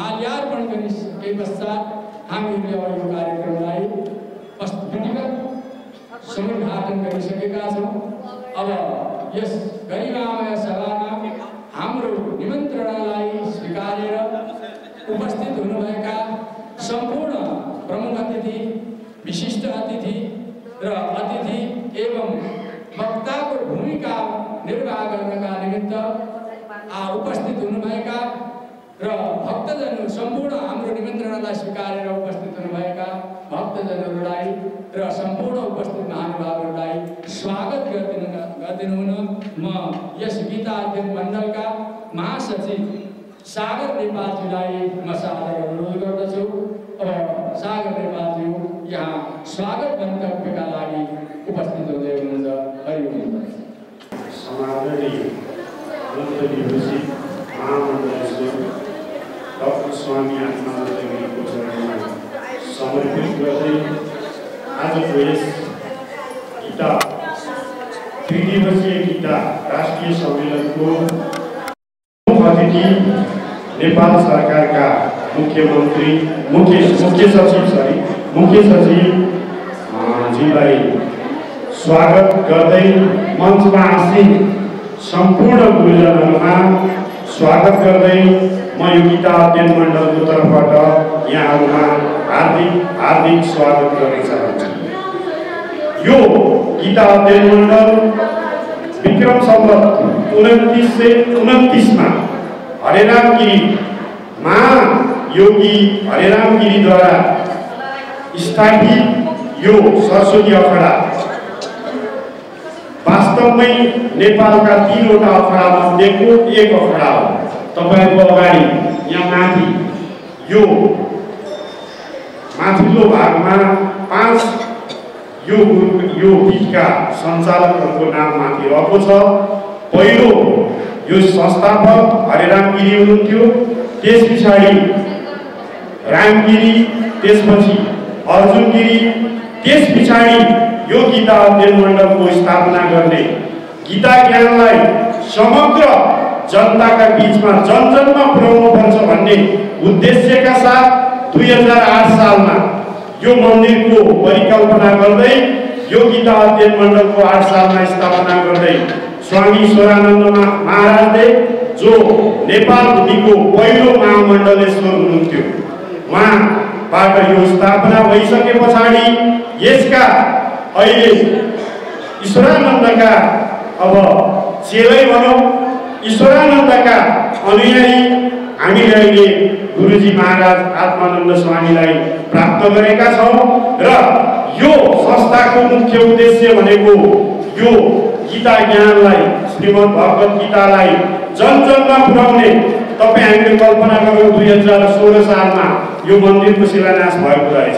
माल्यार्पण गरिसके पश्चात हामीले अब यो कार्यक्रमलाई विधिवत समुद्घाटन गरिसकेका छौँ। अब यस गरिमामय सभामा हाम्रो निमन्त्रणालाई स्वीकारेर उपस्थित हुनुभएका सम्पूर्ण प्रमुख अतिथि, विशिष्ट अतिथि र अतिथि एवं वक्ताको भूमिका निर्वाह गर्नका निमित्त उपस्थित हुनुभएका र भक्तजन सम्पूर्ण हाम्रो निमन्त्रणालाई स्वीकारेर उपस्थित हुनुभएका भक्तजनहरूलाई र सम्पूर्ण उपस्थित महानुभावहरूलाई स्वागत गरिदिनु हुन म यस गीता अध्ययन मण्डलका महासचिव सागर नेपालजीलाई म सादर अनुरोध गर्दछु। अब सागर नेपालजी यहाँ स्वागत मन्तव्यका लागि उपस्थित हुँदै हुनुहुन्छ। हरिओम। समाजले डाक्टर स्वामी आत्मानन्द गिरीको चरणमा समर्पित गर्दै आजको यस गीता त्रिदिवसीय गीता राष्ट्रिय सम्मेलनको अतिथि नेपाल सरकारका मुख्य सचिव जीलाई स्वागत गर्दै मञ्चमा आसीन सम्पूर्ण गुरुजनहरूमा स्वागत गर्दै म यो गीता अध्ययन मण्डलको तर्फबाट यहाँहरूमा हार्दिक स्वागत गर्न चाहन्छु। यो गीता अध्ययन मण्डल विक्रम सम्वत 2929 मा हरेराम गिरी महायोगी हरेराम गिरीद्वारा स्थापित यो सरस्वती अखडा वास्तवमै नेपालका 3वटा अखडा मध्येको एक अखडा हो। तपाईहरुको अगाडि यहाँ माथि यो माथिल्लो भागमा 5 यो पीठका सञ्चालकहरूको नाम माथि रहेको छ। पहिलो यो संस्थापक हरेराम गिरी हुनुहुन्थ्यो, त्यस पछाडि रामगिरी, त्यसपछि अर्जुन गिरी, त्यस पछाडि यो गीता अध्ययन मण्डलको स्थापना गर्ने गीता ज्ञानलाई समग्र जनताका बीचमा जनजनमा पुर्याउनुपर्छ भन्ने उद्देश्यका साथ 2008 सालमा यो मन्दिरको परिकल्पना गर्दै यो गीता अध्ययन मण्डलको 8 सालमा स्थापना गर्दै स्वामी ईश्वरानन्द महाराजले जो नेपाल भूमिको पहिलो महामण्डलेश्वर हुनुहुन्थ्यो, उहाँबाट यो स्थापना भइसके पछाडि यसका अहिले ईश्वरानन्दका अब चेलै भनौँ, ईश्वरानन्दका अनुयायी हामीले अहिले गुरुजी महाराज आत्मानन्द स्वामीलाई प्राप्त गरेका छौँ र यो संस्थाको मुख्य उद्देश्य भनेको यो गीता ज्ञानलाई, श्रीमद् भगवत गीतालाई जनजनमा पुर्याउने। तपाईँ हामीले कल्पना गरौँ 2016 सालमा यो मन्दिरको शिलान्यास भएको रहेछ।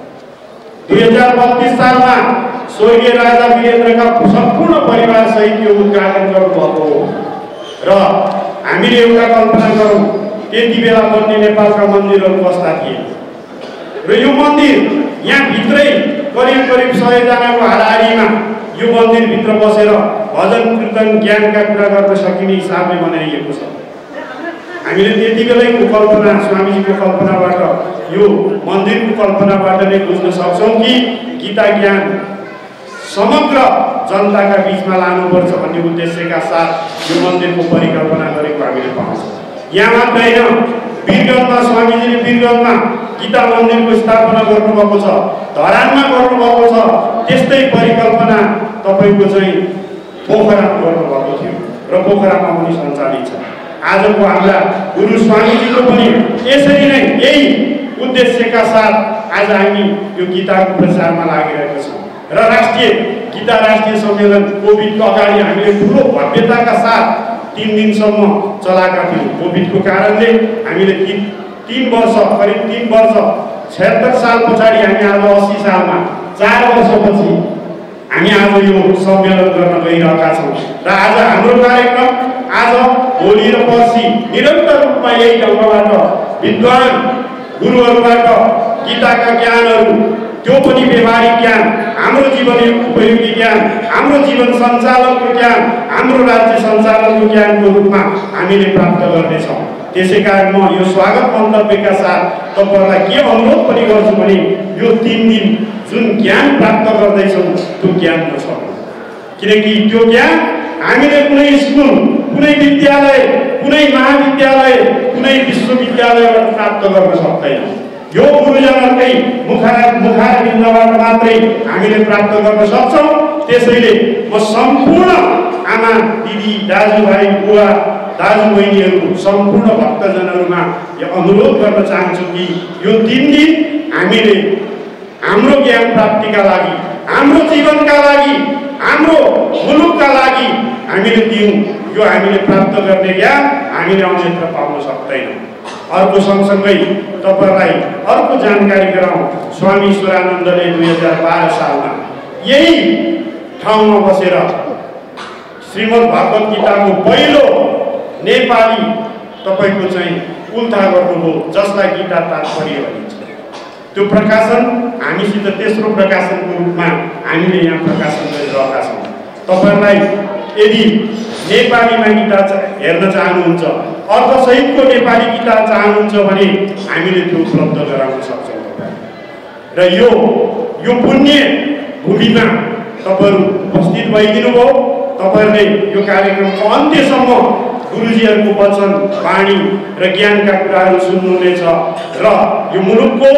2032 सालमा स्वर्गीय राजा वीरेन्द्रका सम्पूर्ण परिवार सहित यो उद्घाटन गर्नुभएको हो र हामीले एउटा कल्पना गरौँ, त्यति बेला पनि नेपालका मन्दिरहरू कस्ता थिए र यो मन्दिर यहाँ भित्रै करिब 100 जनाको हाराहारीमा यो मन्दिरभित्र बसेर भजन कीर्तन ज्ञानका कुरा गर्न सकिने हिसाबले बनाइएको छ। हामीले त्यति बेलैको कल्पना, स्वामीजीको कल्पनाबाट यो मन्दिरको कल्पनाबाट नै बुझ्न सक्छौँ कि गीता ज्ञान समग्र जनताका बीचमा लानुपर्छ भन्ने उद्देश्यका साथ यो मन्दिरको परिकल्पना गरेको हामीले पाउँछौँ। यहाँ मात्र होइन, वीरगन्जमा स्वामीजीले वीरगन्जमा गीता मन्दिरको स्थापना गर्नुभएको छ, धरानमा गर्नुभएको छ। त्यस्तै परिकल्पना तपाईँको चाहिँ पोखरामा गर्नुभएको थियो र पोखरामा पनि सञ्चालित छ। आजको हाम्रा गुरु स्वामीजीको पनि यसरी नै यही उद्देश्यका साथ आज हामी यो गीताको प्रचारमा लागिरहेका छौँ र राष्ट्रिय सम्मेलन कोभिडको अगाडि हामीले ठुलो भव्यताका साथ 3 दिनसम्म चलाएका थियौँ। कोभिडको कारणले हामीले 3 वर्ष, करिब 3 वर्ष 76 साल पछाडि हामी आज 80 सालमा 4 वर्षपछि हामी आज यो सम्मेलन गर्न गइरहेका छौँ र आज हाम्रो कार्यक्रम आज भोलि र पर्सि निरन्तर रूपमा यही ढङ्गबाट विद्वान गुरुहरूबाट गीताका ज्ञानहरू त्यो पनि व्यवहारिक ज्ञान, हाम्रो जीवन उपयोगी ज्ञान, हाम्रो जीवन सञ्चालनको ज्ञान, हाम्रो राज्य सञ्चालनको ज्ञानको रूपमा हामीले प्राप्त गर्नेछौँ। त्यसै कारण म यो स्वागत मन्तव्यका साथ तपाईँहरूलाई के अनुरोध पनि गर्छु भने यो 3 दिन जुन ज्ञान प्राप्त गर्दैछौँ त्यो ज्ञान नछोड्नु, किनकि त्यो ज्ञान हामीले कुनै स्कुल, कुनै विद्यालय, कुनै महाविद्यालय, कुनै विश्वविद्यालयबाट प्राप्त गर्न सक्दैनौँ। यो गुरुजनहरूकै मुखारबिन्दबाट मात्रै हामीले प्राप्त गर्न सक्छौँ। त्यसैले म सम्पूर्ण आमा, दिदी, दाजुभाइ, बुवा, दाजुबहिनीहरू, सम्पूर्ण भक्तजनहरूमा यो अनुरोध गर्न चाहन्छु कि यो 3 दिन हामीले हाम्रो ज्ञान प्राप्तिका लागि, हाम्रो जीवनका लागि, हाम्रो मुलुकका लागि हामीले दिउँ। यो हामीले प्राप्त गर्ने ज्ञान हामीले अन्यत्र पाउन सक्दैनौँ। अर्को सँगसँगै तपाईँहरूलाई अर्को जानकारी गराउँ। स्वामी ईश्वरानन्दले 2012 सालमा यही ठाउँमा बसेर श्रीमद् भागवत गीताको पहिलो नेपाली तपाईँको चाहिँ उल्था गर्नुभयो, जसलाई गीता तात्पर्य भनिन्छ। त्यो प्रकाशन हामीसित तेस्रो प्रकाशनको रूपमा हामीले यहाँ प्रकाशन गरिरहेका छौँ। तपाईँहरूलाई यदि नेपालीमा गीता हेर्न चाहनुहुन्छ, अर्थसहितको नेपाली गीता चाहनुहुन्छ भने हामीले त्यो उपलब्ध गराउन सक्छौँ तपाईँहरू। र यो पुण्य भूमिमा तपाईँहरू उपस्थित भइदिनु भयो। तपाईँहरूले यो कार्यक्रमको अन्त्यसम्म गुरुजीहरूको वचन, वाणी र ज्ञानका कुराहरू सुन्नुहुनेछ र यो मुलुकको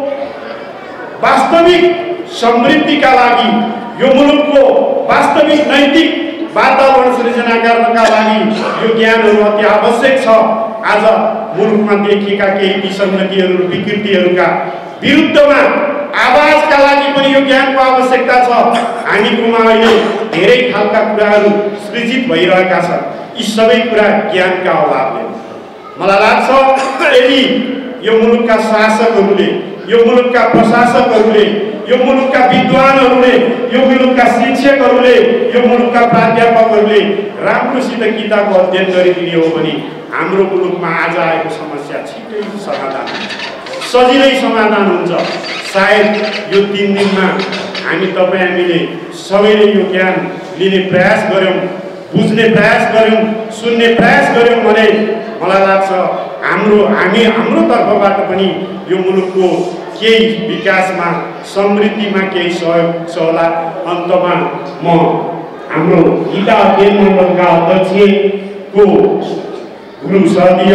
वास्तविक समृद्धिका लागि, यो मुलुकको वास्तविक नैतिक वातावरण सृजना गर्नका लागि यो ज्ञानहरू अति आवश्यक छ। आज मुलुकमा देखिएका केही विसङ्गतिहरू, विकृतिहरूका विरुद्धमा आवाजका लागि पनि यो ज्ञानको आवश्यकता छ। हामीकोमा अहिले धेरै खालका कुराहरू सृजित भइरहेका छन्। यी सबै कुरा ज्ञानका अभावले। मलाई लाग्छ यदि यो मुलुकका शासकहरूले, यो मुलुकका प्रशासकहरूले, यो मुलुकका विद्वानहरूले, यो मुलुकका शिक्षकहरूले, यो मुलुकका प्राध्यापकहरूले राम्रोसित गीताको अध्ययन गरिदिने हो भने हाम्रो मुलुकमा आज आएको समस्या छिटै समाधान हुन्छ, सजिलै समाधान हुन्छ। सायद यो 3 दिनमा हामीले सबैले यो ज्ञान लिने प्रयास गऱ्यौँ, बुझ्ने प्रयास गऱ्यौँ, सुन्ने प्रयास गऱ्यौँ भने मलाई लाग्छ हाम्रो तर्फबाट पनि यो मुलुकको केही विकासमा, समृद्धिमा केही सहयोग छ होला। अन्तमा म हाम्रो गीता अध्ययन मण्डलका अध्यक्षको गुरु सहदीय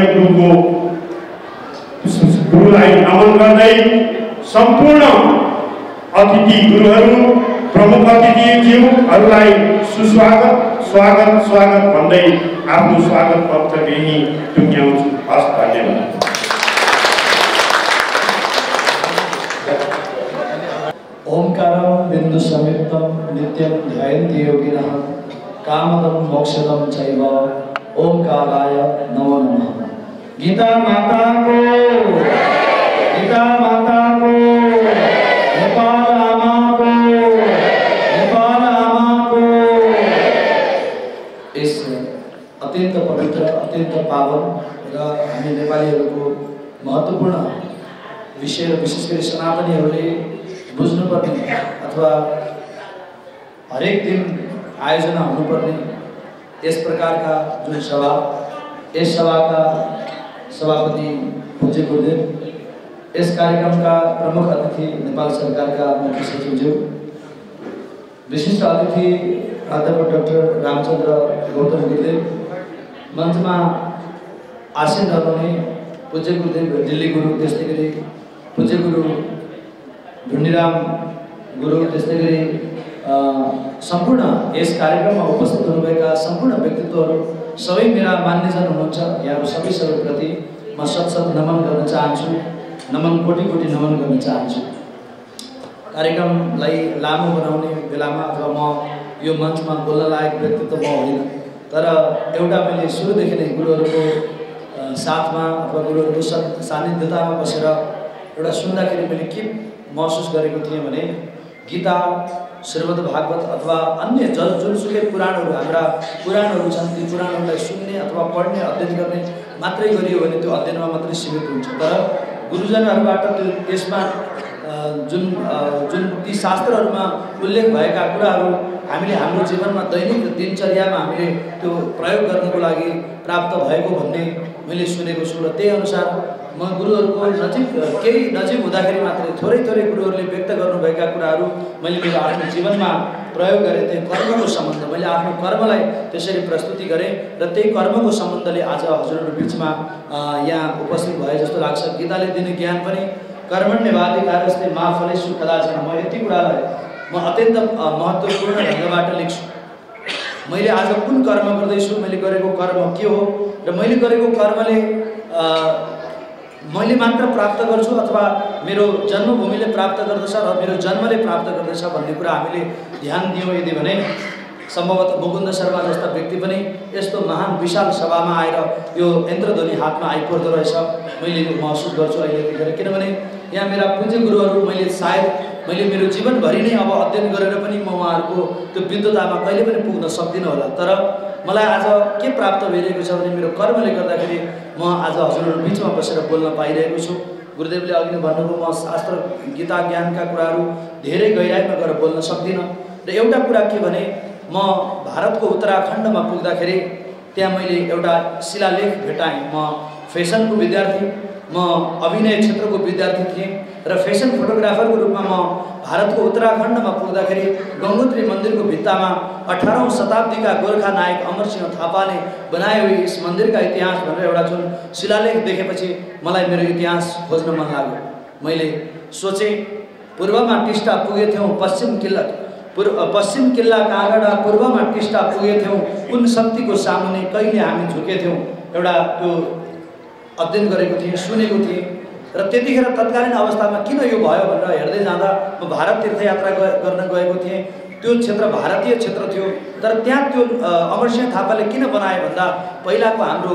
गुरुलाई नमन गर्दै सम्पूर्ण अतिथि गुरुहरू, प्रमुख अतिथिज्यूहरूलाई सुस्वागत, स्वागत भन्दै आफ्नो स्वागत वक्तव्य यहीँ टुङ्ग्याउँछु। हस्, धन्यवाद। ओंकारं बिंदु संयुक्तं नित्यं ध्यायन्ति योगिनः कामदं मोक्षदं चैव ओंकाराय नमो नमः। गीता माता को, गीता माता को, नेपाल आमा को, नेपाल आमा को। इस अत्यंत पवित्र, अत्यंत पावन र हामी नेपालीहरूको महत्त्वपूर्ण विषय र विशेष गरी सनातनीहरूले बुझ्नुपर्ने अथवा हरेक दिन आयोजना हुनुपर्ने यस प्रकारका जुन सभा, यस सभाका सभापति पूज्य गुरुदेव, यस कार्यक्रमका प्रमुख अतिथि नेपाल सरकारका मुख्य सचिवज्यू, विशिष्ट अतिथि प्राध्यापक डाक्टर रामचन्द्र गौतम गुरुदेव, मञ्चमा आसीन रहनुहुने पूज्य गुरुदेव दिल्ली गुरु, त्यस्तै गरी पूज्य गुरु ढुण्डीराम गुरु, त्यस्तै गरी सम्पूर्ण यस कार्यक्रममा उपस्थित हुनुभएका सम्पूर्ण व्यक्तित्वहरू, सबै मेरा मान्यजन हुनुहुन्छ। यहाँहरू सबैप्रति म सत नमन गर्न चाहन्छु, कोटि नमन गर्न चाहन्छु। कार्यक्रमलाई लामो बनाउने बेलामा अथवा म यो मञ्चमा बोल्न लायक व्यक्तित्व म होइन, तर एउटा मैले सुरुदेखि नै गुरुहरूको साथमा अथवा गुरुहरूको सान्निध्यतामा बसेर एउटा सुन्दाखेरि मैले के महसुस गरेको थिएँ भने गीता, श्रीमद् भागवत अथवा अन्य जुनसुकै पुराणहरू, हाम्रा पुराणहरू छन्, ती पुराणहरूलाई सुन्ने अथवा पढ्ने, अध्ययन गर्ने मात्रै गरियो भने त्यो अध्ययनमा मात्रै सीमित हुन्छ। तर गुरुजनहरूबाट त्यसमा जुन ती शास्त्रहरूमा उल्लेख भएका कुराहरू हामीले हाम्रो जीवनमा दैनिक दिनचर्यामा हामीले त्यो प्रयोग गर्नको लागि प्राप्त भएको भन्ने मैले सुनेको छु। र त्यही अनुसार म गुरुहरूको केही नजिक हुँदाखेरि मात्रै थोरै गुरुहरूले व्यक्त गर्नुभएका कुराहरू मैले मेरो आफ्नो जीवनमा प्रयोग गरेँ। त्यही कर्मको सम्बन्ध मैले आफ्नो कर्मलाई त्यसरी प्रस्तुति गरेँ र त्यही कर्मको सम्बन्धले आज हजुरहरू बिचमा यहाँ उपस्थित भए जस्तो लाग्छ। गीताले दिने ज्ञान पनि कर्मण्यवाधिकारस्ते मा फलेषु कदाचन। म यति कुरालाई म अत्यन्त महत्त्वपूर्ण ढङ्गबाट लेख्छु। मैले आज कुन कर्म गर्दैछु, मैले गरेको कर्म के हो र मैले गरेको कर्मले मैले मात्र प्राप्त गर्छु अथवा मेरो जन्मभूमिले प्राप्त गर्दछ र मेरो जन्मले प्राप्त गर्दछ भन्ने कुरा हामीले ध्यान दियौँ यदि भने सम्भवतः मुकुन्द शर्मा जस्ता व्यक्ति पनि यस्तो महान विशाल सभामा आएर यो यन्त्रध्वनि हातमा आइपर्दो रहेछ मैले यो महसुस गर्छु अहिलेतिर। किनभने यहाँ मेरा पूज्य गुरुहरू मैले मेरो जीवनभरि नै अब अध्ययन गरेर पनि म उहाँहरूको त्यो विद्वतामा कहिले पनि पुग्न सक्दिनँ होला। तर मलाई आज के प्राप्त भइरहेको छ भने मेरो कर्मले गर्दाखेरि म आज हजुरहरू बिचमा बसेर बोल्न पाइरहेको छु। गुरुदेवले अघि नै भन्नुभयो म शास्त्र गीता ज्ञानका कुराहरू धेरै गहिराइमा गएर बोल्न सक्दिनँ। र एउटा कुरा के भने म भारतको उत्तराखण्डमा पुग्दाखेरि त्यहाँ मैले एउटा शिलालेख भेटाएँ। म फेसनको विद्यार्थी, म अभिनय क्षेत्रको विद्यार्थी थिएँ र फेसन फोटोग्राफरको रूपमा म भारतको उत्तराखण्डमा पुग्दाखेरि गङ्गोत्री मन्दिरको भित्तामा 18औं शताब्दीका गोर्खा नायक अमरसिंह थापाले बनाए हुए यस मन्दिरका इतिहास भनेर एउटा जुन शिलालेख देखेपछि मलाई मेरो इतिहास खोज्न मन लाग्यो। मैले सोचेँ पूर्वमा टिस्टा पुगेथ्यौँ, पश्चिम किल्ला काँगडा पूर्वमा टिस्टा पुगेथ्यौँ, कुन शक्तिको सामुने कहिले हामी झुकेथ्यौँ। एउटा त्यो अध्ययन गरेको थिएँ, सुनेको थिएँ र त्यतिखेर तत्कालीन अवस्थामा किन यो भयो भनेर हेर्दै जाँदा म भारत तीर्थयात्रा गर्न गएको थिएँ। त्यो क्षेत्र भारतीय क्षेत्र थियो, तर त्यहाँ त्यो अमरसिंह थापाले किन बनाए भन्दा पहिलाको हाम्रो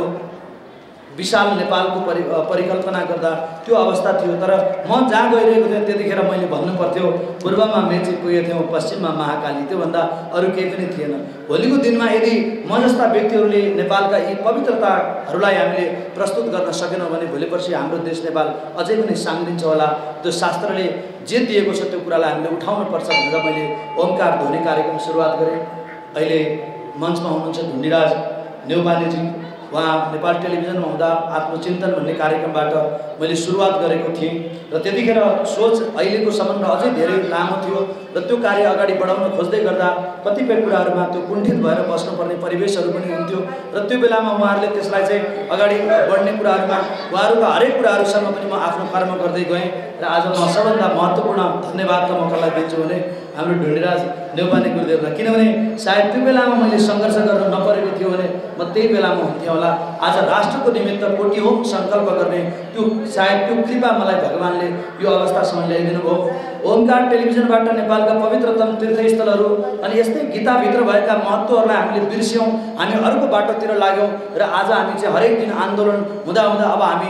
विशाल नेपालको परिकल्पना गर्दा त्यो अवस्था थियो। तर म जहाँ गइरहेको थिएँ त्यतिखेर मैले भन्नु पर्थ्यो पूर्वमा मेची पुगेथ्यौँ, पश्चिममा महाकाली, त्योभन्दा अरू केही पनि थिएन। भोलिको दिनमा यदि म जस्ता व्यक्तिहरूले नेपालका यी पवित्रताहरूलाई हामीले प्रस्तुत गर्न सकेनौँ भने भोलि पर्सि हाम्रो देश नेपाल अझै पनि साङ्ग्रिन्छ होला। त्यो शास्त्रले जे दिएको छ त्यो कुरालाई हामीले उठाउनुपर्छ भनेर मैले ओमकार ध्वनि कार्यक्रम सुरुवात गरेँ। अहिले मञ्चमा हुनुहुन्छ ढुण्डिराज नेउपानेजी, उहाँ नेपाल टेलिभिजनमा हुँदा आत्मचिन्तन भन्ने कार्यक्रमबाट मैले सुरुवात गरेको थिएँ र त्यतिखेर सोच अहिलेको सम्बन्ध अझै धेरै लामो थियो र त्यो कार्य अगाडि बढाउन खोज्दै गर्दा कतिपय कुराहरूमा त्यो कुण्ठित भएर बस्नुपर्ने परिवेशहरू पनि हुन्थ्यो र त्यो बेलामा उहाँहरूले त्यसलाई चाहिँ अगाडि बढ्ने कुराहरूमा उहाँहरूका हरेक कुराहरूसँग पनि म आफ्नो कर्म गर्दै गएँ र आज म सबभन्दा महत्त्वपूर्ण धन्यवाद त म कसलाई दिन्छु भने हाम्रो ढुण्डिराज नेउपाने गुरुदेवलाई। किनभने सायद त्यो बेलामा मैले सङ्घर्ष गर्न नपरेको थियो भने म त्यही बेलामा हुन्थेँ होला। आज राष्ट्रको निमित्त कोटिहोम सङ्कल्प गर्ने त्यो सायद त्यो कृपा मलाई भगवान्ले यो अवस्थासम्म ल्याइदिनु भयो। ओमकार टेलिभिजनबाट नेपालका पवित्रतम तीर्थस्थलहरू अनि यस्तै गीताभित्र भएका महत्त्वहरूलाई हामीले बिर्स्यौँ, हामी अर्को बाटोतिर लाग्यौँ र आज हामी चाहिँ हरेक दिन आन्दोलन हुँदा अब हामी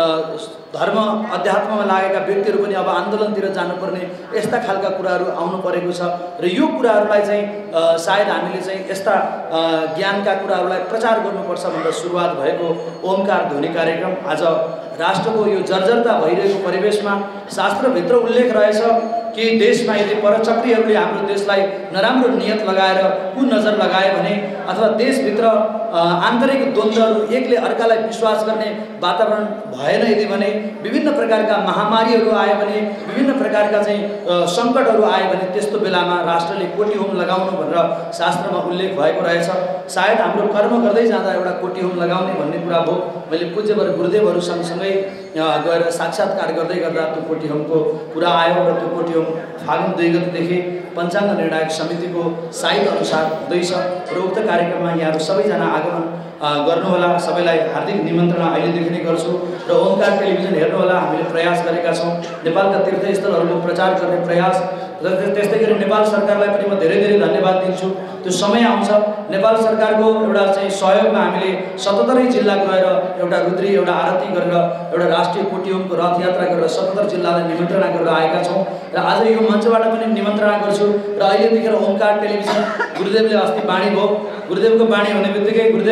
धर्म अध्यात्ममा लागेका व्यक्तिहरू पनि अब आन्दोलनतिर जानुपर्ने यस्ता खालका कुराहरू आउनु परेको छ र यो कुराहरूलाई चाहिँ सायद हामीले चाहिँ यस्ता ज्ञानका कुराहरूलाई प्रचार गर्नुपर्छ भनेर सुरुवात भएको ओमकार ध्वनि कार्यक्रम आज राष्ट्रको यो जर्जरता भइरहेको परिवेशमा शास्त्रभित्र उल्लेख रहेछ कि देशमा यदि परचक्रीहरूले हाम्रो देशलाई नराम्रो नियत लगाएर कुनजर लगाए भने अथवा देशभित्र आन्तरिक द्वन्द्वहरू एकले अर्कालाई विश्वास गर्ने वातावरण भएन यदि भने विभिन्न प्रकारका महामारीहरू आए भने विभिन्न प्रकारका चाहिँ सङ्कटहरू आए भने त्यस्तो बेलामा राष्ट्रले कोटिहोम लगाउनु भनेर शास्त्रमा उल्लेख भएको रहेछ। सायद हाम्रो कर्म गर्दै जाँदा एउटा कोटिहोम लगाउने भन्ने कुरा भयो। मैले पूज्यवर गुरुदेवहरू सँगसँगै गएर साक्षात्कार गर्दै गर्दा त्यो कोटिहोमको कुरा आयो र त्यो कोटिहोम फागुन 2 गतेदेखि पञ्चाङ्ग निर्णायक समितिको साइत अनुसार हुँदैछ र उक्त कार्यक्रममा यहाँहरू सबैजना आगमन गर्नुहोला। सबैलाई हार्दिक निमन्त्रणा अहिलेदेखि नै गर्छु र ओमकार टेलिभिजन हेर्नुहोला। हामीले प्रयास गरेका छौँ नेपालका तीर्थस्थलहरूको प्रचार गर्ने प्रयास र त्यस्तै गरी नेपाल सरकारलाई पनि म धेरै धेरै धन्यवाद दिन्छु। त्यो समय आउँछ नेपाल सरकारको एउटा चाहिँ सहयोगमा हामीले 77 जिल्ला गएर एउटा रुद्री एउटा आरती गरेर एउटा राष्ट्रिय कोटिहोमको रथयात्रा गरेर 77 जिल्लालाई निमन्त्रणा गरेर आएका छौँ र आज यो मञ्चबाट पनि निमन्त्रणा गर्छु र अहिलेदेखि ओमकार टेलिभिजन गुरुदेवले अस्ति बाणी भयो। गुरुदेवको बाणी हुने बित्तिकै गुरुदेव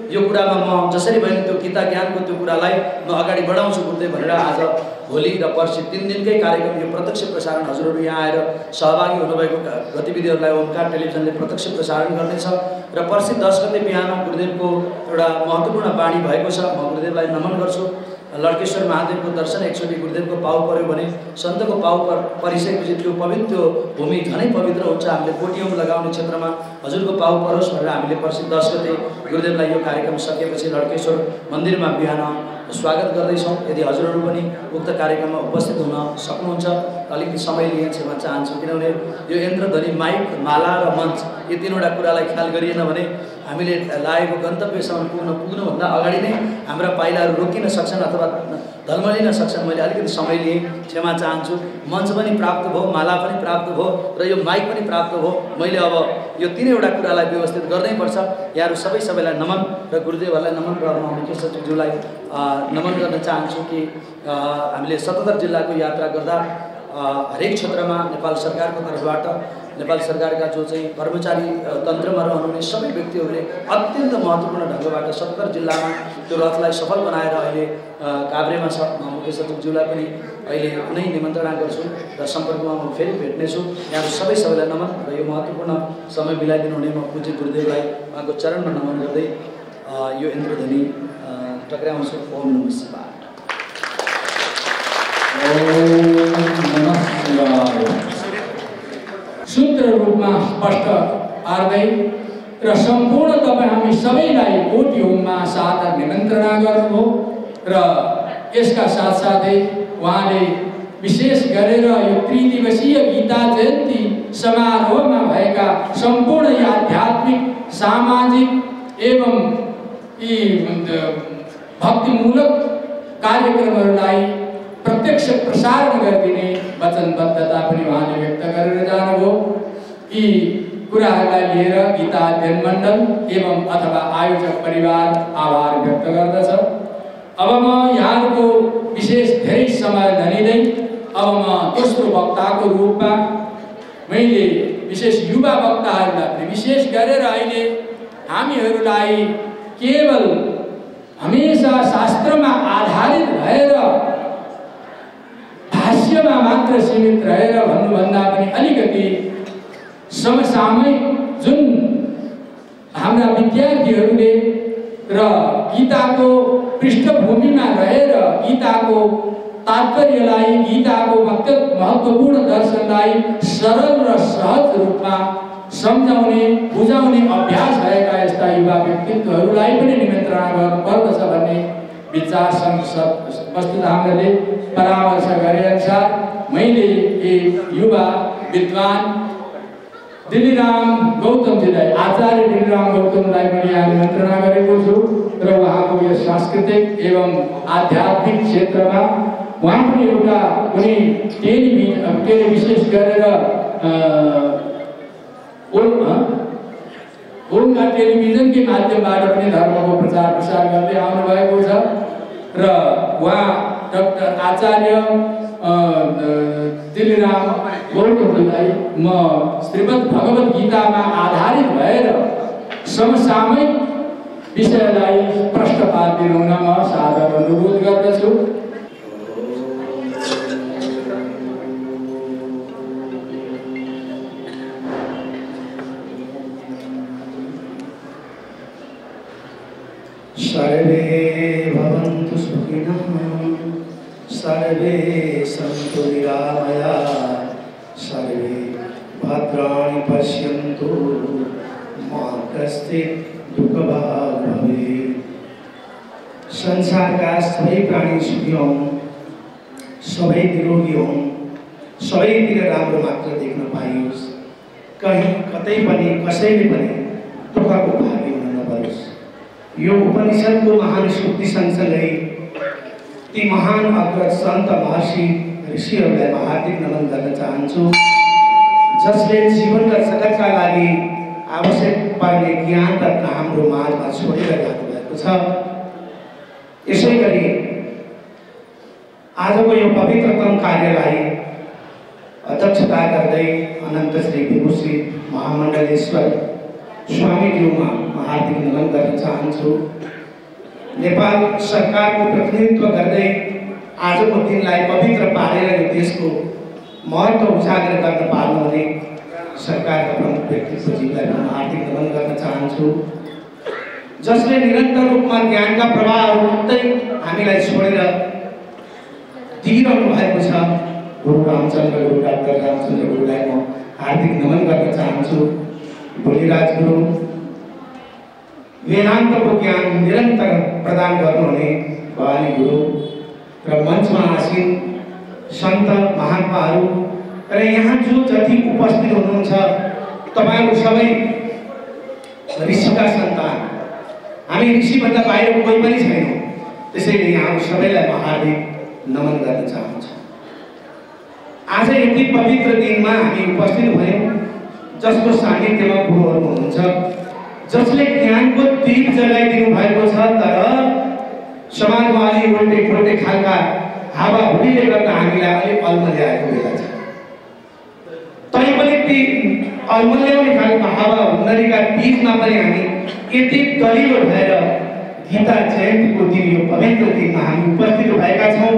यो कुरामा म जसरी भयो त्यो गीता ज्ञानको त्यो कुरालाई म अगाडि बढाउँछु गुरुदेव भनेर आज भोलि र पर्सि 3 दिनकै कार्यक्रम यो प्रत्यक्ष प्रसारण हजुरहरू यहाँ आएर सहभागी हुनुभएको गतिविधिहरूलाई ओमकार टेलिभिजनले प्रत्यक्ष प्रसारण गर्नेछ र पर्सि 10 गते बिहान गुरुदेवको एउटा महत्त्वपूर्ण बाणी भएको छ। म गुरुदेवलाई नमन गर्छु। लड्केश्वर महादेवको दर्शन एकचोटि गुरुदेवको पाउ पर्यो भने सन्तको पाउ परिसकेपछि त्यो पवित्र भूमि झनै पवित्र हुन्छ। हामीले कोटियम लगाउने क्षेत्रमा हजुरको पाउ परोस् भनेर हामीले पर्सि 10 गते गुरुदेवलाई यो कार्यक्रम सकेपछि लड्केश्वर मन्दिरमा बिहान स्वागत गर्दैछौँ। यदि हजुरहरू पनि उक्त कार्यक्रममा उपस्थित हुन सक्नुहुन्छ अलिकति समय लिएर क्षमा चाहन्छु, किनभने यो यन्त्रध्वनि माइक माला र मञ्च यी तीनवटा कुरालाई ख्याल गरिएन भने हामीले लागेको गन्तव्यसम्म पुग्नुभन्दा अगाडि नै हाम्रा पाइलाहरू रोकिन सक्छन् अथवा धल्मलिन सक्छन्। मैले अलिकति समय लिएँ, क्षमा चाहन्छु। मञ्च पनि प्राप्त भयो, माला पनि प्राप्त भयो र यो माइक पनि प्राप्त भयो। मैले अब यो तीनैवटा कुरालाई व्यवस्थित गर्नैपर्छ। यहाँहरू सबैलाई नमन र गुरुदेवहरूलाई नमन र म मुख्य सचिवज्यूलाई नमन गर्न चाहन्छु कि हामीले 77 जिल्लाको यात्रा गर्दा हरेक क्षेत्रमा नेपाल सरकारको तर्फबाट नेपाल सरकारका जो चाहिँ कर्मचारी तन्त्रमा रहनुहुने सबै व्यक्तिहरूले अत्यन्त महत्त्वपूर्ण ढङ्गबाट 77 जिल्लामा त्यो रथलाई सफल बनाएर अहिले काभ्रेमा छ। म मुख्य सचिवज्यूलाई पनि अहिले कुनै निमन्त्रणा गर्छु र सम्पर्कमा म फेरि भेट्नेछु। यहाँहरू सबैलाई नमन र यो महत्त्वपूर्ण समय मिलाइदिनु हुने म पूज्य गुरुदेवलाई उहाँको चरणमा नमन गर्दै यो इन्द्रध्वनि टक्राउँछु। ओम नमः शिवाय। शुद्ध रूपमा स्पष्ट पार्दै र सम्पूर्ण तपाईँ हामी सबैलाई कोटि होममा सादर निमन्त्रणा गर्नुभयो र यसका साथसाथै उहाँले विशेष गरेर यो त्रिदिवसीय गीता जयन्ती समारोहमा भएका सम्पूर्ण यी आध्यात्मिक सामाजिक एवं यी भक्तिमूलक कार्यक्रमहरूलाई प्रत्यक्ष प्रसारण गरिदिने वचनबद्धता पनि उहाँले व्यक्त गरेर जानुभयो। यी कुराहरूलाई लिएर गीता अध्ययन मण्डल एवं अथवा आयोजक परिवार आभार व्यक्त गर्दछ। अब म यहाँहरूको विशेष धेरै समय नलिँदै अब म दोस्रो वक्ताको रूपमा मैले विशेष युवा वक्ताहरूलाई विशेष गरेर अहिले हामीहरूलाई केवल हमेशा शास्त्रमा आधारित भएर भाष्यमा मात्र सीमित रहेर भन्नुभन्दा पनि अलिकति समसामयिक जुन हाम्रा विद्यार्थीहरूले र गीताको पृष्ठभूमिमा रहेर गीताको तात्पर्यलाई गीताको महत्त्वपूर्ण दर्शनलाई सरल र सहज रूपमा सम्झाउने बुझाउने अभ्यास भएका यस्ता युवा व्यक्तित्वहरूलाई पनि निमन्त्रणा गर्नुपर्दछ भन्ने विचार वस्तुतः हामीले परामर्श गरे अनुसार मैले एक युवा विद्वान दिल्लीराम गौतमजीलाई आचार्य दिल्लीराम गौतमलाई पनि यहाँ निमन्त्रणा गरेको छु र उहाँको यो सांस्कृतिक एवं आध्यात्मिक क्षेत्रमा उहाँ पनि एउटा कुनै विशेष गरेर ओमकार टेलिभिजनकै माध्यमबाट पनि धर्मको प्रचार प्रसार गर्दै आउनुभएको छ र उहाँ डाक्टर आचार्य दिल्लीराम गौतमजीलाई म श्रीमद् भगवद् गीतामा आधारित भएर समसामयिक विषयलाई प्रश्न पारिदिनु हुन म सादर अनुरोध गर्दछु। सर्वे भवन्तु सुखिनः सर्वे सन्तु निरामयाः सर्वे भद्राणि पश्यन्तु मा कश्चित् दुःखभाग् भवेत्। संसारका सबै प्राणी सुखी हों, सबै निरोगी हों, सबैतिर राम्रो मात्र देख्न पाइयोस्, कहीँ कतै पनि कसैले पनि दुःखको भागी हुन नपरोस्। यो उपनिषदको महान सूक्ति सँगसँगै ती महान अग्रज सन्त महर्षि ऋषिहरूलाई हार्दिक नमन गर्न चाहन्छु, जसले जीवनका जगतका लागि आवश्यक पर्ने ज्ञान रत्न हाम्रो माझमा छोडेर जानुभएको छ। यसै गरी आजको यो पवित्रतम कार्यलाई अध्यक्षता गर्दै अनन्त श्री विभूषित महामण्डलेश्वर स्वामीज्यूमा म हार्दिक नमन गर्न चाहन्छु। नेपाल सरकारको प्रतिनिधित्व गर्दै आजको दिनलाई पवित्र पारेर यो देशको महत्त्व उजागर गर्न पार्नुहुने सरकारका प्रमुख व्यक्तित्वज्यूलाई म हार्दिक नमन गर्न चाहन्छु, जसले निरन्तर रूपमा ज्ञानका प्रवाहहरू मात्रै हामीलाई छोडेर दिइरहनु भएको छ। गुरु रामचन्द्र गुरु डाक्टर रामचन्द्र गुरुलाई म हार्दिक नमन गर्न चाहन्छु। भोलिराज गुरु वेदान्तको ज्ञान निरन्तर प्रदान गर्नुहुने भवानी गुरु र मञ्चमा आसीन सन्त महात्माहरू र यहाँ जो जति उपस्थित हुनुहुन्छ तपाईहरु सबै ऋषिका सन्तान, हामी ऋषिभन्दा बाहिर कोही पनि छैनौँ। त्यसैले यहाँ सबैलाई म हार्दिक नमन गर्न चाहन्छु। आज यति पवित्र दिनमा हामी उपस्थित भयौँ, जसको सान्निध्यमा गुरुहरू हुनुहुन्छ, जसले ज्ञानको दीप जलाइदिनु भएको छ। तर समाजमा अलि उल्टे फुल्टे खालका हावाहुरीले गर्दा हामीलाई अलिक अल्मल्याएको बेला छ। तैपनि ती अल्मल्याउने खालका हावाहुरीका बीचमा पनि हामी यति दरिलो भएर गीता जयन्तीको दिन, यो पवित्र दिनमा हामी उपस्थित भएका छौँ।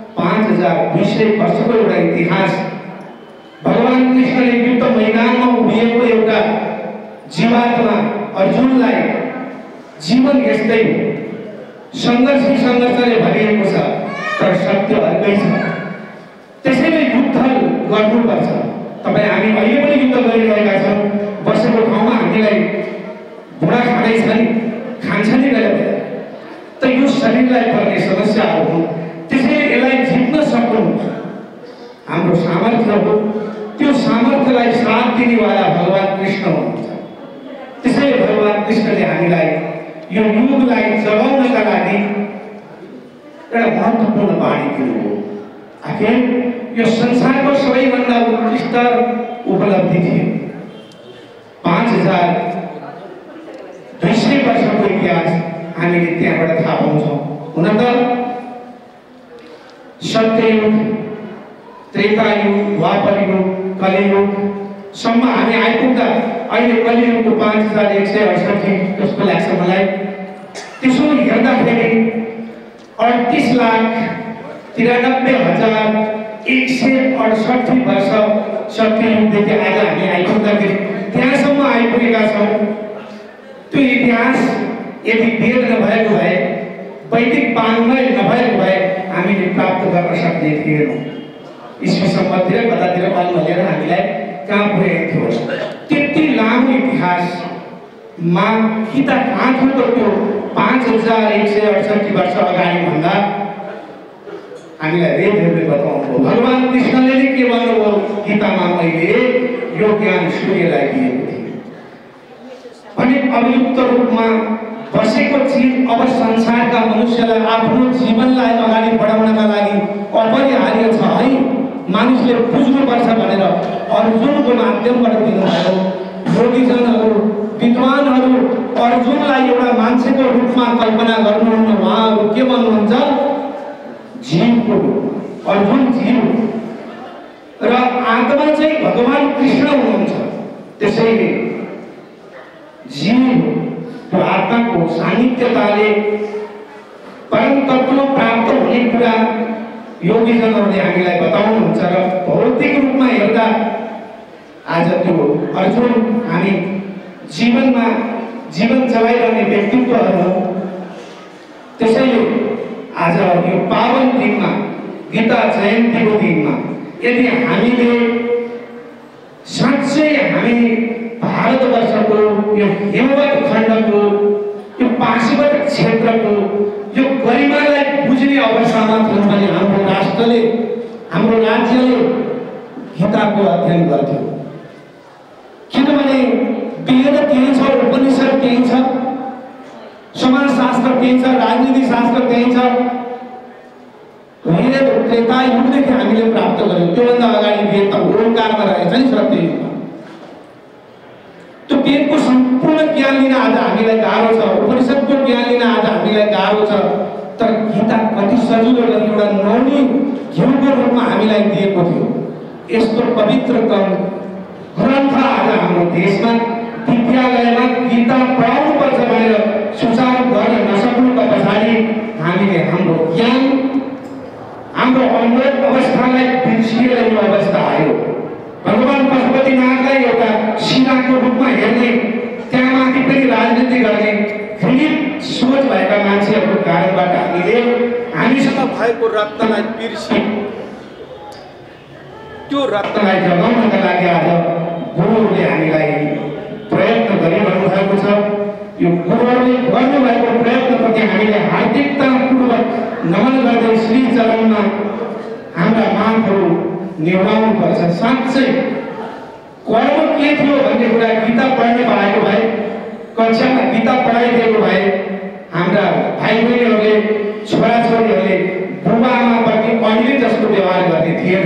5200 वर्षको एउटा इतिहास, भगवान कृष्णले युद्ध मैदानमा उभिएको एउटा जीवात्मा अर्जुनलाई जीवन यस्तै सङ्घर्षले भरिएको छ, तर सत्य अर्कै छ। त्यसैले युद्ध गर्नुपर्छ। तपाईँ हामी अहिले पनि युद्ध गरिरहेका छौँ। बसेको ठाउँमा हामीलाई बुढा खाँदैछ नि, खान्छ नि गएर, त यो शरीरलाई पर्ने समस्याहरू हुन्। त्यसैले यसलाई जित्न सक्नु हाम्रो सामर्थ्य हो। त्यो सामर्थ्यलाई साथ दिनेवाला भगवान कृष्ण हुनुहुन्छ। त्यसैले भगवान कृष्णले हामीलाई यो युगलाई जगाउनका लागि एउटा महत्त्वपूर्ण बाणी दिनुभयो। आखिर यो संसारको सबैभन्दा उत्कृष्ट उपलब्धि थियो। 5200 वर्षको इतिहास हामीले त्यहाँबाट थाहा पाउँछौँ। हुन त सत्ययुग, त्रेतायुग, द्वापरयुग, कलियुगसम्म हामी आइपुग्दा अहिले कलियुगको 5168 जस्तो लाग्छ मलाई। त्यसो हेर्दाखेरि 38,93,168 वर्ष सत्ययुगदेखि आज हामी आइपुग्दाखेरि त्यहाँसम्म आइपुगेका छौँ। त्यो इतिहास यदि वेद नभएको भए, वैदिक पाण्डय नभएको भए हामीले प्राप्त गर्न सक्ने थिएनौँ। ईस्वीसम्मतिर कतातिर अल्मलेर हामीलाई कहाँ पुर्याएको थियो। त्यति लामो इतिहासमा गीता कहाँ थियो त त्यो 5168 वर्ष अगाडि भन्दा हामीलाई वेदहरूले बताउनुभयो। भगवान कृष्णले नै के भन्नुभयो गीतामा, मैले यो ज्ञान सूर्यलाई दिएको थिएँ भने अभियुक्त रूपमा बसेको चिज अब संसारका मनुष्यलाई आफ्नो जीवनलाई अगाडि बढाउनका लागि अपरिहार्य छ है, मानिसले बुझ्नुपर्छ भनेर अर्जुनको माध्यमबाट दिनुभयो। योगीजनहरू, विद्वानहरू अर्जुनलाई एउटा मान्छेको रूपमा कल्पना गर्नुहुन्न। उहाँहरू के भन्नुहुन्छ? जीवको रूपमा। अर्जुन जीव र आत्मा चाहिँ भगवान कृष्ण हुनुहुन्छ। त्यसैले जीव त्यो आत्माको सान्निध्यताले परम तत्व प्राप्त हुने कुरा योगीजनहरूले हामीलाई बताउनुहुन्छ। र भौतिक रूपमा हेर्दा आज त्यो अर्जुन हामी जीवनमा जीवन चलाइरहने व्यक्तित्वहरू हौँ। त्यसैले आज यो पावन दिनमा, गीता जयन्तीको दिनमा यदि हामीले साँच्चै हामी भारतवर्षको यो हिमवत खण्डको, यो पार्श्ववर्ती क्षेत्रको यो गरिमालाई बुझ्ने अवस्थामा थियो भने हाम्रो राष्ट्रले, हाम्रो राज्यले गीताको अध्ययन गर्थ्यो। किनभने वेद त्यही छ, उपनिषद त्यही छ, समाजशास्त्र त्यही छ, राजनीति शास्त्र त्यही छ। वेद त्रेतायुगदेखि हामीले प्राप्त गर्यौँ। त्योभन्दा अगाडि वेद त ओंकारमा रहेछ नि सत्ययुगमा। त्यो वेदको सम्पूर्ण ज्ञान लिन आज हामीलाई गाह्रो छ, उपनिषदको ज्ञान लिन आज हामीलाई गाह्रो छ। तर गीता कति सजिलो गरी एउटा नौनी घिउको रूपमा हामीलाई दिएको थियो। यस्तो पवित्रतम ग्रन्थ आज हाम्रो देशमा विद्यालयमा गीता पढाउनुपर्छ भनेर सुचारू गर्न नसक्नुका पछाडि हामीले हाम्रो ज्ञान हाम्रो अमृत अवस्थालाई बिर्सिएर यो अवस्था आयो। भगवान पशुपतिनाथलाई एउटा शिलाको रूपमा हेर्ने, त्यहाँमाथि पनि राजनीति गर्ने घृणित सोच भएका मान्छेहरूको कारणबाट हामीसँग भएको रत्नलाई बिर्सियौँ। त्यो रत्नलाई जगाउनका लागि आज गुरुहरूले हामीलाई प्रयत्न गरिरहनु भएको छ। यो गुरुहरूले गर्नुभएको प्रयत्नप्रति हामीले हार्दिकतापूर्वक नमन गर्दै श्री चरणमा हाम्रा मागहरू निभाउनु पर्छ। साँच्चै कर्म के थियो भन्ने कुरा गीता पढ्ने पाएको भए, कक्षामा गीता पढाइदिएको भए हाम्रा भाइ बहिनीहरूले, छोराछोरीहरूले बुबा आमाप्रति अहिले जस्तो व्यवहार गर्ने थिएन।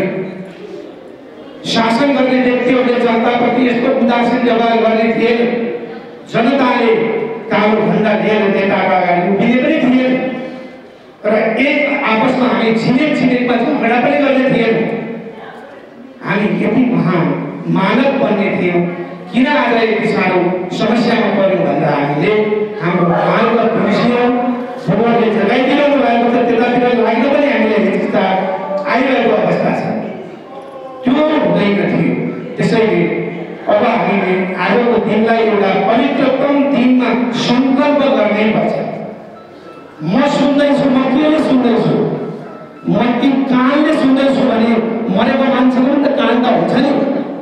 शासन गर्ने व्यक्तिहरूले जनताप्रति यस्तो उदासीन व्यवहार गर्ने थिएन। जनताले कालो झन्डा लिएर नेताका अगाडि उभिने पनि थिएन र एक आपसमा हामी छिमेकमा झगडा पनि गर्ने थिएन। हामी यति महान मानव बन्ने थियौँ। किन आज यति साह्रो समस्यामा पर्यौँ भन्दा हामीले हाम्रो मार्ग बिर्सियौँ। भगवानले जगाइदिनु भएको छ, त्यतातिर लाग्न पनि हामीले हिचकिचा आइरहेको अवस्था छ। त्यो हुँदैन थियो। त्यसैले अब हामीले आजको दिनलाई एउटा पवित्रतम दिनमा सङ्कल्प गर्नै पर्छ। म सुन्दैछु, म के सुन्दैछु, म ती कानले सुन्दैछु भने मरेको मान्छेको पनि त कान त हुन्छ नि।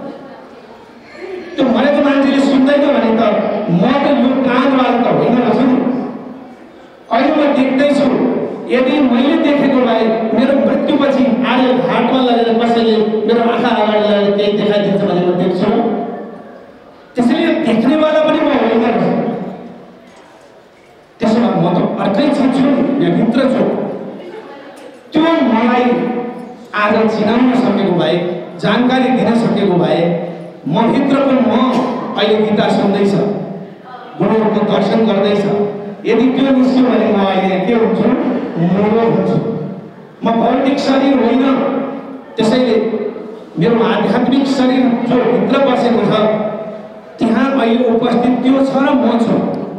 त्यो मरेको मान्छेले सुन्दैन भने त म त यो कानवाला त होइन रहेछु नि। अहिले म देख्दैछु, यदि मैले देखेको भए मेरो मृत्युपछि आज घाटमा लगेर कसैले मेरो आँखा अगाडि लगेर केही देखाइदिन्छ भने म देख्छु। त्यसैले देख्नेवाला पनि म होइन रहेछु। त्यसो भए म त अर्कै चिज छु, यहाँभित्र छु। त्यो मलाई आज चिनाउन सकेको भए, जानकारी दिन सकेको भए, म भित्रको म अहिले गीता सुन्दैछ, गुरुहरूको दर्शन गर्दैछ। यदि त्यो निस्क्यो भने म अहिले के हुन्छु? मुलो हुन्छु। म भौतिक शरीर होइन। त्यसैले मेरो आध्यात्मिक शरीर जो भित्र बसेको छ त्यहाँ अहिले उपस्थित त्यो छ र म छु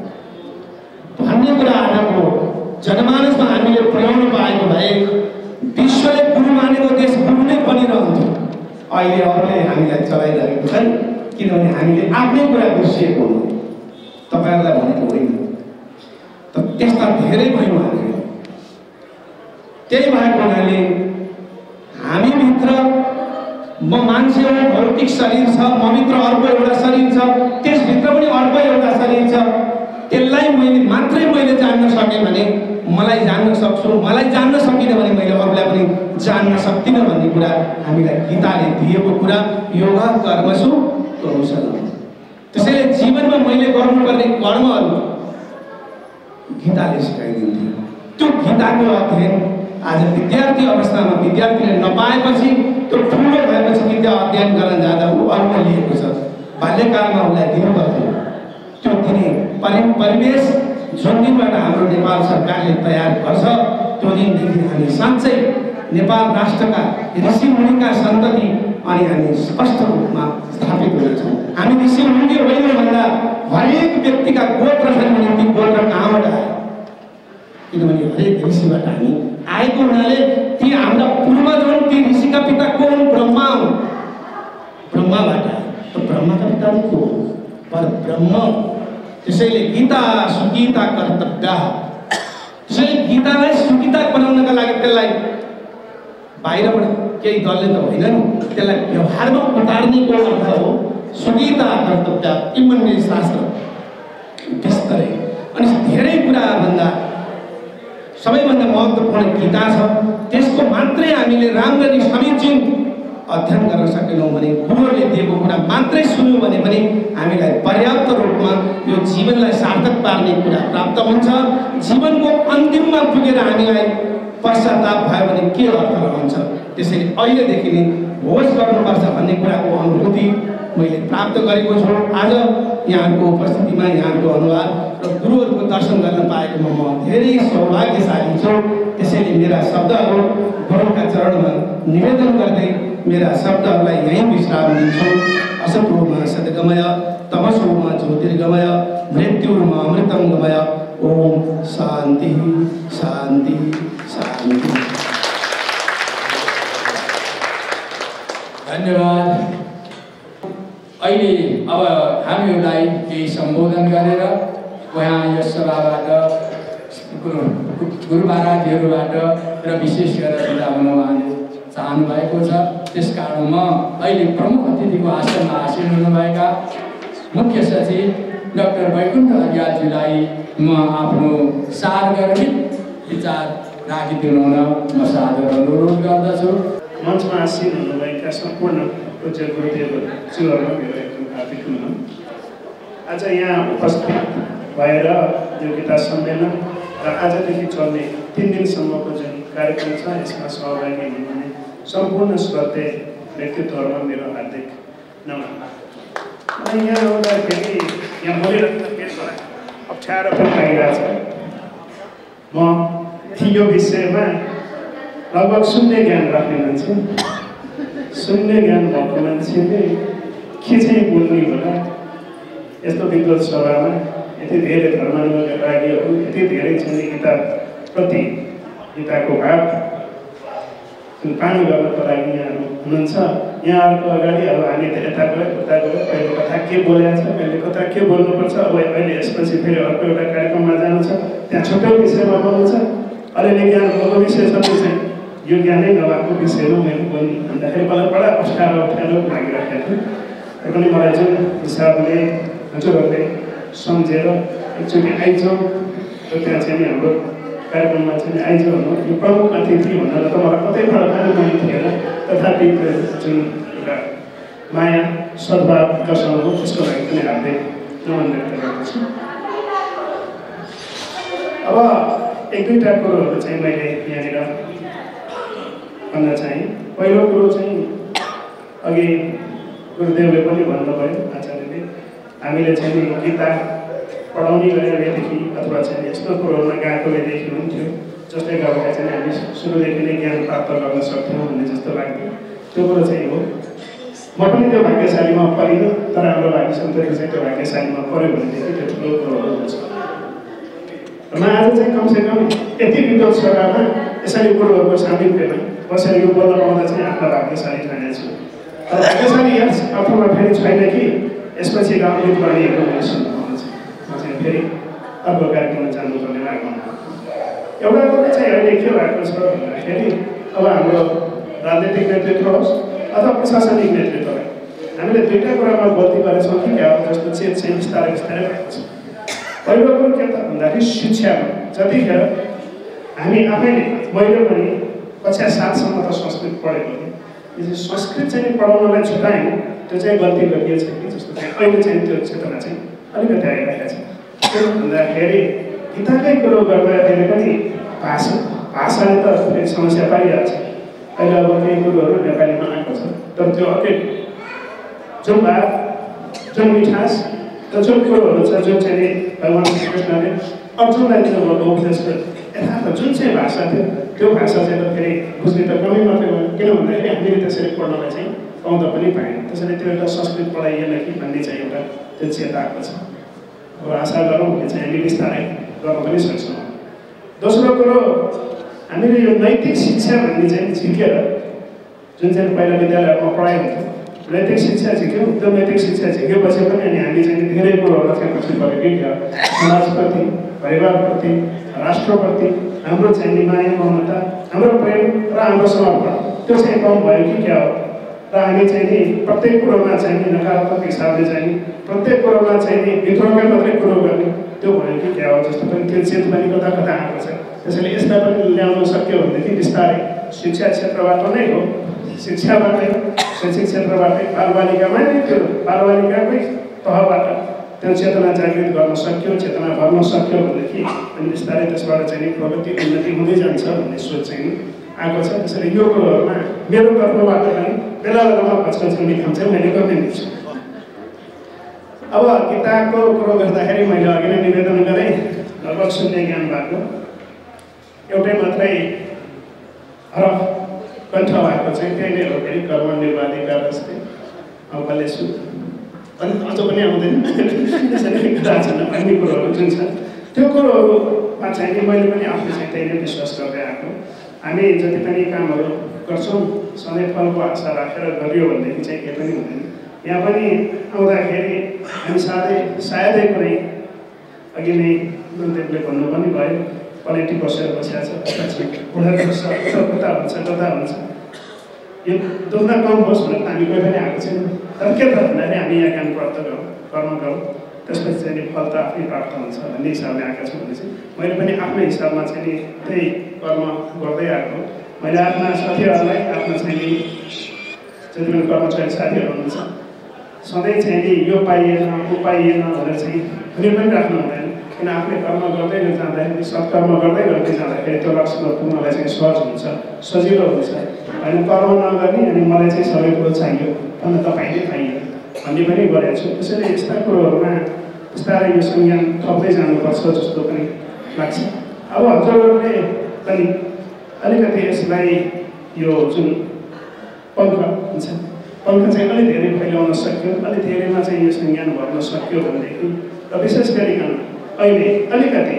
भन्ने कुरा आजको जनमानसमा हामीले पुर्याउनु पाएको भए विश्वले गुरु मानेको देश गुरु नै बनिरहन्थ्यो। अहिले अरूले हामीलाई चलाइरहेको छन्, किनभने हामीले आफ्नै कुरा बिर्सिएको हो। तपाईँहरूलाई भनेको होइन, त त्यस्ता धेरै भयौँ हामीले। त्यही भएको हुनाले हामीभित्र म मान्छे हो, भौतिक शरीर छ, मभित्र अर्को एउटा शरीर छ, त्यसभित्र पनि अर्को एउटा शरीर छ। त्यसलाई मैले जान्न सकेँ भने मलाई जान्न सक्छु, मलाई जान्न सकिनँ भने मैले अरूलाई पनि जान्न सक्दिनँ भन्ने कुरा हामीलाई गीताले दिएको कुरा। योगा कर्मसु कौशलम्। त्यसैले जीवनमा मैले गर्नुपर्ने कर्महरू गीताले सिकाइदिन्थ्यो। त्यो गीताको अध्ययन आज विद्यार्थी अवस्थामा विद्यार्थीले नपाएपछि, त्यो ठुलो भएपछि विद्या अध्ययन गर्न जाँदा ऊ अरूमा लिएको छ। बाल्यकालमा उसलाई दिनुपर्थ्यो। त्यो दिने परिवेश जुन दिनबाट हाम्रो नेपाल सरकारले तयार गर्छ त्यो दिनदेखि हामी साँच्चै नेपाल राष्ट्रका ऋषिमुनिका सन्तति अनि हामी स्पष्ट रूपमा स्थापित हुनेछौँ। हामी ऋषिमुनि होइन भन्दा हरेक व्यक्तिका गोत्र छन् भने ती गोत्र कहाँबाट आयो? किनभने हरेक ऋषिबाट हामी आएको हुनाले ती हाम्रा पूर्वज हुन्। ती ऋषिका पिता को हुन्? ब्रह्मा हुन्। ब्रह्माबाट आयो। ब्रह्माका पिता को हुन्? पर ब्रह्म। त्यसैले गीता सुगीता कर्तव्य। त्यसैले गीतालाई सुगीता बनाउनका लागि त्यसलाई बाहिरबाट केही दलले त होइन नि, त्यसलाई व्यवहारमा उतार्नेको अर्थ हो सुगीता कर्तव्य। इमन्ने शास्त्र विस्तरै अनि धेरै कुराभन्दा सबैभन्दा महत्त्वपूर्ण गीता छ। त्यसको मात्रै हामीले राम्ररी समीचीन अध्ययन गर्न सकेनौँ भने, गुरुहरूले दिएको कुरा मात्रै सुन्यौँ भने पनि हामीलाई पर्याप्त रूपमा यो जीवनलाई सार्थक पार्ने कुरा प्राप्त हुन्छ। जीवनको अन्तिममा पुगेर हामीलाई पश्चाताप भयो भने के अर्थ रहन्छ? त्यसैले अहिलेदेखि नै होस गर्नुपर्छ भन्ने कुराको अनुभूति मैले प्राप्त गरेको छु। आज यहाँको उपस्थितिमा यहाँको अनुवाद र गुरुहरूको दर्शन गर्न पाएकोमा म धेरै सौभाग्यशाली छु। त्यसैले मेरा शब्दहरू गुरुका चरणमा निवेदन गर्दै मेरा शब्दहरूलाई यहीँ विश्राम दिन्छु। असतोमा सद्गमय तमसोमा ज्योतिर्गमय मृत्युर्मा अमृतंगमय। ओम शांति शांति शांति। धन्यवाद। अहिले अब हामीहरूलाई केही सम्बोधन गरेर उहाँ यस सभाबाट गुरु महाराजहरूबाट र विशेष गरेर बिदा हुन उहाँले चाहनु भएको छ। त्यसकारण म अहिले प्रमुख अतिथिको आसनमा आसीन हुनुभएका मुख्य सचिव डाक्टर वैकुण्ठ अर्यालजीलाई म आफ्नो सारगर्भित विचार राखिदिनु हुन म सादर अनुरोध गर्दछु। मञ्चमा आसीन हुनुभएका सम्पूर्ण पूज्य गुरुदेवज्यूहरूमा मेरो एकदम हार्दिक नमन। आज यहाँ उपस्थित भएर यो गीता सम्मेलन र आजदेखि चल्ने 3 दिनसम्मको जुन कार्यक्रम छ यसमा सहभागी हुनुहुने सम्पूर्ण श्रद्धेय व्यक्तित्वहरूमा मेरो हार्दिक नमन। यहाँ आउँदाखेरि यहाँ बोलिरहेको अप्ठ्यारो पनि लागिरहेछ। म यो विषयमा लगभग शून्य ज्ञान राख्ने मान्छे, शून्य ज्ञान भएको मान्छेले के चाहिँ बोल्ने होला। यस्तो विद्वत सभामा यति धेरै धर्मानुरागीहरू, यति धेरै चाहिँ गीताप्रति गीताको भाव जुन पालन गर्नको लागि यहाँहरू हुनुहुन्छ। यहाँहरूको अगाडि अब हामी यता गयो उता गयो, कहिले कथा के बोलेको छ, कहिले कथा के बोल्नुपर्छ। अब अहिले यसपछि फेरि अर्को एउटा कार्यक्रममा जानु छ, त्यहाँ छुट्टै विषयमा बोल्नु छ। अलिअलि ज्ञान भएको विषय छ त्यो चाहिँ यो ज्ञानै नभएको विषयमा मैले बोल्नु भन्दाखेरि मलाई बडा अप्ठ्यारो लागिरहेको थियो। र पनि मलाई जुन हिसाबले हजुरहरूले सम्झेर एकचोटि आइजाउँ र त्यहाँ चाहिँ हाम्रो कार्यक्रममा चाहिँ आइजाउँ भन्नु, यो प्रमुख अतिथि भनेर त मलाई कतैबाट पनि थिएन। तथापि जुन एउटा माया सद्भाव दर्शाउनु त्यसको लागि पनि हार्दिक नमन व्यक्त गर्दछु। अब 1-2टा कुरोहरू चाहिँ मैले यहाँनिर भन्न चाहेँ। पहिलो कुरो चाहिँ अघि गुरुदेवले पनि भन्नुभयो, आचार्यले हामीले चाहिँ गीता पढाउने गरेदेखि अथवा चाहिँ यस्तो कुरोहरूमा गएकोदेखि हुन्थ्यो जसले गर्दा चाहिँ हामी सुरुदेखि नै ज्ञान प्राप्त गर्न सक्थ्यौँ भन्ने जस्तो लाग्थ्यो। त्यो कुरो चाहिँ हो। म पनि त्यो भाग्यशालीमा परिनँ, तर हाम्रो भाग्य सन्तति चाहिँ त्यो भाग्यशालीमा पऱ्यो भनेदेखि त्यो ठुलो कुरोहरू हुन्छ। र आज चाहिँ कमसेकम यति विद्वत सभामा यसरी कुरोहरूको सामिप्यमा बसेर यो बोल्न पाउँदा चाहिँ आफ्नो भाग्यशाली ठानेको छु। तर भाग्यशाली यस अर्थमा फेरि छैन कि यसपछि अमृत बाणीहरू मैले सुन्नु छ। म चाहिँ फेरि अर्को कार्यक्रममा जानुपर्ने लाग्नु। एउटा कुरो चाहिँ अहिले के भएको छ भन्दाखेरि अब हाम्रो राजनीतिक नेतृत्व होस् अथवा प्रशासनिक नेतृत्वलाई हामीले 2टा कुरामा गल्ती गरेछौँ कि क्या जस्तो चेत चाहिँ बिस्तारै बिस्तारै भएको छ। पहिलो कुरो के त भन्दाखेरि शिक्षामा जतिखेर हामी आफैले मैले पनि कक्षा 7सम्म त संस्कृत पढेको थिएँ। यो संस्कृत चाहिँ पढाउनलाई छुट्यायौँ, त्यो चाहिँ गल्ती गरिएको छ कि जस्तो चाहिँ अहिले चाहिँ त्यो क्षेत्रमा चाहिँ अलिकति आइरहेको छ। त्यो भन्दाखेरि गीताकै कुरो गर्दाखेरि पनि भाषाले त फेरि समस्या पाइरहेको छ। अहिले अब केही कुरोहरू नेपालीमा आएको छ, तर त्यो अर्कै जुन भाव जुन मिठास र जुन कुरोहरू छ जुन चाहिँ भगवान् श्रीकृष्णले अर्जुनलाई दिनुभएको उपदेशको यथार्थ जुन चाहिँ भाषा थियो त्यो भाषा चाहिँ त फेरि बुझ्ने त कमै मात्रै भयो। किन भन्दाखेरि हामीले त्यसरी पढ्नलाई चाहिँ पाउँदा पनि पाएन। त्यसैले त्यो एउटा संस्कृत पढाइएन कि भन्ने चाहिँ एउटा त्यो चेता आएको छ। अब आशा गरौँ कि चाहिँ हामी बिस्तारै गर्न पनि सक्छौँ। दोस्रो कुरो हामीले यो नैतिक शिक्षा भन्ने चाहिँ झिकेर जुन चाहिँ पहिला विद्यालयमा पढाइ हुन्थ्यो नैतिक शिक्षा झिक्यौँ। त्यो नैतिक शिक्षा झिकेपछि पनि अनि हामी चाहिँ धेरै कुरोहरूलाई चाहिँ पछि पऱ्यो कि समाजप्रति, परिवारप्रति, राष्ट्रप्रति हाम्रो चाहिँ माया ममता, हाम्रो प्रेम र हाम्रो समर्पण त्यो चाहिँ कम भयो कि क्या हो। र हामी चाहिँ नि प्रत्येक कुरोमा चाहिँ नकारात्मक हिसाबले चाहिँ प्रत्येक कुरोमा चाहिँ नि भित्रमै मात्रै कुरो गर्ने त्यो भयो कि क्या हो जस्तो पनि त्यो चेत पनि कता कता आएको छ। त्यसैले यसलाई पनि ल्याउन सक्यो भनेदेखि बिस्तारै शिक्षा क्षेत्रबाट नै हो, शिक्षाबाटै शैक्षिक क्षेत्रबाटै बालबालिकामै त्यो बालबालिकाकै तहबाट त्यो चेतना जागृत गर्न सक्यो, चेतना भर्न सक्यो भनेदेखि अनि बिस्तारै त्यसबाट चाहिँ प्रगति उन्नति हुँदै जान्छ भन्ने सोच चाहिँ आएको छ। त्यसैले यो कुरोहरूमा मेरो तर्फबाट पनि बेला बेलामा खचखचउने काम चाहिँ मैले गर्दै हुन्छु। अब गीताको कुरो गर्दाखेरि मैले अघि नै निवेदन गरेँ लगभग शून्य ज्ञान भएको एउटै मात्रै हरफ कण्ठ भएको चाहिँ त्यही नै हो फेरि कर्म निर्वाधिकार जस्तै बोलेछु अनि अझ पनि आउँदैन त्यसरी राजन भन्ने कुरोहरू जुन छ त्यो कुरोहरूमा चाहिँ नि मैले पनि आफूले चाहिँ त्यही नै विश्वास गर्दै आएको हामी जति पनि कामहरू गर्छौँ सधैँ फलको आशा राखेर गरियो भनेदेखि चाहिँ केही पनि हुँदैन यहाँ पनि आउँदाखेरि हामी सायदै कुनै अघि नै गुरुदेवले भन्नु पनि भयो पलेटी बसेर बसिरहेको छ कता हुन्छ यो दुःख कम होस् भनेर हामी कोही पनि आएको छैन तर के त भन्दाखेरि हामी यहाँ काम प्राप्त गरौँ कर्म गरौँ त्यसपछि चाहिँ फल त आफै प्राप्त हुन्छ भन्ने हिसाबले आएका छौँ भने चाहिँ मैले पनि आफ्नै हिसाबमा चाहिँ नि त्यही कर्म गर्दै आएको मैले आफ्ना साथीहरूलाई आफ्ना चाहिँ नि जति पनि कर्मचारी साथीहरू हुनुहुन्छ सधैँ चाहिँ नि यो पाइएन ऊ पाइएन भनेर चाहिँ कुनै पनि राख्नु हुँदैन किन आफूले कर्म गर्दै जाँदाखेरि सत्कर्म गर्दै जाँदाखेरि त्यो लक्ष्यमा पुग्नलाई चाहिँ सहज हुन्छ सजिलो हुन्छ होइन कर्म नगर्ने अनि मलाई चाहिँ सबै कुरो चाहियो अन्त तपाईँले पाइयो भन्ने पनि गरेको छु त्यसैले यस्ता कुरोहरूमा बिस्तारै यो संज्ञान थप्दै जानुपर्छ जस्तो पनि लाग्छ अब हजुरहरूले पनि अलिकति यसलाई यो जुन पङ्ख हुन्छ पङ्ख चाहिँ अलिक धेरै फैलाउन सक्यो अलिक धेरैमा चाहिँ यो संज्ञान भर्न सक्यो भनेदेखि र विशेष गरिकन अहिले अलिकति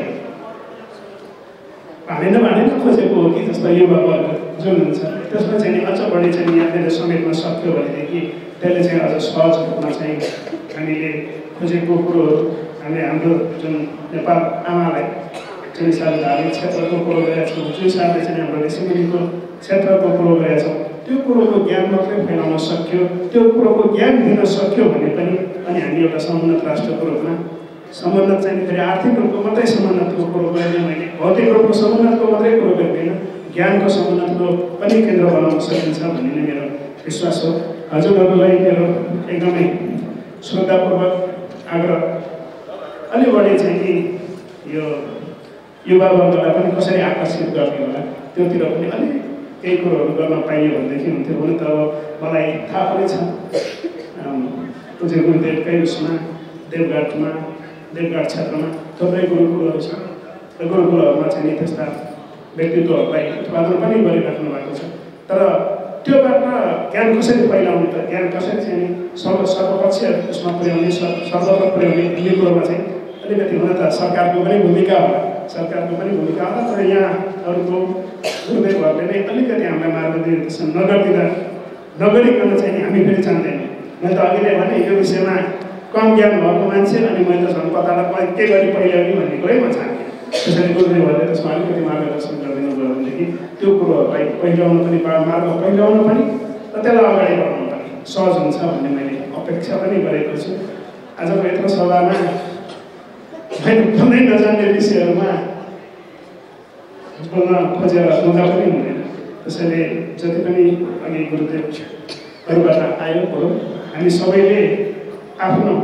भाँडेन खोजेको हो कि जस्तो युवा वर्ग जुन हुन्छ त्यसमा चाहिँ अझ बढी चाहिँ यहाँनिर समेट्न सक्यो भनेदेखि त्यसले चाहिँ अझ सहज रूपमा चाहिँ हामीले खोजेको कुरोहरू हामीले हाम्रो जुन नेपाल आमालाई जुन हिसाबले धार्मिक क्षेत्रको कुरो गरेका छौँ जुन हिसाबले चाहिँ हाम्रो ऋषिमुनिको क्षेत्रको कुरो गरेका छौँ त्यो कुरोको ज्ञान मात्रै फैलाउन सक्यो त्यो कुरोको ज्ञान दिन सक्यो भने पनि अनि हामी एउटा समुन्नत राष्ट्रको रूपमा समुन्नत चाहिँ फेरि आर्थिक रूपको मात्रै समुन्नतको कुरो गरेँ मैले भौतिक रूपको समुन्नतको मात्रै कुरो गर्दिनँ ज्ञानको समुन्नतको पनि केन्द्र बनाउन सकिन्छ भन्ने नै मेरो विश्वास हो हजुरहरूलाई मेरो एकदमै श्रद्धापूर्वक आग्रह अलि बढी चाहिँ कि यो युवा वर्गलाई पनि कसरी आकर्षित गर्ने होला त्योतिर पनि अलिक केही कुरोहरू गर्न पाइयो भनेदेखि हुन्थ्यो हुन त अब मलाई थाहा पनि छ पूज्य गुरुदेवकै उसमा देवघाट क्षेत्रमा थुप्रै गुरुकुलहरू छ र गुरुकुलहरूमा चाहिँ नि त्यस्ता व्यक्तित्वहरूलाई उत्पादन पनि गरिराख्नु भएको छ तर त्योबाट ज्ञान कसरी फैलाउने त ज्ञान कसरी चाहिँ सर्वपक्षीय उसमा पुर्याउने सर्वत्र पुर्याउने भन्ने कुरोमा चाहिँ अलिकति हुन त सरकारको पनि भूमिका होला तर यहाँहरूको गुरुदेवहरूले नै अलिकति हामीलाई मार्गदर्शन नगरिकन चाहिँ हामी फेरि जान्दैनौँ मैले त अघि नै भने यो विषयमा कम ज्ञान भएको मान्छे अनि मैले त झन् कतालाई के गरी पहिल्याउने भन्ने कुरै म चाहेँ त्यसरी गुरुदेवहरूले त्यसमा अलिकति मार्गदर्शन गरिदिनु भयो भनेदेखि त्यो कुरोहरूलाई पहिल्याउन पनि मार्ग पहिल्याउन पनि र त्यसलाई अगाडि बढाउन पनि सहज हुन्छ भन्ने मैले अपेक्षा पनि गरेको छु आजको यत्रो सभामा मैले भन्दै नजान्ने विषयहरूमा बोल्न खोजेर बोल्दा पनि हुँदैन त्यसैले जति पनि अघि गुरुदेवहरूबाट आयो कुरो हामी सबैले आफ्नो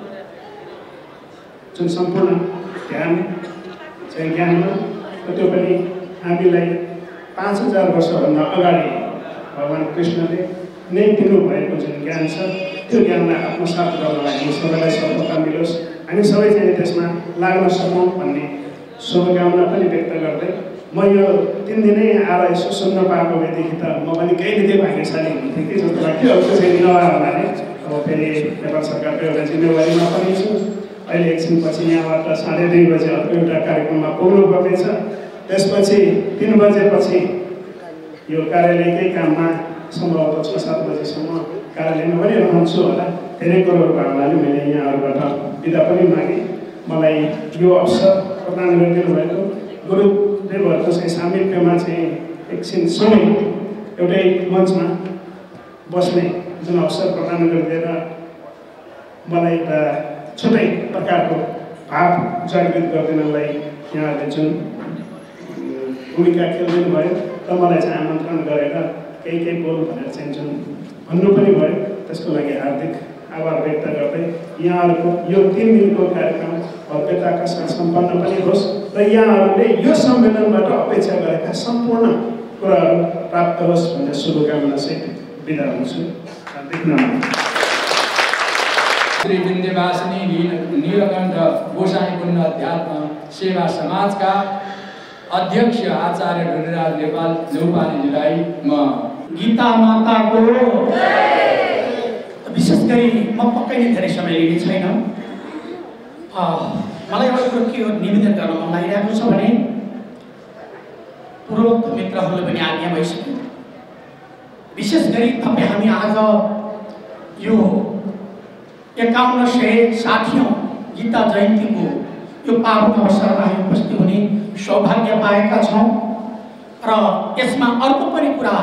जुन सम्पूर्ण ध्यान चाहिँ ज्ञानमा र त्यो पनि हामीलाई 5000 वर्षभन्दा अगाडि भगवान् कृष्णले नै दिनुभएको जुन ज्ञान छ त्यो ज्ञानलाई आत्मसात गर्नलाई हामी सबैलाई सफलता मिलोस् हामी सबै चाहिँ त्यसमा लाग्न सकौँ भन्ने शुभकामना पनि व्यक्त गर्दै म यो 3 दिनै आएर यसो सुन्न पाएको भएदेखि त म पनि केही न केही भाग्यशाली हुन्थेँ कि जस्तो लाग्थ्यो अब त्यसरी नभएर भने अब फेरि नेपाल सरकारको एउटा जिम्मेवारीमा पनि छु अहिले एकछिनपछि यहाँबाट 2:30 बजे अर्को एउटा कार्यक्रममा पुग्नु पर्नेछ त्यसपछि 3 बजेपछि यो कार्यालयकै काममा सम्भवतः 6-7 बजेसम्म कार्यालयमा पनि रहन्छु होला धेरै कुरोहरू भएको हुनाले मैले यहाँहरूबाट बिदा पनि मागेँ मलाई यो अवसर प्रदान गरिदिनु भएको गुरुदेवहरूको चाहिँ सामिप्यमा चाहिँ एकछिन समय एउटै मञ्चमा बस्ने जुन अवसर प्रदान गरिदिएर मलाई एउटा छुट्टै प्रकारको भाव जागृत गरिदिनलाई यहाँहरूले जुन भूमिका खेलिदिनु भयो र मलाई चाहिँ आमन्त्रण गरेर केही बोल भनेर चाहिँ जुन भन्नु पनि भयो त्यसको लागि हार्दिक आभार व्यक्त गर्दै यहाँहरूको यो 3 दिनको कार्यक्रम भव्यताका साथ सम्पन्न पनि होस् र यहाँहरूले यो सम्मेलनबाट अपेक्षा गरेका सम्पूर्ण कुराहरू प्राप्त होस् भन्ने शुभकामना सहित बिदा हुन्छु। श्री विन्ध्यवासिनी नीलकण्ठ गोसाई पुण्य अध्यात्म सेवा समाजका अध्यक्ष आचार्य ढुण्डराज नेपाल न्यौपानेजीलाई म गीता माताको विशेष गरी म पक्कै नै धेरै समय लिने छैन। मलाई एउटा कुरो के निवेदन गर्न मन लागिरहेको छ भने पूर्वोक्त मित्रहरूले पनि आज्ञा भइसक्यो। विशेष गरी तपाईँ हामी आज यो 5160औं गीता जयन्तीको यो पावन अवसरमा हामी उपस्थित हुने सौभाग्य पाएका छौँ। र यसमा अर्को पनि कुरा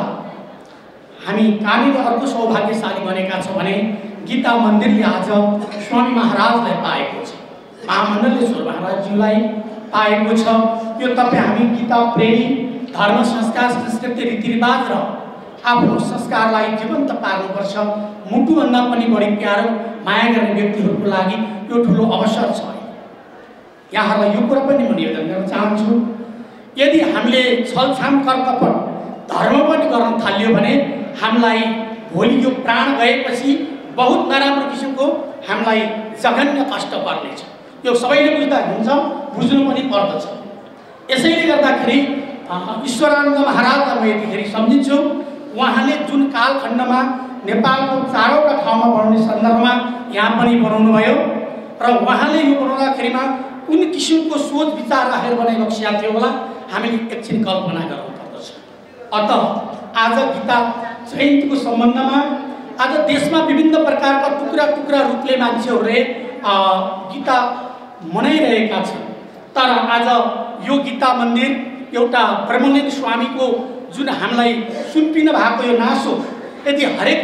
हामी कहाँनिर अर्को सौभाग्यशाली बनेका छौँ भने गीता मन्दिरले आज स्वामी महाराजलाई पाएको छ, महामण्डलेश्वर महाराजज्यूलाई पाएको छ। यो तपाईँ हामी गीता प्रेमी, धर्म संस्कार, संस्कृति, रीतिरिवाज र आफ्नो संस्कारलाई जीवन्त पार्नुपर्छ। मुटुभन्दा पनि बढी प्यारो माया गर्ने व्यक्तिहरूको लागि यो ठुलो अवसर छ। यहाँहरूलाई यो कुरा पनि म निवेदन गर्न चाहन्छु, यदि हामीले छलछाम करकपट धर्म पनि गर्न थालियो भने हामीलाई भोलि यो प्राण गएपछि बहुत नराम्रो किसिमको हामीलाई जघन्य कष्ट पर्नेछ। यो सबैले बुझ्दा हुन्छ, बुझ्नु पनि पर्दछ। यसैले गर्दाखेरि ईश्वरानन्द महाराजलाई म यतिखेर सम्झिन्छु। उहाँले जुन कालखण्डमा नेपालको चारवटा ठाउँमा बनाउने सन्दर्भमा यहाँ पनि बनाउनु भयो र उहाँले यो बनाउँदाखेरिमा कुन किसिमको सोच विचार राखेर बनाइबक्सिया थियो होला हामीले एकछिन कल्पना गर्नुपर्दछ। अत आज गीता जयन्तीको सम्बन्धमा आज देशमा विभिन्न प्रकारका टुक्रा टुक्रा रूपले मान्छेहरूले गीता मनाइरहेका छन्। तर आज यो गीता मन्दिर एउटा ब्रह्मलिङ्ग स्वामीको जुन हामीलाई सुम्पिन भएको यो नासो, यदि हरेक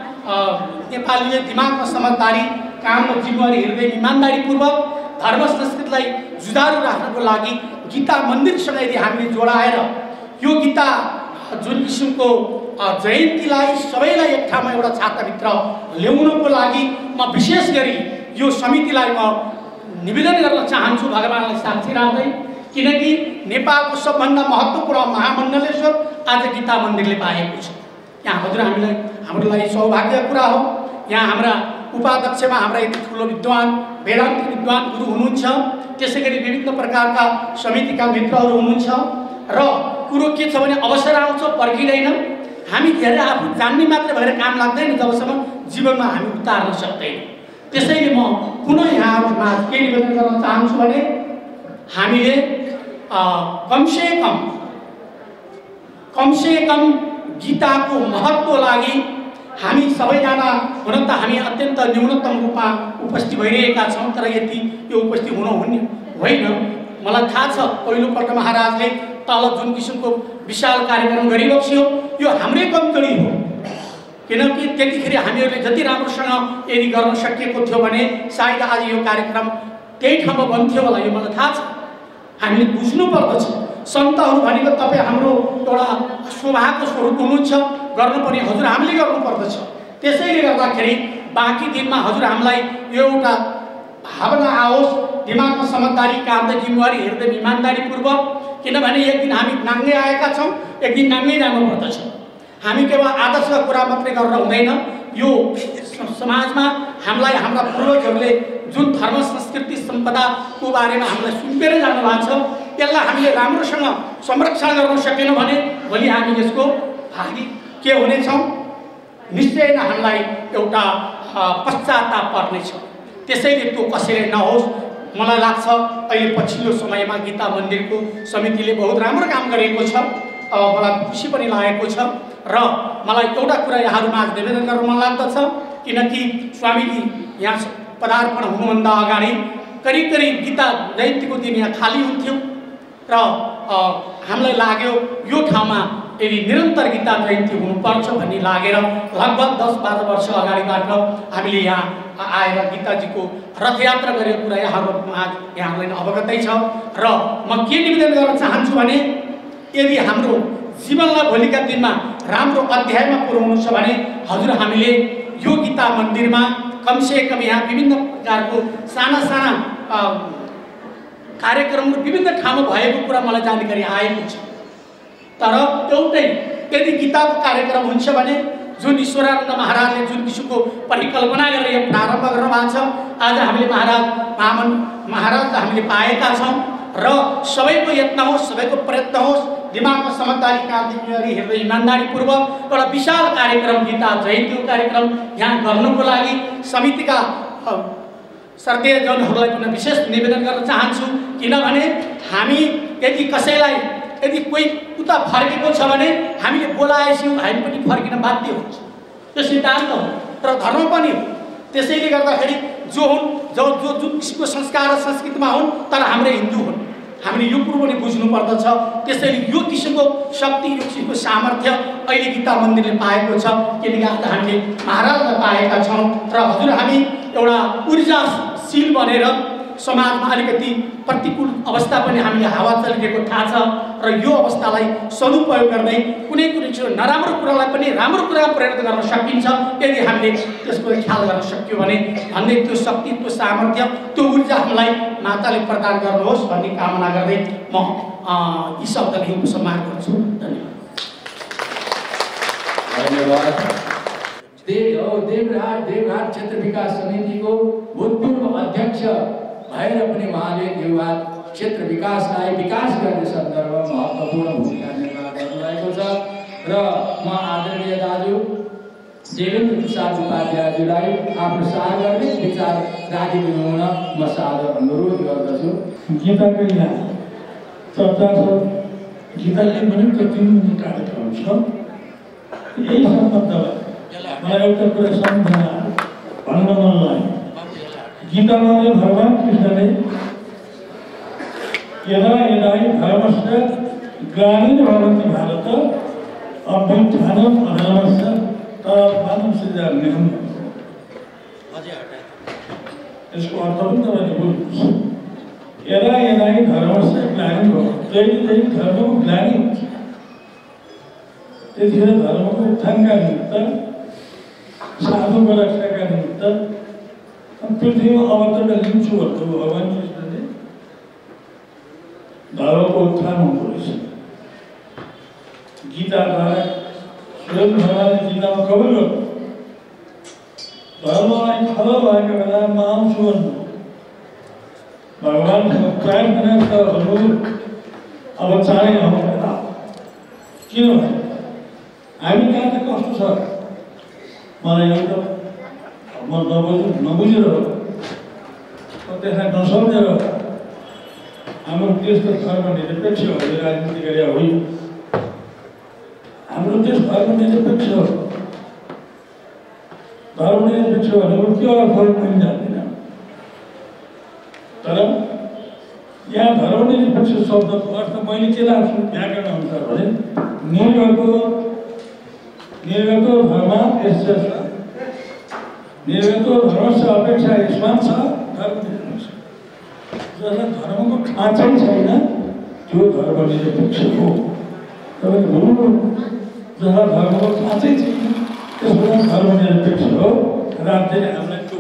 नेपालीले दिमागमा समझदारी, काममा जिम्मेवारी हेर्दै इमान्दारीपूर्वक धर्म संस्कृतिलाई जुझारु राख्नको लागि गीता मन्दिरसँग यदि हामीले जोडाएर यो गीता जुन किसिमको जयन्तीलाई सबैलाई एक ठाउँमा एउटा छाताभित्र ल्याउनको लागि म विशेष गरी यो समितिलाई म निवेदन गर्न चाहन्छु, भगवानलाई साक्षी राख्दै। किनकि नेपालको सबभन्दा महत्त्वपूर्ण महामण्डलेश्वर आज गीता मन्दिरले पाएको छ। यहाँ हजुर हाम्रो लागि सौभाग्य कुरा हो। यहाँ हाम्रा उपाध्यक्षमा हाम्रा यति ठुलो विद्वान वेदान्त विद्वान गुरु हुनुहुन्छ, त्यसै गरी विभिन्न प्रकारका समितिका मित्रहरू हुनुहुन्छ। र कुरो के छ भने अवसर आउँछ पर्खिँदैन, हामी धेरै आफू जान्ने मात्र भएर काम लाग्दैन जबसम्म जीवनमा हामी उतार्न सक्दैनौँ। त्यसैले म पुनः यहाँहरूमा के निवेदन गर्न चाहन्छु भने हामीले कमसे कम गीताको महत्त्व लागि हामी सबैजना हुन त हामी अत्यन्त न्यूनतम रूपमा उपस्थित भइरहेका छौँ, तर यति यो उपस्थित हुनु होइन। मलाई थाहा छ पहिलोपल्ट महाराजले तल जुन किसिमको विशाल कार्यक्रम गरिबक्स्यो यो हाम्रै कमजोरी हो। किनकि त्यतिखेर हामीहरूले जति राम्रोसँग यदि गर्न सकिएको थियो भने सायद आज यो कार्यक्रम त्यही ठाउँमा बन्थ्यो होला, यो मलाई थाहा छ। हामीले बुझ्नु पर्दछ सन्तहरू भनेको तपाईँ हाम्रो एउटा स्वभावको स्वरूप हुनुहुन्छ, गर्नुपर्ने हजुर हामीले गर्नुपर्दछ। त्यसैले गर्दाखेरि बाँकी दिनमा हजुर हामीलाई यो एउटा भावना आओस्, दिमागमा समझदारी, काममा जिम्मेवारी हेर्दै इमान्दारीपूर्वक, किनभने एक दिन हामी नाङ्गै आएका छौँ, एक दिन नाङ्गै जानुपर्दछ। हामी केवल आदर्शका कुरा मात्रै गरेर हुँदैन। यो समाजमा हामीलाई हाम्रा पूर्वजहरूले जुन धर्म संस्कृति सम्पदाको बारेमा हामीलाई सुम्पेर जानुभएको छ, यसलाई हामीले राम्रोसँग संरक्षण गर्न सकेनौँ भने भोलि हामी यसको भागी के हुनेछौँ, निश्चय नै हामीलाई एउटा पश्चाताप पर्नेछ। त्यसैले त्यो कसैले नहोस्। मलाई लाग्छ अहिले पछिल्लो समयमा गीता मन्दिरको समितिले बहुत राम्रो काम गरेको छ, मलाई खुसी पनि लागेको छ। र मलाई एउटा कुरा यहाँहरूमा निवेदन गर्न मन लाग्दछ, किनकि स्वामीजी यहाँ पदार्पण हुनुभन्दा अगाडि करिब गीता जयन्तीको दिन यहाँ खाली हुन्थ्यो र हामीलाई लाग्यो यो ठाउँमा यदि निरन्तर गीता जयन्ती हुनुपर्छ भन्ने लागेर लगभग 10-12 वर्ष अगाडिबाट हामीले यहाँ आएर गीताजीको रथयात्रा गरेको कुरा यहाँहरूलाई अवगतै छ। र म के निवेदन गर्न चाहन्छु भने यदि हाम्रो जीवनलाई भोलिका दिनमा राम्रो अध्यायमा पुर्याउनु छ भने हजुर हामीले यो गीता मन्दिरमा कमसे कम यहाँ विभिन्न प्रकारको साना कार्यक्रमहरू विभिन्न ठाउँमा भएको कुरा मलाई जानकारी आएको छ। तर एउटै यदि गीताको कार्यक्रम हुन्छ भने जुन ईश्वरानन्द महाराजले जुन किसिमको परिकल्पना गरेर यो प्रारम्भ गर्नुभएको छ, आज हामीले महाराजलाई हामीले पाएका छौँ। र सबैको यत्न होस्, सबैको प्रयत्न होस्, दिमागमा समझदारी कामदारी हेर्दै इमान्दारीपूर्वक एउटा विशाल कार्यक्रम गीता जयन्तीको कार्यक्रम यहाँ गर्नुको लागि समितिका श्रद्धेयजनहरूलाई पनि विशेष निवेदन गर्न चाहन्छु। किनभने हामी यदि कोही उता फर्केको छ भने हामीले बोलाएछौँ हामी पनि फर्किन बाध्य हुन्छ, त्यो सिद्धान्त हो र धर्म पनि हो। त्यसैले गर्दाखेरि जो हुन् जो किसिमको संस्कार र संस्कृतिमा हुन् तर हाम्रो हिन्दू हुन्, हामीले यो कुरो पनि बुझ्नु पर्दछ। त्यसैले यो किसिमको शक्ति यो किसिमको सामर्थ्य अहिले गीता मन्दिरले पाएको छ, किनकि आज हामीले महाराजलाई पाएका छौँ र हजुर हामी एउटा ऊर्जाशील बनेर समाजमा अलिकति प्रतिकूल अवस्था पनि हामीले हावा चलिरहेको थाहा छ र यो अवस्थालाई सदुपयोग गर्दै कुनै नराम्रो कुरालाई पनि राम्रो कुरामा परिणत गर्न सकिन्छ यदि हामीले त्यसको ख्याल गर्न सक्यौँ भने भन्दै त्यो शक्ति त्यो सामर्थ्य त्यो ऊर्जा हामीलाई माताले प्रदान गर्नुहोस् भन्ने कामना गर्दै म यी शब्दले उपसंहार गर्छु। धन्यवाद। देवघाट क्षेत्र विकास समितिको भूतपूर्व अध्यक्ष भएर पनि उहाँले देवघाट क्षेत्र विकासलाई विकास गर्ने सन्दर्भमा महत्त्वपूर्ण भूमिका निर्वाह गर्नुभएको छ र म आदरणीय दाजु देवेन्द्र प्रसाद उपाध्यायज्यूलाई आफ्नो सार्वजनिक विचार राखिदिनु हुन म सादर अनुरोध गर्दछु। गीताको यहाँ चर्चा छ, गीताले पनि कति कार्यक्रम छ। यही सम्बन्धमा मलाई एउटा कुरा सम्झना भन्न मन लाग्यो। गीतामा भगवान कृष्णले यदा यदा धर्मस्य ग्लानिर्भवति भारत अभ्युत्थानम् अधर्मस्य तदात्मानं सृजाम्यहम्। यसको अर्थ पनि तपाईँले बुझ्नुहोस्। यदा यदा धर्मस्य ग्लानिर्भवति, जहिले जहिले धर्मको ग्लानि हुन्छ त्यतिखेर धर्मको उत्थानका निमित्त साधुको रक्षाका निमित्त पृथ्वीमा अवतरण लिन्छु भन्नु भगवान कृष्णले धर्मको उत्थान हुँदो रहेछ। गीताद्वारा स्वयं भगवानले गीतामा कबुल गर्नु धर्मलाई खबर भएको बेला म आउँछु भन्नु भगवानसँग प्रार्थना गर्नु। अब चाँडै आउनु किनभने हामी कहाँ त कस्तो छ मलाई एउटा म नबुझेर त्यसलाई नसम्झेर हाम्रो देश त धर्मनिरपेक्ष हो, राजनीति गरे होइन। हाम्रो देश धर्मनिरपेक्ष हो। धर्मनिरपेक्ष भनेको के अर्थ हो पनि जान्दिनँ, तर यहाँ धर्मनिरपेक्ष शब्दको अर्थ मैले के लाग्छु व्याकरण अनुसार भने निर्गतो धर्म निर्गतो धर्मस्य अपेक्षा यसमान छ धर्मनिरपेक्ष। जसलाई धर्मको खाँचै छैन त्यो धर्मनिरपेक्ष हो। तपाईँले भन्नुभयो जसलाई धर्मको खाँचै छैन त्यसको नाम धर्मनिरपेक्ष हो। राज्यले हामीलाई त्यो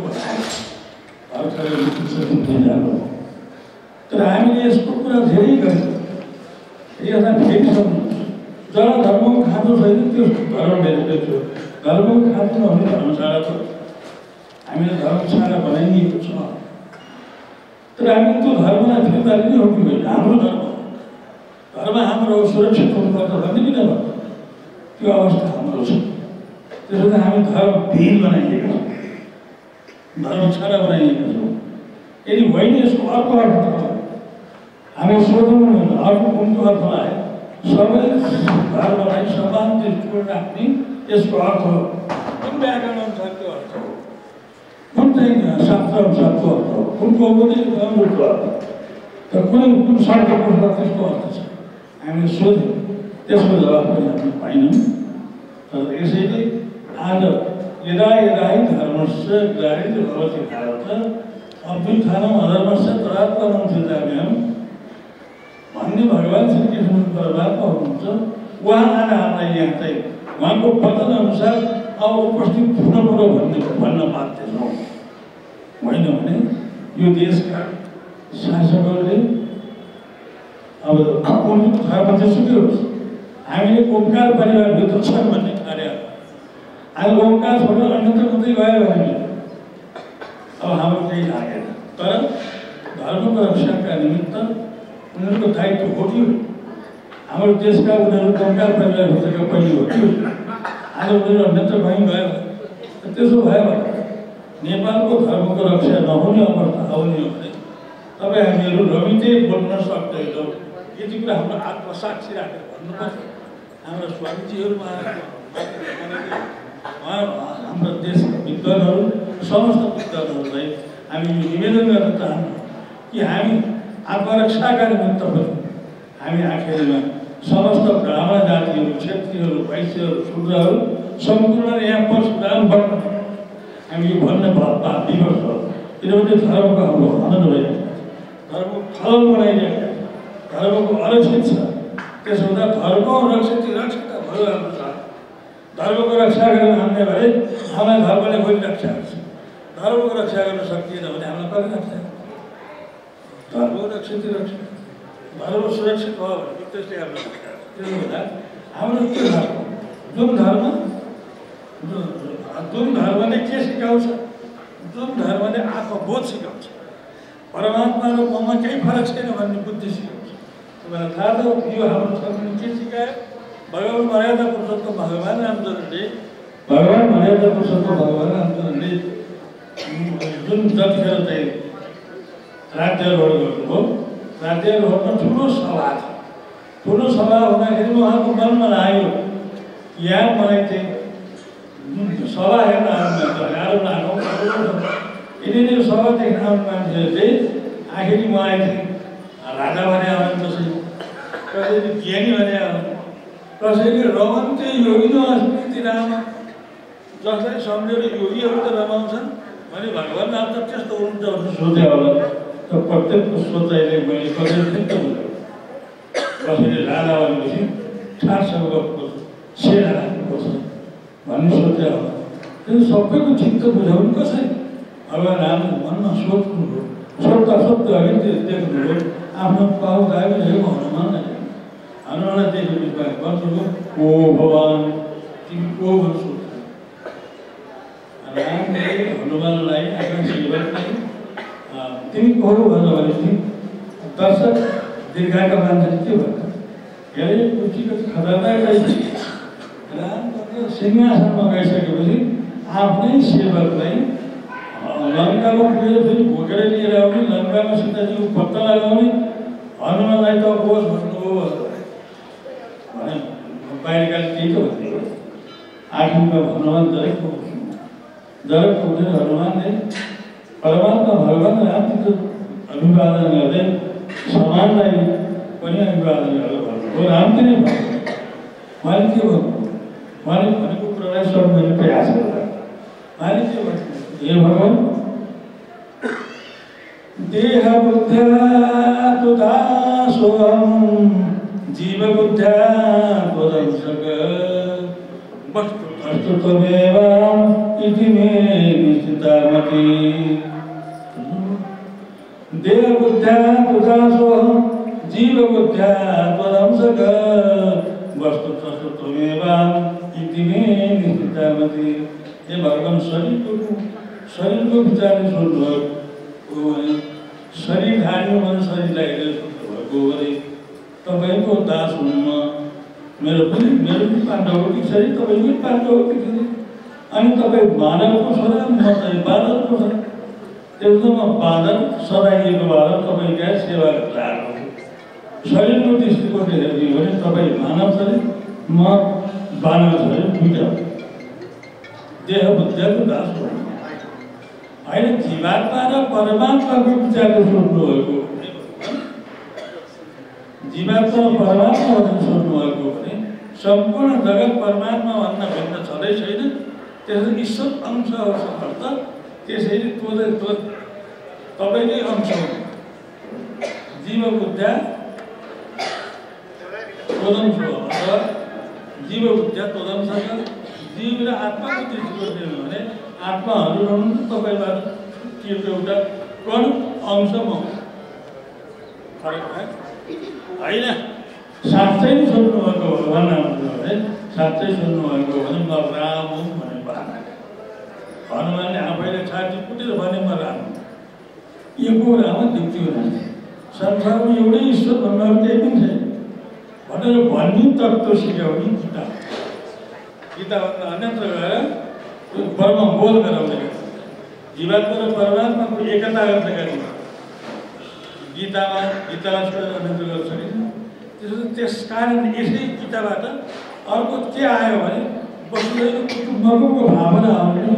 बनायो। तर हामीले यसको कुरा धेरै गर्छौँ, यसलाई फेरि सक्नुहुन्छ। जसलाई धर्मको खाँचो छैन त्यो धर्मनिरपेक्ष हो। धर्मको खाँचो नहुने धर्मशाला त हामीले धर्मशाला बनाइएको छ, तर हामी त्यो धर्मलाई फिर्ता लिने हो कि होइन? हाम्रो धर्म हाम्रो सुरक्षित हुनुपर्छ भन्ने किन भयो? त्यो अवस्था हाम्रो छ। त्यसो त हामी धर्मविहीन बनाइएका छौँ, धर्मशाला बनाइएका छौँ। यदि होइन यसको अर्को अर्थ हामी सोधौँ अर्को कुनको अर्थ आयो सबै धर्मलाई समान दृष्टिकोण राख्ने यसको अर्थ हो। कुन व्याकरण अनुसार त्यो अर्थ हो, कुन चाहिँ शास्त्र अनुसारको अर्थ हो, कुनको उपदेशको अर्थ, तर कुन शब्दको त्यसको अर्थ छ हामीले सोध्यौँ, त्यसको जवाब पनि हामी पाइनौँ। तर यसैले आज यदा यदा धर्मस्य ग्लानिर्भवति भारत अभ्युत्थानम् अधर्मस्य तदात्मानं सृजाम्यहम् भन्ने भगवान् श्री कृष्ण परमात्मा हुनुहुन्छ। उहाँ आज हामीलाई यहाँ चाहिँ उहाँको वचन अनुसार अब उपस्थित हुनुपर्यो भन्न बाध्य छौँ। होइन भने यो देशका शासकहरूले अब उनको धर्म जेसुकै होस् हामीले ओमकार परिवारभित्र छन् भन्ने कार्य आज ओमकार छोडेर अन्यत्र कतै गयो भने अब हाम्रो केही लागेन। तर धर्मको रक्षाका निमित्त उनीहरूको दायित्व हो कि हाम्रो देशका उनीहरू कङ्काल परिवार भएका पहिले हो त्यो आज उनीहरू अन्यत्र कहीँ गयो त्यसो भयो भने नेपालको धर्मको रक्षा नहुने अवस्था आउने हो भने तपाईँ हामीहरू रमिते बोल्न सक्दैनौँ। यति कुरा हाम्रो आत्मसाक्षी राखेर भन्नुपर्छ। हाम्रा स्वामीजीहरूमा हाम्रो देशका विद्वानहरू समस्त विद्वानहरूलाई हामी निवेदन गर्न चाहन्छौँ कि हामी आत्मरक्षाका निमित्त पनि हामी आखिरमा समस्त ब्राह्मण जातिहरू, क्षेत्रीहरू, वैश्यहरू, शूद्रहरू सम्पूर्ण यहाँ परशुराम बन्न हामी यो भन्न विवश हो। किनभने धर्मको हाम्रो हनन भइरहेको छ, धर्मको खलल बनाइरहेको छ, धर्मको अरक्षित छ। त्यसो हुँदा धर्म रक्षित भयो हाम्रो साथ। धर्मको रक्षा गर्न मान्ने भए हामीलाई धर्मले खोइ रक्षा गर्छ। धर्मको रक्षा गर्न सकिएन भने हामीलाई कसले रक्षा गर्छ? धर्म रक्षित धर्म सुरक्षित भयो भने त्यसले हाम्रो रक्षा गर्छ। त्यसो हुँदा हाम्रो के धर्म जुन धर्मले के सिकाउँछ? जुन धर्मले आत्मबोध सिकाउँछ, परमात्मा र ममा केही फरक छैन भन्ने बुद्धि सिकाउँछ। तपाईँलाई थाहा छ यो हाम्रो धर्मले के सिकायो? भगवान मर्यादा पुरुषोत्तम भगवान रामचन्द्रले जुन जतिखेर चाहिँ राज्यारोहण गर्नुभयो, राज्यारोहणमा ठुलो सभा थियो। ठुलो सभा हुँदाखेरि उहाँको मनमा लाग्यो यहाँ मलाई चाहिँ सभा हेर्न आउनु गाह्रो लाग्यो। यिनीहरू सभा देख्न आउने मान्छेहरूले आखिरी मलाई चाहिँ राजा भने आउनु, कसैले ज्ञानी भने आउनु, कसैले रमन्ते योगी अस्मृति राम, जसलाई सम्झेर योगीहरू त रमाउँछन् भने भगवान् राम त त्यस्तो हुनुहुन्छ भन्ने सोचे होला। त प्रत्येकको सोचाइले मैले कसैले चित्त बुझाउँ, कसैले राजा भनेपछि ठाडसँग गर्नुपर्छ, सेना राख्नुपर्छ भन्ने सोचे होला। त्यो सबैको चित्त बुझाउनु कसरी? भगवान् रामले मनमा सोध्नुभयो, सोध्दा अघि त्यो देख्नुभयो आफ्नो पाउ गाइरहेको हनुमानलाई। हनुमानलाई देखेपछि भन्नुभयो ओ भगवान् तिमी को भन्छ? रामले हनुमानलाई आफ्नो सेवकलाई तिमी को भनेपछि दर्शक दीर्घाका मान्छेले के भन्छ? हेरे कुर्सीको खतरनाक रहेछ। राम सिंहासनमा गइसकेपछि आफ्नै सेवकलाई लङ्कामा पुगेर फेरि भोकेर लिएर आउने, लङ्कामा सीताजीको पत्ता लगाउने, हनुमानलाई त होस् भन्नुभयो भने बाहिरकाले त्यही त भनिदियो। आखिरमा हनुमान जनकको उठेर हनुमानले परमात्मा भगवान् रामसित अभिवादन गर्दै समानलाई पनि अभिवादन गरेर भन्नुभयो। रामले नै भन्नु, उहाँले के भन्नु? उहाँले भनेको कुरालाई सम्झने प्रयास गर्दा उहाँले के भन्नु? हे भगवान् देह बुद्ध्या तुदासोऽहं जीव बुद्ध्या त्वदंशक वस्तु त्वमेव इति मे निश्चिता मति। देह बुद्ध्या तुदासोऽहं जीव बुद्ध्या त्वदंशक वस्तु त्वमेव इति मे निश्चिता मति। हे भगवान् शरीरको विचारले सोध्नुभएको भने शरीरधारी भने शरीरलाई हेरेर सोध्नुभएको भने तपाईँको दास हुनुमा मेरो पनि पाण्डवको शरीर तपाईँको पाण्डवको थियो। अनि तपाईँ बाँदरको छोरा, म चाहिँ बाँदरको छोरा। त्यसो म बाँदर सराइएको बाँदर तपाईँका सेवा लाग्नु। शरीरको दृष्टिकोणले हेर्ने भने तपाईँ मानव शरीर, म बानर शरीर दुईटा। देह बुद्धिको दास हो होइन। जीवात्मा र परमात्माको विचारले सोध्नुभएको, जीवात्मा र परमात्मा भनेर सोध्नुभएको भने सम्पूर्ण जगत परमात्माभन्दा भिन्न छँदै छैन। त्यसले ईश्वर अंश हो समर्थ। त्यसैले तपाईँकै अंश हो। जीव बुद्ध्या तदंश हो अथवा जीव बुद्ध्या तदंश। जीव र आत्माको दृष्टिकोण हेर्नु भने आत्माहरू हुनुहुन्छ तपाईँबाट एउटा कण अंशमा फरक भयो होइन। साँच्चै सोध्नुभएको भगवान् रामले भने साँच्चै सोध्नुभएको भने म राम हुँ भने हनुमानले आफैले छाती कुटेर भने म राम हुँ। यो को राम देख्थ्यो भने संसारमा एउटै ईश्वर भन्नु केही पनि छैन। भनेर भन्ने तत्त्व सिकाउने गीता गीताभन्दा अन्यत्र गएर परम बोध गराउँदै जीवात्मा र परमात्माको एकता गर्दै गर्ने गीतालाई छोडेर अन्यत्र गर्न सकिन्छ। त्यस कारण यसै गीताबाट अर्को के आयो भने वसुधैव कुटुम्बकमको भावना आउने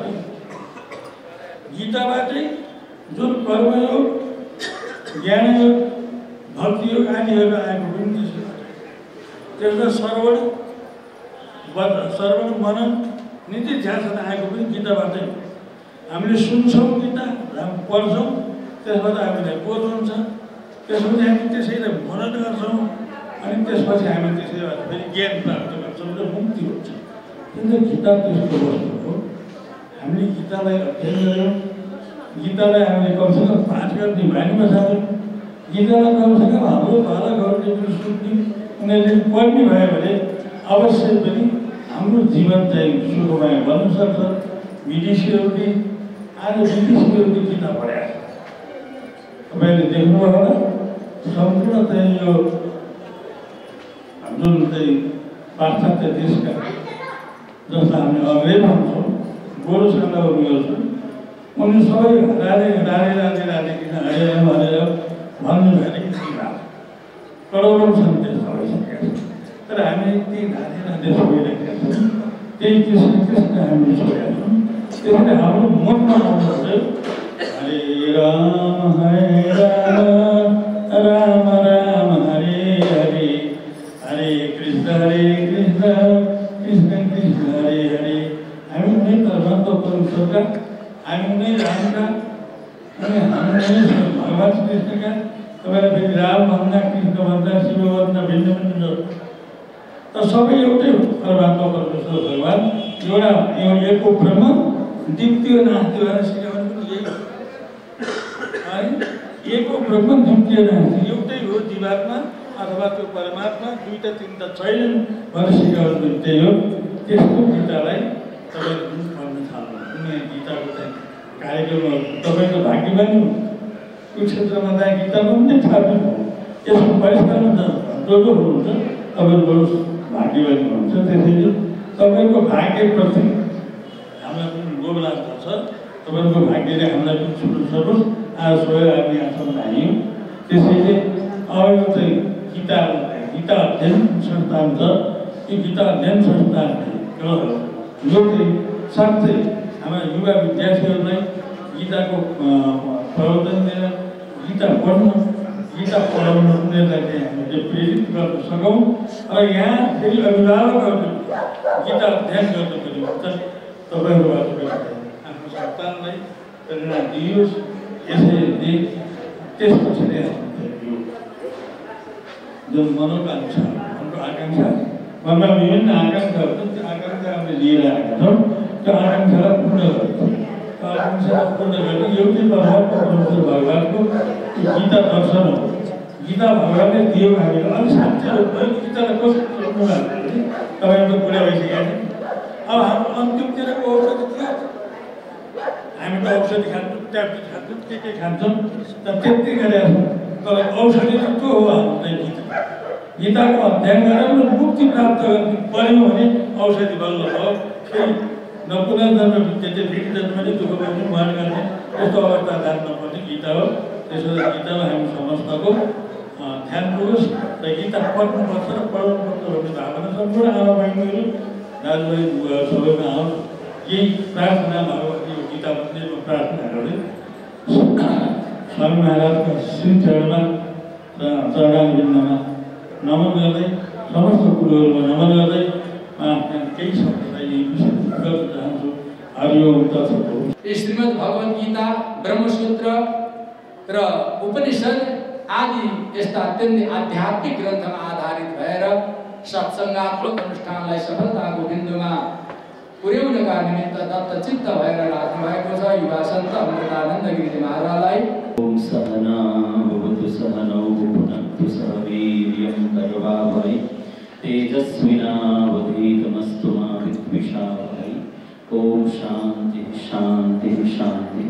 गीताबाटै जुन कर्मयोग ज्ञानयोग भक्तियोग आदिहरू आएको पनि त्यसबाट श्रवण मनन नीति ध्यान आएको पनि गीताबाटै। हामीले सुन्छौँ गीता हामी पढ्छौँ त्यसबाट हामीलाई बोध हुन्छ त्यसपछि हामी त्यसैलाई मनन गर्छौँ अनि त्यसपछि हामी त्यसैबाट फेरि ज्ञान प्राप्त गर्छौँ र मुक्ति हुन्छ। किन गीता त्यस्तो वस्तु हो। हामीले गीतालाई अध्ययन गऱ्यौँ गीतालाई हामीले कमसेकम पाठ गर्ने बानी बसाल्यौँ गीतालाई कमसेकम हाम्रो बालकहरूले पनि सुन्ने उनीहरूले पढ्ने भयो भने अवश्य पनि हाम्रो जीवन चाहिँ सुखमय बन्न सक्छ। विदेशीहरूले आज विदेशीहरूले गीता पढाएको छ तपाईँले देख्नुभयो होला सम्पूर्ण चाहिँ यो जुन चाहिँ पाश्चात्य देशका जसलाई हामी अङ्ग्रेज भन्छौँ गोरु सानाहरू गर्छौँ उनी सबै राधे किन हरेर भन्नु भएर करोडौँ छन् त्यस भइसकेका छन् तर हामी त्यही राधे छोडिरहेका छौँ त्यही कृष्ण हामीले छोडेका छौँ। त्यसैले हाम्रो मनमा आउनुहुन्छ हरे राम राम राम हरे हरे हरे कृष्ण कृष्ण कृष्ण हरे हरे। हामी नै धर्मको परमेश्वरका हामी नै रामका अनि हामी नै भगवान् कृष्णका तपाईँले फेरि राम भन्दा कृष्ण भन्दा शिव भन्दा भिन्न भिन्न तर सबै एउटै हो। परमात्मा परमेश्वर भगवान् एउटा एको ब्रह्म द्वितीय नास्ति भनेर सिकाउने पनि यही है। एको ब्रह्म द्वितीय नास्ति एउटै हो जीवात्मा अथवा त्यो परमात्मा दुईटा तिनवटा छैनन् भनेर सिकाउने पनि त्यही हो। त्यस्तो गीतालाई तपाईँले पढ्न थाल्नु कुनै गीताको चाहिँ कार्यक्रमहरू तपाईँको भाग्यमानी हो। त्यो क्षेत्रमा चाहिँ गीता पनि छाप्नु यसको परिष्कारमा जो हुनुहुन्छ तपाईँहरू बरु भाग्यवानी हुनुहुन्छ। त्यसैले तपाईँको भाग्यप्रति हामीलाई पनि लोभ लाग्दछ तपाईँको भाग्यले हामीलाई पनि छुट्नु सकोस्। आज सोही हामी यहाँसम्म आयौँ त्यसैले अब यो चाहिँ गीता अध्ययन संस्थान छ यो गीता अध्ययन संस्थान जो चाहिँ साँच्चै हाम्रा युवा विद्यार्थीहरूलाई गीताको प्रवर्तन दिएर गीता पढ्न गीता पढाउन उनीहरूलाई चाहिँ हामीले प्रेरित गर्न सकौँ। र यहाँ फेरि अभिभावकहरूले गीता अध्ययन गर्नको निमित्त तपाईँहरूबाट पनि आफ्नो सन्तानलाई प्रेरणा दियोस्। यसैले त्यसपछि नै यो जुन मनोकांक्षा हाम्रो आकाङ्क्षा मनमा विभिन्न आकाङ्क्षाहरू छन् त्यो आकाङ्क्षा हामीले लिएर आएका छौँ त्यो आकाङ्क्षालाई पूर्ण गर्छौँ। आकाङ्क्षालाई पूर्ण गर्ने एउटै परमात्मा परमेश्वर भगवान्को गीता दर्शन हो। गीता भगवान्ले दियो हामीले अलिक साँच्चै मैले गीतालाई कसरी सोध्नु भएको भने तपाईँको कुरा भइसकेको छ। अब हाम्रो अन्तिमतिरको औषधि के हामी त औषधि खान्छौँ ट्याब्लेट खान्छौँ के खान्छौँ तर त्यति गरेर तर औषधि चाहिँ त्यो हो हामीलाई गीता। गीताको अध्ययन गरेर मुक्ति प्राप्त गर्नु पऱ्यो भने औषधि बल्ल भयो। फेरि नपुनर्जन्म विद्यते फेरि जन्मले दुःख पाउने मरण गर्ने यस्तो अवस्था जान्न पर्ने गीता हो। त्यसैले गीतालाई हामी समस्तको ध्यान पुगोस् र गीता पढ्नुपर्छ र पढाउनुपर्छ भन्ने भावना सम्पूर्ण आमा बहिनीहरू दाजुभाइ बुवाहरू सबैमा आओस्। यही प्रार्थना भगवती गीता मन्दिरमा प्रार्थना गर्दै स्वामी महाराजका श्री चरणमा चरणारविन्दमा नमन गर्दै समस्त गुरुहरूमा नमन गर्दै केही शब्दलाई यही विषय गर्न चाहन्छु। हरिओम तत्सत्। श्रीमद् भगवत गीता ब्रह्मसूत्र र उपनिषद आदि यस्ता अत्यन्तै आध्यात्मिक ग्रन्थमा आधारित भएर सत्सङ्गात्मक अनुष्ठानलाई सफलताको बिन्दुमा पुर्याउनका निमित्त दत्तचित्त भएर लाग्नु भएको छ युवा सन्त अमृतानन्द गिरी महाराजलाई। ओम सहना भवतु सहनौ भुनक्तु सह वीर्यं करवावहै तेजस्विनावधीतमस्तु मा विद्विषावहै। ओम शान्ति शान्ति शान्ति।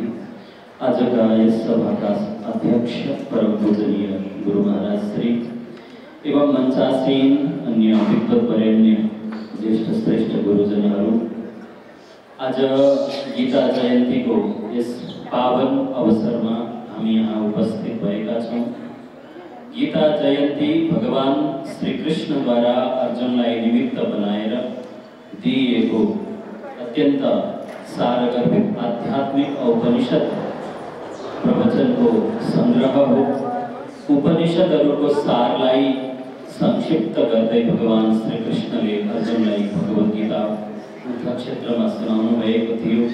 आजका यस सभाका अध्यक्ष परम पूजनीय गुरु महाराज श्री एवं मञ्चासीन अन्य विद्वद्वरेण्य ज्येष्ठ श्रेष्ठ गुरुजनहरू, आज गीता जयन्तीको यस पावन अवसरमा हामी यहाँ उपस्थित भएका छौँ। गीता जयन्ती भगवान श्री कृष्णद्वारा अर्जुनलाई निमित्त बनाएर दिइएको अत्यन्त सारगर्भित आध्यात्मिक औपनिषद प्रवचनको सङ्ग्रह हो। उपनिषदहरूको सारलाई संक्षिप्त गर्दै भगवान श्री कृष्णले अर्जुनलाई भगवत गीता युद्ध क्षेत्रमा सुनाउनु भएको थियो,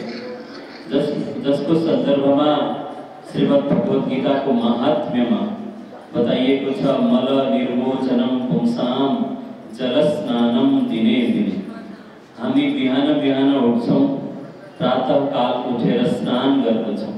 जसको सन्दर्भमा श्रीमद् भगवत गीताको महात्म्यमा बताइएको छ, मल निर्मोचनम पुंसाम जलस्नानम दिने दिने। हामी बिहान बिहान उठ्छौँ, प्रातःकाल उठेर स्नान गर्दछौँ।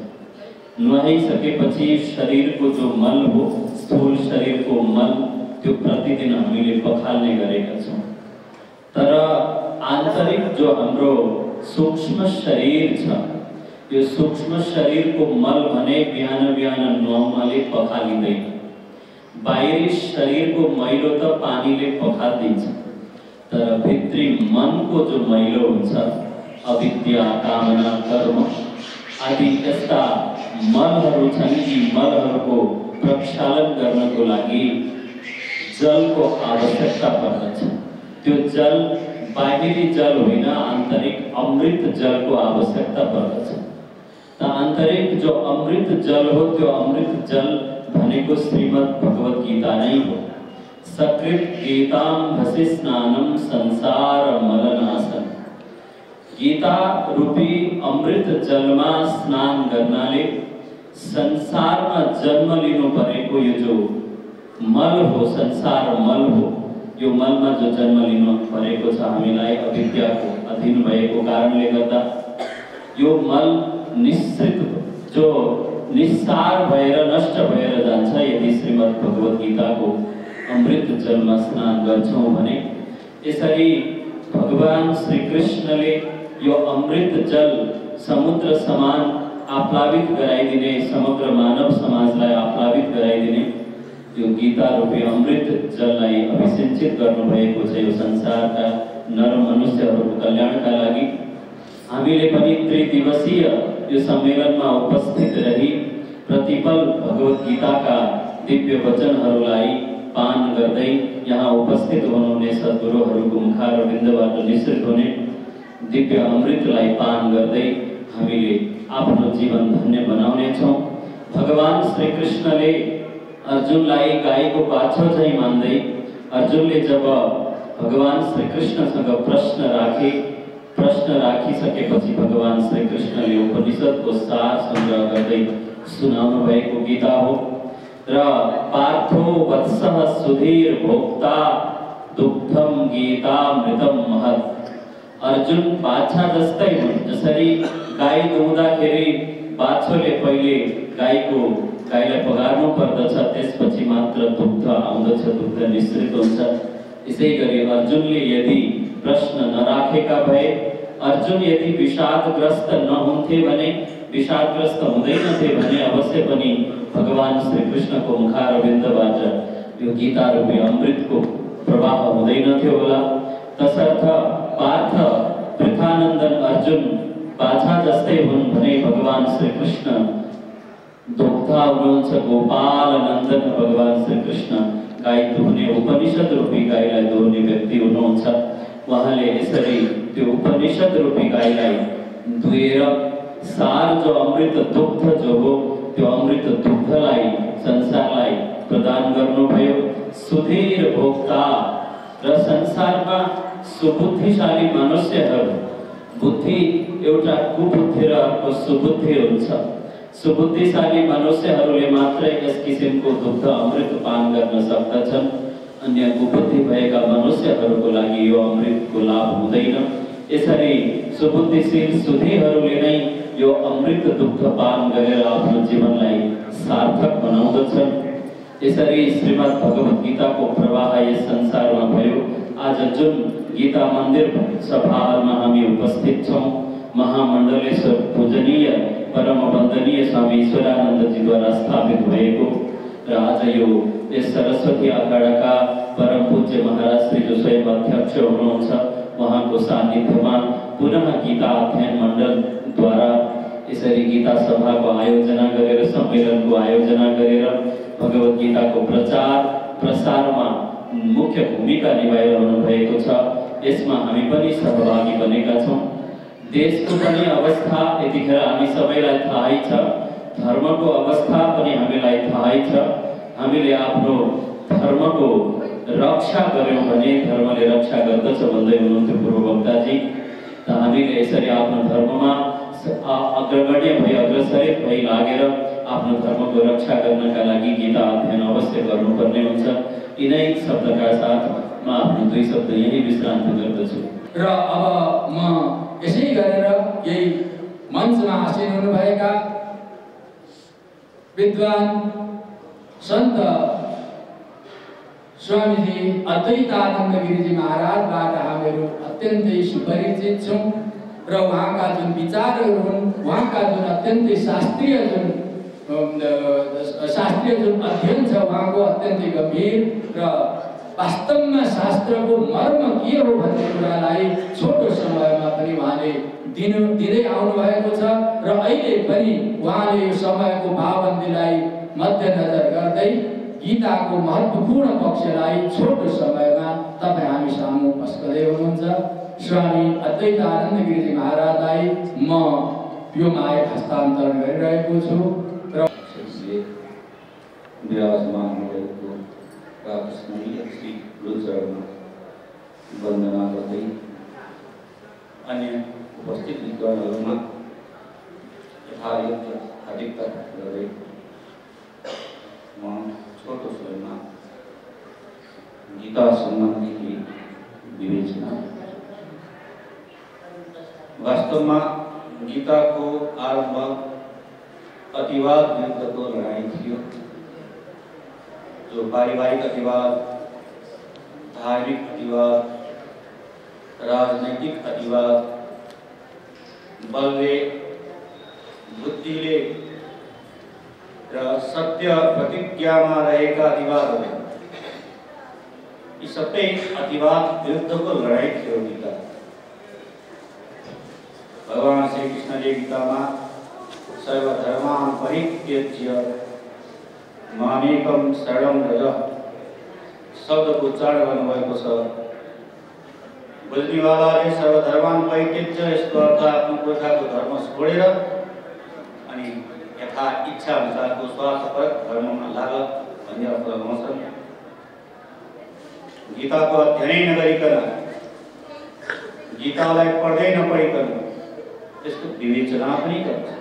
नुहाइसकेपछि शरीरको जो मल हो, स्थूल शरीरको मल, त्यो प्रतिदिन हामीले पखाल्ने गरेका छौँ। तर आन्तरिक जो हाम्रो सूक्ष्म शरीर छ, यो सूक्ष्म शरीरको मल भने बिहान बिहान नुहाउनाले पखालिँदैन। बाहिरी शरीरको मैलो त पानीले पखालिदिन्छ, तर भित्री मनको जो मैलो हुन्छ, अविद्या, कामना, कर्म आदि यस्ता मलहरू छन्, यी मलहरूको प्रक्षालन गर्नको लागि जलको आवश्यकता पर्दछ। त्यो जल बाहिरी जल होइन, आन्तरिक अमृत जलको आवश्यकता पर्दछ। त आन्तरिक जो अमृत जल हो, त्यो अमृत जल भनेको श्रीमद् भगवत गीता नै हो। सकृत गीताम भसि स्नानम संसार मलनाशन। गीता रूपी अमृत जलमा स्नान गर्नाले संसारमा जन्म लिनु परेको यो जो मल हो, संसार मल हो, यो मलमा जो जन्म लिनु परेको छ, हामीलाई अविद्याको अधीन भएको कारणले गर्दा यो मल निश्चित जो निस्सार भएर नष्ट भएर जान्छ यदि श्रीमद् भगवत गीताको अमृत जलमा स्नान गर्छौँ भने। यसरी भगवान श्री कृष्णले यो अमृत जल समुद्र समान आप्लावित गराइदिने, समग्र मानव समाजलाई आप्लावित गराइदिने यो गीता रूपी अमृत जललाई अभिसिंचित गर्नुभएको छ। यो संसारका नर मनुष्यहरूको कल्याणका लागि हामीले पनि त्रिदिवसीय यो सम्मेलनमा उपस्थित रही प्रतिपल भगवत गीताका दिव्य वचनहरूलाई पान गर्दै यहाँ उपस्थित हुनुहुने सद्गुरुहरूको मुखारविन्दबाट निश्चित हुने दिव्य अमृतलाई पान गर्दै हामीले आफ्नो जीवन धन्य बनाउने छौँ। भगवान श्री कृष्णले अर्जुनलाई गाईको बाछो चाहिँ मान्दै अर्जुनले जब भगवान श्री कृष्णसँग प्रश्न राखिसकेपछि भगवान श्री कृष्णले उपनिषदको सार सङ्ग्रह गर्दै सुनाउनु भएको गीता हो। र पार्थो वत्सः सुधीर भोक्ता दुग्धम गीतामृतम महत्। अर्जुन बाछा जस्तै हुन्। जसरी गाई दुहुँदाखेरि बाछोले पहिले गाईलाई पगार्नु पर्दछ, त्यसपछि मात्र दुग्ध आउँदछ, दुग्ध निश्चित हुन्छ। यसै गरी अर्जुनले यदि प्रश्न नराखेका भए, अर्जुन यदि विषादग्रस्त नहुन्थे भने, विषादग्रस्त हुँदैनथे भने अवश्य पनि भगवान श्री कृष्णको मुखारविन्दबाट यो गीता रूपी अमृतको प्रवाह हुँदैनथ्यो होला। तसर्थ पार्थ पृथानन्दन अर्जुन बाछा जस्तै हुन् भने भगवान श्री कृष्ण दुग्धा हुनुहुन्छ, गोपाल नन्दन भगवान श्री कृष्ण गाई दुहुने उपनिषद रूपी गाईलाई दुहुने व्यक्ति हुनुहुन्छ। उहाँले यसरी त्यो उपनिषद रूपी गाईलाई दुहेर सार जो अमृत दुग्ध जो हो, त्यो अमृत दुग्धलाई संसारलाई प्रदान गर्नुभयो। सुधीर भोक्ता र संसारमा सुबुद्धिशाली मनुष्यहरू, बुद्धि एउटा कुबुद्धि र अर्को सुबुद्धि हुन्छ। सुबुद्धिशाली मनुष्यहरूले मात्रै यस किसिमको दुग्ध अमृत पान गर्न सक्दछन्। अन्य कुबुद्धि भएका मनुष्यहरूको लागि यो अमृतको लाभ हुँदैन। यसरी सुबुद्धिशील सुधीहरूले नै यो अमृत दुग्ध पान गरेर आफ्नो जीवनलाई सार्थक बनाउँदछन्। यसरी श्रीमद् भगवत गीताको प्रवाह यस संसारमा भयो। आज जुन गीता मन्दिर सभामा हामी उपस्थित छौँ, महामण्डलेश्वर पूजनीय परम वन्दनीय स्वामी ईश्वरानन्दजीद्वारा स्थापित भएको र आज यो यस सरस्वती अखाडाका परम पूज्य महाराज श्री जो स्वयं अध्यक्ष हुनुहुन्छ उहाँको सान्निध्यमा पुनः गीता अध्ययन मण्डलद्वारा यसरी गीता सभाको आयोजना गरेर सम्मेलनको आयोजना गरेर भगवत गीताको प्रचार प्रसारमा मुख्य भूमिका निभाइरहनु भएको छ। यसमा हामी पनि सहभागी बनेका छौँ। देशको पनि अवस्था यतिखेर हामी सबैलाई थाहै छ, धर्मको अवस्था पनि हामीलाई थाहै छ। हामीले आफ्नो धर्मको रक्षा गर्यौँ भने धर्मले रक्षा गर्दछ भन्दै हुनुहुन्थ्यो पूर्व वक्ताजी। त हामीले यसरी आफ्नो धर्ममा अग्रगण्य भई अग्रसरित भई लागेर आफ्नो धर्मको रक्षा गर्नका लागि गीता अध्ययन अवश्य गर्नुपर्ने हुन्छ। यिनै शब्दका साथ म आफ्नो 2 शब्द यही विश्रान्त गर्दछु। र अब म यसै गरेर यही मञ्चमा आसीन हुनुभएका विद्वान सन्त स्वामीजी अद्वैतानन्द गिरिजी महाराजबाट हामीहरू अत्यन्तै सुपरिचित छौँ र उहाँका जुन विचारहरू हुन्, उहाँका जुन अत्यन्तै शास्त्रीय जुन अध्ययन छ उहाँको अत्यन्तै गम्भीर र वास्तवमा शास्त्रको मर्म के हो भन्ने कुरालाई छोटो समयमा पनि उहाँले दिँदै आउनुभएको छ र अहिले पनि उहाँले यो समयको पाबन्दीलाई मध्यनजर गर्दै गीताको महत्त्वपूर्ण पक्षलाई छोटो समयमा तपाईँ हामी सामु पस्कदै हुनुहुन्छ। स्वामी अद्वैतानन्द गिरिजी महाराजलाई म यो माया हस्तान्तरण गरिरहेको छु र विराजमान भएको रामस्मरणीय श्री गुरुचरणमा वन्दना गर्दै अन्य उपस्थित विद्वानहरूमा यथायोग्य हार्दिकता गर्दै म छोटो स्वरमा गीता सम्बन्धी विवेचना। वास्तवमा गीताको आरम्भ अतिवाद विरुद्धको लडाईँ थियो, जो पारिवारिक अतिवाद, धार्मिक अतिवाद, राजनैतिक अतिवाद, बलले, बुद्धिले र सत्य प्रतिज्ञामा रहेका अतिवादहरू, यी सबै अतिवाद विरुद्धको लडाईँ थियो गीता। भगवान श्री कृष्णले गीतामा सर्वधर्मान् परित्यज्य मामेकं शरणं व्रज शब्दको उच्चारण गर्नुभएको छ। बुझ्नेवालाले सर्वधर्मान् परित्यज्य यसको अर्थ आफ्नो पुर्खाको धर्म छोडेर अनि यथा इच्छा अनुसारको स्वार्थपरक धर्ममा लाग भन्ने अर्थ लगाउँछन्। गीताको अध्ययन नगरिकन, गीतालाई पढ्दै नपढिकन त्यसको विवेचना पनि गर्छ।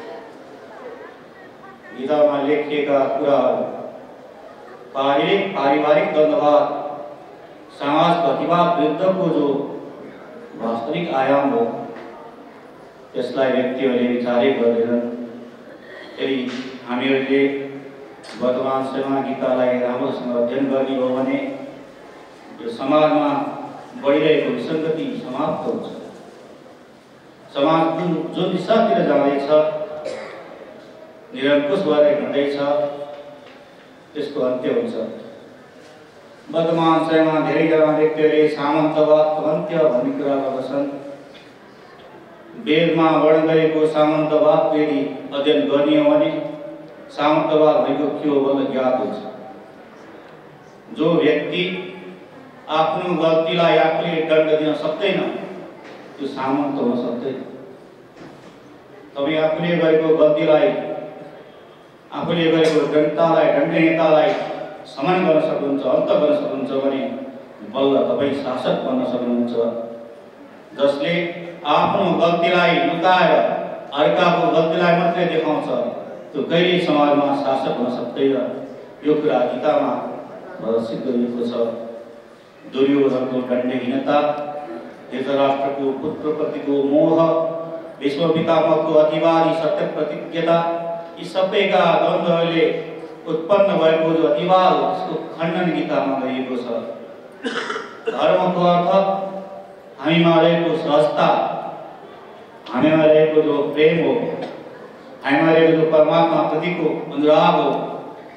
गीतामा लेखिएका कुराहरू पारिवारिक द्वन्द्ववाद, समाज प्रतिवाद विरुद्धको जो वास्तविक आयाम हो त्यसलाई व्यक्तिहरूले विचारै गर्दैनन्। यदि हामीहरूले वर्तमान समयमा गीतालाई राम्रोसँग अध्ययन गर्ने हो भने यो समाजमा बढिरहेको विसङ्गति समाप्त हुन्छ। समाज जुन दिशातिर जाँदैछ, निरङ्कुश भएर हिँड्दैछ, त्यसको अन्त्य हुन्छ। वर्तमान समयमा धेरैजना व्यक्तिहरूले सामन्तवादको अन्त्य भन्ने कुरा गर्दछन्। वेदमा वर्णन गरेको सामन्तवादको यदि अध्ययन गर्ने हो भने सामन्तवाद भनेको के हो भनेर ज्ञात हुन्छ। जो व्यक्ति आफ्नो गल्तीलाई आफूले दण्ड दिन सक्दैन त्यो सामन्त हुन सक्दैन। तपाईँ आफूले गरेको गल्तीलाई, आफूले गरेको दण्डहीनतालाई शमन गर्न सक्नुहुन्छ, अन्त गर्न सक्नुहुन्छ भने बल्ल तपाईँ शासक बन्न सक्नुहुन्छ। जसले आफ्नो गल्तीलाई लुकाएर अर्काको गल्तीलाई मात्रै देखाउँछ त्यो कहिल्यै समाजमा शासक हुन सक्दैन। यो कुरा गीतामा सिद्ध गरिएको छ। दुर्योधनको दण्डहीनता, धृतराष्ट्रको पुत्रप्रतिको मोह, विश्वपितामहको अतिवादी सत्य प्रतिज्ञता, यी सबैका द्वन्द्वहरूले उत्पन्न भएको जो अतिवाद हो त्यसको खण्डन गीतामा गरिएको छ। धर्मको अर्थ हामीमा रहेको सहजता, हामीमा रहेको जो प्रेम हो, हामीमा रहेको जो परमात्मा प्रतिको अनुराग हो,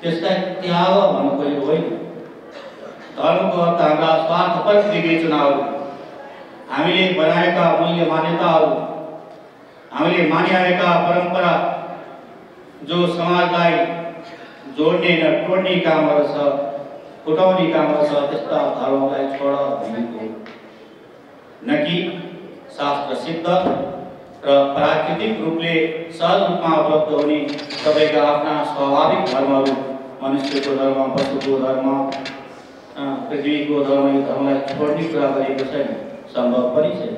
त्यसलाई त्याग भन्नु पऱ्यो होइन। धर्मको अर्थ हाम्रा स्वार्थपर विवेचनाहरू, हामीले बनाएका मूल्य मान्यताहरू, हामीले मानिआएका परम्परा जो समाजलाई जोड्ने र तोड्ने कामहरू छ, फुटाउने कामहरू छ, त्यस्ता धर्मलाई छोड भनेको न कि शास्त्र सिद्ध र प्राकृतिक रूपले सहज रूपमा उपलब्ध हुने सबैका आफ्ना स्वाभाविक धर्महरू, मनुष्यको धर्म, पशुको धर्म, पृथ्वीको धर्म, यो धर्मलाई छोड्ने कुरा गरेको छैन, सम्भव पनि छैन।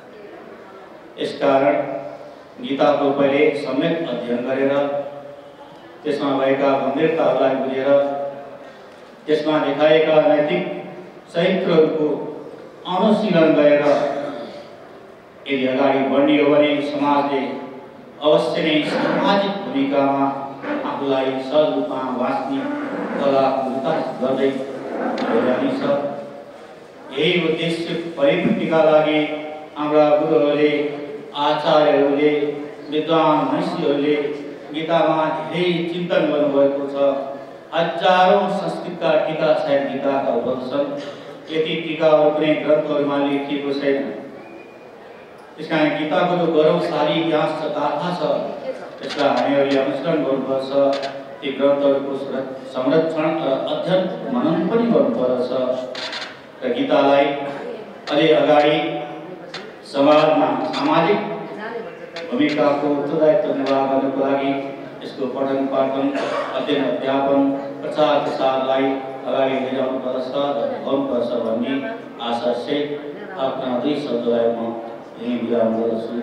यसकारण गीताको पहिले सम्यक अध्ययन गरेर त्यसमा भएका गम्भीरताहरूलाई बुझेर त्यसमा देखाएका नैतिक चरित्रहरूको अनुशीलन गरेर यदि अगाडि बढ्ने हो भने समाजले अवश्य नै सामाजिक भूमिकामा आफूलाई सहज रूपमा बाँच्ने कलाको विकास गर्दै जानेछ। यही उद्देश्य परिपूर्तिका लागि हाम्रा गुरुहरूले, आचार्यहरूले, विद्वान मनुष्यहरूले गीतामा धेरै चिन्तन गर्नुभएको छ। हजारौं संस्कृतका टीका सायद गीताका उपलब्ध छन्। यति टीकाहरू कुनै ग्रन्थहरूमा लेखिएको छैन। त्यसकारण गीताको जो गौरवशाली इतिहास छ, गाथा छ, त्यसलाई हामीहरूले अनुसरण गर्नुपर्छ। ती ग्रन्थहरूको संरक्षण र अध्ययन मनन पनि गर्नुपर्छ र गीतालाई अलि अगाडि समाजमा सामाजिक भूमिकाको उत्तरदायित्व निर्वाह गर्नको लागि यसको पठन पाठन, अध्ययन अध्यापन, प्रचार प्रसारलाई अगाडि लैजाउनुपर्छ गर्नुपर्छ भन्ने आशा सहित आफ्ना दुई शब्दलाई म यही विराम गर्छु।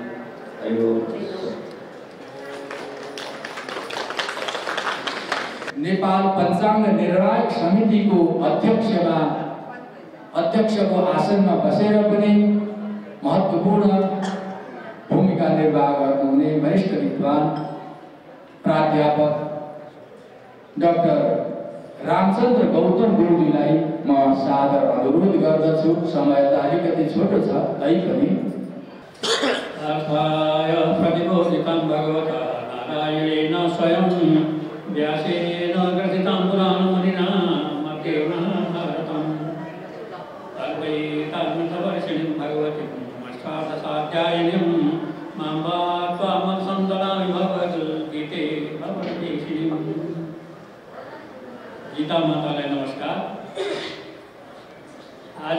नेपाल पञ्चाङ्ग निर्णायक समितिको अध्यक्षको आसनमा बसेर पनि महत्त्वपूर्ण भूमिका निर्वाह गर्नुहुने वरिष्ठ विद्वान प्राध्यापक डाक्टर रामचन्द्र गौतम गुरुजीलाई म सादर अनुरोध गर्दछु। समय त अलिकति छोटो छ, तैपनि प्रतिबोधितं भगवता नारायणेन स्वयं व्यासेन ग्रथितं पुराणमुनिना मध्येन भारतम् अद्वैतामृतवर्षिणीं भगवतीं अष्टादशाध्यायिनीं मां त्वामसन्दनामि भगवद्गीते भगवद्गीतिनीं। गीता मातालाई नमस्कार। आज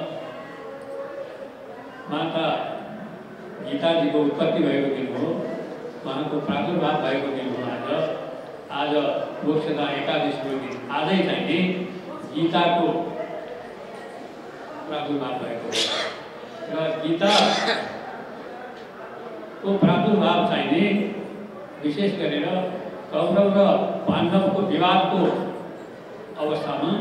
माता गीताजीको उत्पत्ति भएको दिन हो, उहाँको प्रादुर्भाव भएको दिन हो। आज मोक्षदा एकादशीको दिन, आजै चाहिँ नि गीताको प्रादुर्भाव भएको हो र गीताको प्रादुर्भाव चाहिँ नि विशेष गरेर कौरव र पाण्डवको विवादको अवस्थामा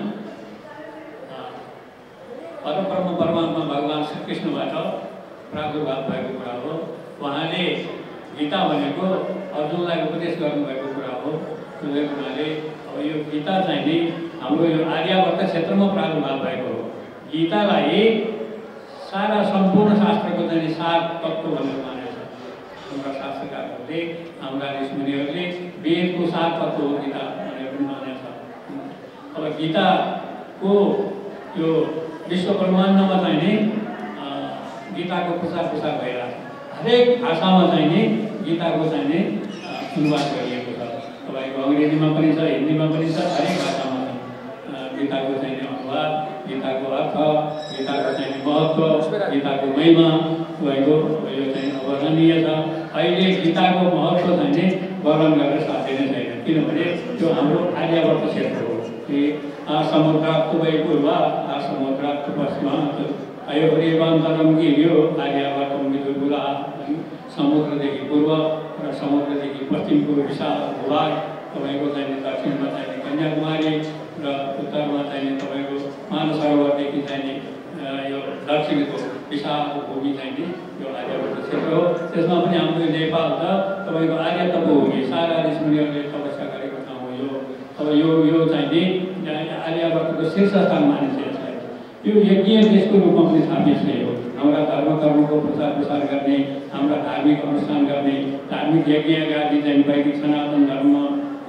परब्रह्म परमात्मा भगवान श्रीकृष्णबाट प्रादुर्भाव भएको कुरा हो। उहाँले गीता भनेको अर्जुनलाई उपदेश गर्नुभएको कुरा हो। त्यसले हुनाले अब यो गीता चाहिँ नि हाम्रो यो आर्यावर्त क्षेत्रमा प्रादुर्भाव भएको हो। गीतालाई सारा सम्पूर्ण शास्त्रको चाहिँ सार तत्त्व भनेर मानेको छ हाम्रा शास्त्रकारहरूले, हाम्रा ऋषिमुनिहरूले। वेदको सार तत्त्व हो गीता भनेर पनि मानेको छ। अब गीताको यो विश्व ब्रह्माण्डमा चाहिँ नि गीताको प्रचार प्रसार भइरहेको छ। हरेक भाषामा चाहिँ नि गीताको चाहिँ नि अनुवाद गरिएको छ। तपाईँको अङ्ग्रेजीमा पनि छ, हिन्दीमा पनि छ, हरेक भाषामा छ गीताको चाहिँ नि अनुवाद, गीताको अर्थ, गीताको चाहिँ नि महत्त्व, गीताको महिमा तपाईँको यो चाहिँ वर्णनीय छ। अहिले गीताको महत्त्व चाहिँ नि वर्णन गरेर साध्य नै छैन, किनभने त्यो हाम्रो आर्यावर्त क्षेत्र हो। समुद्रात् वै पूर्व समुद्रात् पश्चिमात् अयोरेवान्तरं गिर्यो आर्यावर्तं विदुर्बुला। समुद्रदेखि पूर्व र समुद्रदेखि पश्चिमको विशाल भूभाग, तपाईँको चाहिँ दक्षिणमा चाहिँ कन्याकुमारी र उत्तरमा चाहिँ तपाईँको मानसरोवरदेखि चाहिँ यो दक्षिणको विशाल भूमि चाहिँ नि यो आर्यावर्त क्षेत्र हो। त्यसमा पनि हाम्रो नेपाल त तपाईँको आर्य तपोभूमि, सारा ऋषिमुनिहरूले तपस्या गरेको ठाउँ हो यो। अब यो चाहिँ नि आर्यावर्तको शीर्ष स्थान मानिन्छ। यसलाई यो यज्ञ देशको रूपमा पनि स्थापित हो। हाम्रा धर्मकर्मको प्रचार प्रसार गर्ने, हाम्रा धार्मिक अनुष्ठान गर्ने, धार्मिक यज्ञ आदि चाहिँ वैदिक सनातन धर्म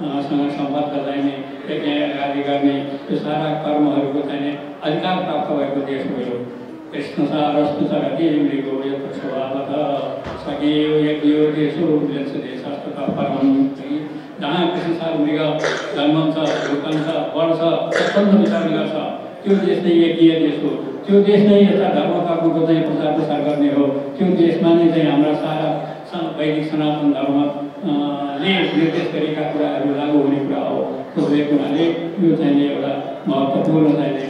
सँग सम्बद्ध चाहिने यज्ञ आदि गर्ने यो सारा कर्महरूको चाहिने अधिकार प्राप्त भएको देश हो यो। कृष्णसारस्तु जगति मृगो यत्र स्वभावतः सखियो यज्ञो देशो देशस्ततः परमं। जहाँ कृष्णसार मृग जन्मन्छ, हुर्कन्छ, बढ्छ, स्वतन्त्र विचार गर्छ, त्यो देश नै यज्ञ देश हो। त्यो देश नै यस्ता धर्म कर्मको चाहिँ प्रचार प्रसार गर्ने हो। त्यो देशमा नै चाहिँ हाम्रा सारा वैदिक सनातन धर्मले निर्देश गरेका कुराहरू लागू हुने कुरा हो। त्यसैले हुनाले यो चाहिँ एउटा महत्त्वपूर्ण चाहिँ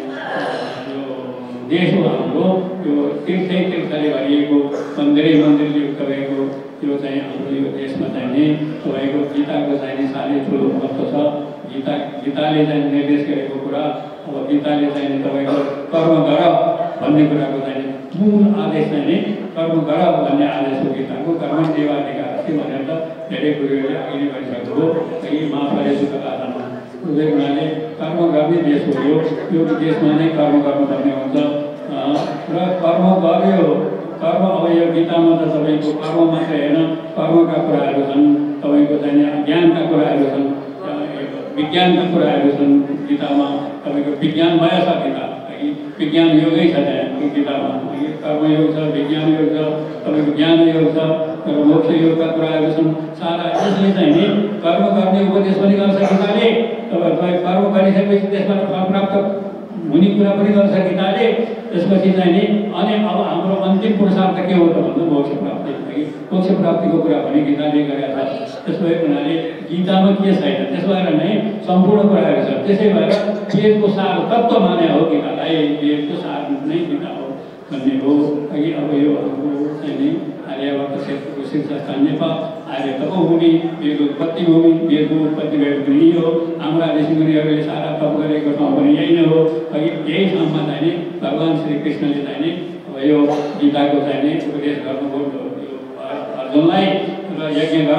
देश हो हाम्रो। यो तीर्थले भरिएको मन्दिरले युक्त भएको यो चाहिँ हाम्रो यो देशमा चाहिने तपाईँको गीताको चाहिने साह्रै ठुलो महत्त्व छ। गीताले चाहिँ निर्देश गरेको कुरा, अब गीताले चाहिँ तपाईँको कर्म गर भन्ने कुराको चाहिँ मूल आदेश चाहिँ कर्म गर भन्ने आदेश हो गीताको। कर्म देवाधिकार भनेर त धेरै कुरोहरूले अघि नै भनिसक्नु हो। यही महाफलेषु आधारमा उसले हुनाले कर्म गर्ने देश हो यो। यो देशमा नै कर्म गर्नुपर्ने हुन्छ र कर्म गर्यो। कर्म अब यो गीतामा त तपाईँको कर्म मात्रै होइन, कर्मका कुराहरू छन्, तपाईँको चाहिँ ज्ञानका कुराहरू छन्, विज्ञानका कुराहरू छन् गीतामा। तपाईँको विज्ञानमय छ गीता, विज्ञान योगै छ त्यहाँ गीतामा। कर्मयोग छ, विज्ञान योग छ, तपाईँको ज्ञान योग छ र मोक्ष योगका कुराहरू छन् सारा। यसले चाहिँ नि कर्म गर्ने उपदेश पनि गर्छ गीताले। तपाईँ कर्म गरिसकेपछि त्यसबाट फल प्राप्त हुने कुरा पनि गर्छ गीताले। त्यसपछि चाहिँ नि अनि अब हाम्रो अन्तिम पुरुषार्थ के हो त भन्दा मोक्ष प्राप्ति। मोक्ष प्राप्तिको कुरा पनि गीताले गरेका छ। त्यसो भएको हुनाले गीतामा के छैन, त्यस भएर नै सम्पूर्ण कुराहरू छ। त्यसै भएर वेदको सार तत्त्व माने हो गीतालाई, वेदको सार नै गीता हो भन्ने हो। अघि अब यो हाम्रो चाहिँ नि आर्यावर्त क्षेत्रको शीर्षस्थान नेपाल आर्य तपभूमि, वेदको उत्पत्ति भूमि, वेदको उत्पत्ति भएको पनि हो। हाम्रा ऋषिमुनिहरूले सारा तप गरेको ठाउँ पनि यही नै हो। अघि यही ठाउँमा चाहिँ नि भगवान् श्रीकृष्णले चाहिँ नि अब यो गीताको चाहिँ नि उपदेश गर्नुभयो अर्जुनलाई र यज्ञ गर,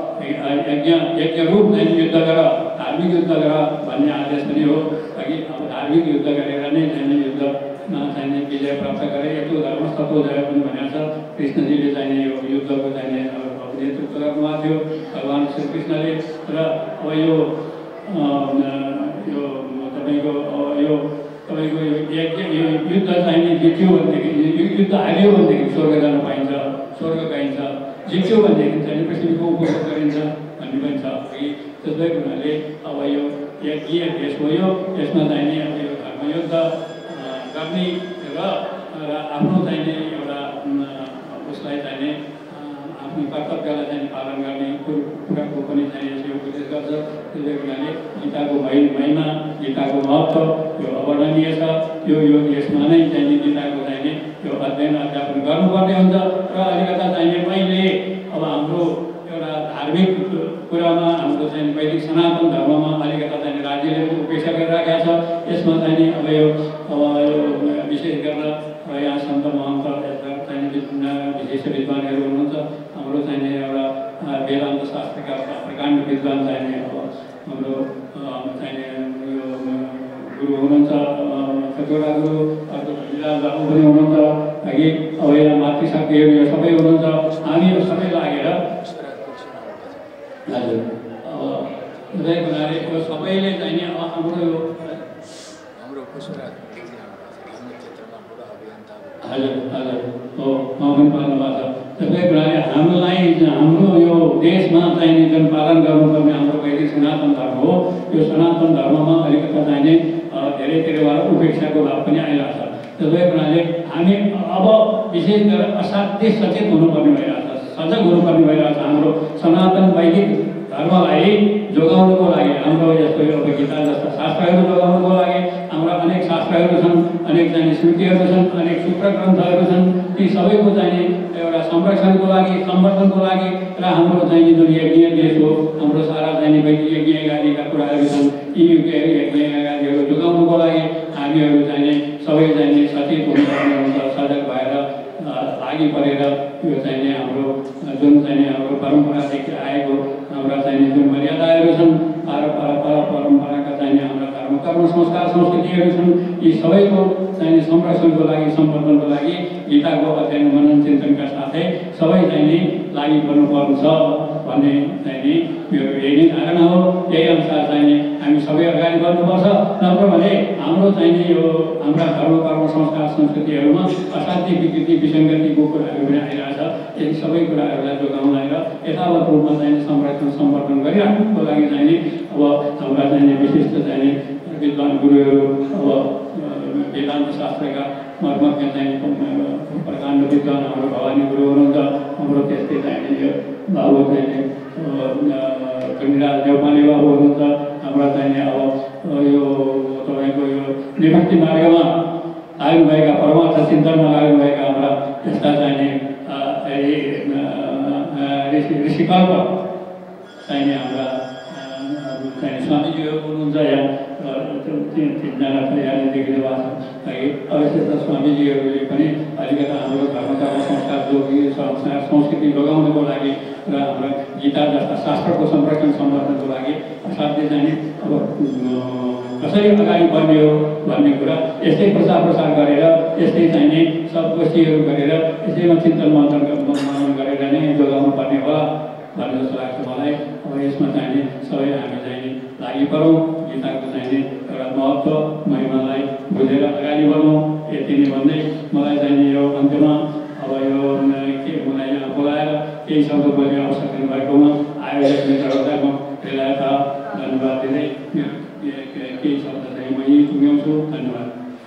यज्ञ रूप चाहिँ युद्ध गर, धार्मिक युद्ध गर भन्ने आदेश पनि हो। अघि अब धार्मिक युद्ध गरेर नै चाहिँ युद्धमा चाहिँ विजय प्राप्त गरे। यतो धर्म ततो जय पनि भनेको छ। कृष्णजीले चाहिँ यो युद्धको चाहिँ नेतृत्व गर्नुभएको थियो भगवान् श्रीकृष्णले। र अब यो तपाईँको यो युद्ध चाहिँ जित्यो भनेदेखि, युद्ध हारियो भनेदेखि स्वर्ग जान पाइन्छ, स्वर्ग पाइन्छ। जित्यो भनेदेखि चाहिँ पृथ्वीको उपभोग गरिन्छ भन्ने पनि छ। त्यसै हुनाले अब यो यज्ञ देश हो यो। यसमा चाहिँ अब यो धर्मयुद्ध गर्ने र आफ्नो चाहिँ एउटा उसलाई चाहिँ आफ्नो कर्तव्यलाई चाहिँ पालन गर्ने कुराको पनि चाहिँ यसले उपदेश गर्छ। त्यसै हुनाले गीताको महिमा, गीताको महत्त्व यो अवर्णनीय छ। यो देशमा नै चाहिँ गीताको चाहिँ यो अध्ययन अध्यापन गर्नुपर्ने हुन्छ। र अलिकता चाहिँ पहिले अब हाम्रो एउटा धार्मिक कुरामा हाम्रो चाहिँ वैदिक सनातन धर्ममा अलिकता चाहिँ राज्यले उपेक्षा गरिराखेका छ। यसमा चाहिँ अब यो विशेष गरेर यहाँ सन्त महन्त चाहिँ विशेष विद्वानहरू हुनुहुन्छ। हाम्रो चाहिँ एउटा वेदान्त शास्त्रका प्रकाण्ड विद्वान चाहिँ अब हाम्रो चाहिँ यो गुरु हुनुहुन्छ, कतिवटा गुरु, अर्को विराज बाबु पनि हुनुहुन्छ। अघि अब यहाँ मातृशक्तिहरू यो सबै हुनुहुन्छ। हामी यो सबै लागेर हजुर अब त्यसैको हुनाले यो सबैले चाहिँ नि हाम्रो यो हजुर हो पनि पाल्नु भएको छ। त्यसै हुनाले हामीलाई हाम्रो यो देशमा चाहिँ जुन पालन गर्नुपर्ने हाम्रो वैदिक सनातन धर्म हो, यो सनातन धर्ममा अलिकता चाहिँ धेरैतिरबाट उपेक्षाको भाव पनि आइरहेको छ। त्यसै हुनाले हामी अब विशेष गरेर असाध्यै सचेत हुनुपर्ने भइरहेको छ, सजग हुनुपर्ने भइरहेको छ। हाम्रो सनातन वैदिक धर्मलाई जोगाउनुको लागि हाम्रो यस्तो यो गीता जस्ता शास्त्रहरू जोगाउनुको लागि हाम्रा अनेक शास्त्रहरू छन्, अनेक चाहिँ स्मृतिहरू छन्, अनेक सूत्र ग्रन्थहरू छन्। ती सबैको चाहिँ एउटा संरक्षणको लागि, सम्वर्धनको लागि र हाम्रो चाहिँ जुन यज्ञ देश हो, हाम्रो सारा चाहिँ वैदिक यज्ञ आदिका कुराहरू छन्, यी यज्ञ आदिहरू जोगाउनुको लागि हामीहरू चाहिँ सबै चाहिँ सचेत हुनुपर्ने हुन्छ। सजग भएर लागि परेर यो चाहिँ हाम्रो जुन चाहिँ हाम्रो परम्परादेखि आएको हाम्रा चाहिँ जुन मर्यादाहरू छन्, परम्पराका चाहिँ हाम्रा धर्म कर्म संस्कार संस्कृतिहरू छन्, यी सबैको चाहिँ संरक्षणको लागि, सम्वर्धनको लागि गीताको अध्ययन मनन चिन्तनका साथै सबै चाहिँ लागि पर्नुपर्छ भन्ने चाहिँ नि मेरो यही नै धारणा हो। यही अनुसार चाहिँ नि हामी सबै अगाडि बढ्नुपर्छ। नत्र भने हाम्रो चाहिँ नि यो हाम्रा धर्म कर्म संस्कार संस्कृतिहरूमा अशान्ति विकृति विसङ्गतिको कुराहरू पनि आइरहेछ। यी सबै कुराहरूलाई जोगाउनलाई र यथावत रूपमा चाहिँ संरक्षण सम्वर्धन गरिराख्नुको लागि चाहिँ नि अब हाम्रा चाहिँ नि विशिष्ट चाहिँ नि विद्वान गुरुहरू अब वेदान्त शास्त्रका मर्मज्ञ चाहिँ प्रकाण्ड विद्वान हाम्रो भवानी गुरु हुनुहुन्छ। हाम्रो त्यस्तै चाहिँ यो बाबु चाहिँ कविराज देवपाने बाबु हुनुहुन्छ। हाम्रा चाहिँ अब यो तपाईँको यो निवृत्ति मार्गमा लाग्नुभएका परमार्थ चिन्तनमा लाग्नुभएका हाम्रा यस्ता चाहिँ ऋषिकल्प चाहिँ हाम्रा चाहिँ स्वामीजीहरू हुनुहुन्छ। यहाँ तिनजना छ यहाँले देखिनु भएको छ। अवश्य त स्वामीजीहरूले पनि अलिकति हाम्रो धर्मका संस्कार जोगी संस्कार संस्कृति जोगाउनको लागि र हाम्रो गीता जस्ता शास्त्रको संरक्षण सम्वर्धनको लागि असाध्यै चाहिँ अब कसरी अगाडि बढ्ने हो भन्ने कुरा यस्तै प्रचार प्रसार गरेर यस्तै चाहिँ नि सब गोष्ठीहरू गरेर यसैमा चिन्तन मन्थन गरेर नै जोगाउनु पर्ने होला भन्ने जस्तो लाग्छ मलाई। अब यसमा चाहिँ नि सबै हामी चाहिँ नि लागि परौँ, गीताको चाहिँ नि एउटा महत्त्व महिमालाई बुझेर अगाडि बढौँ। यति नै भन्दै मलाई चाहिँ नि यो अन्त्यमा अब यो के मलाई यहाँ बोलाएर केही शब्द बोल्ने अवसर दिनुभएकोमा आयोजक मित्रहरूलाई म बेलायत धन्यवाद दिँदै केही शब्द चाहिँ म यही टुङ्ग्याउँछु। धन्यवाद।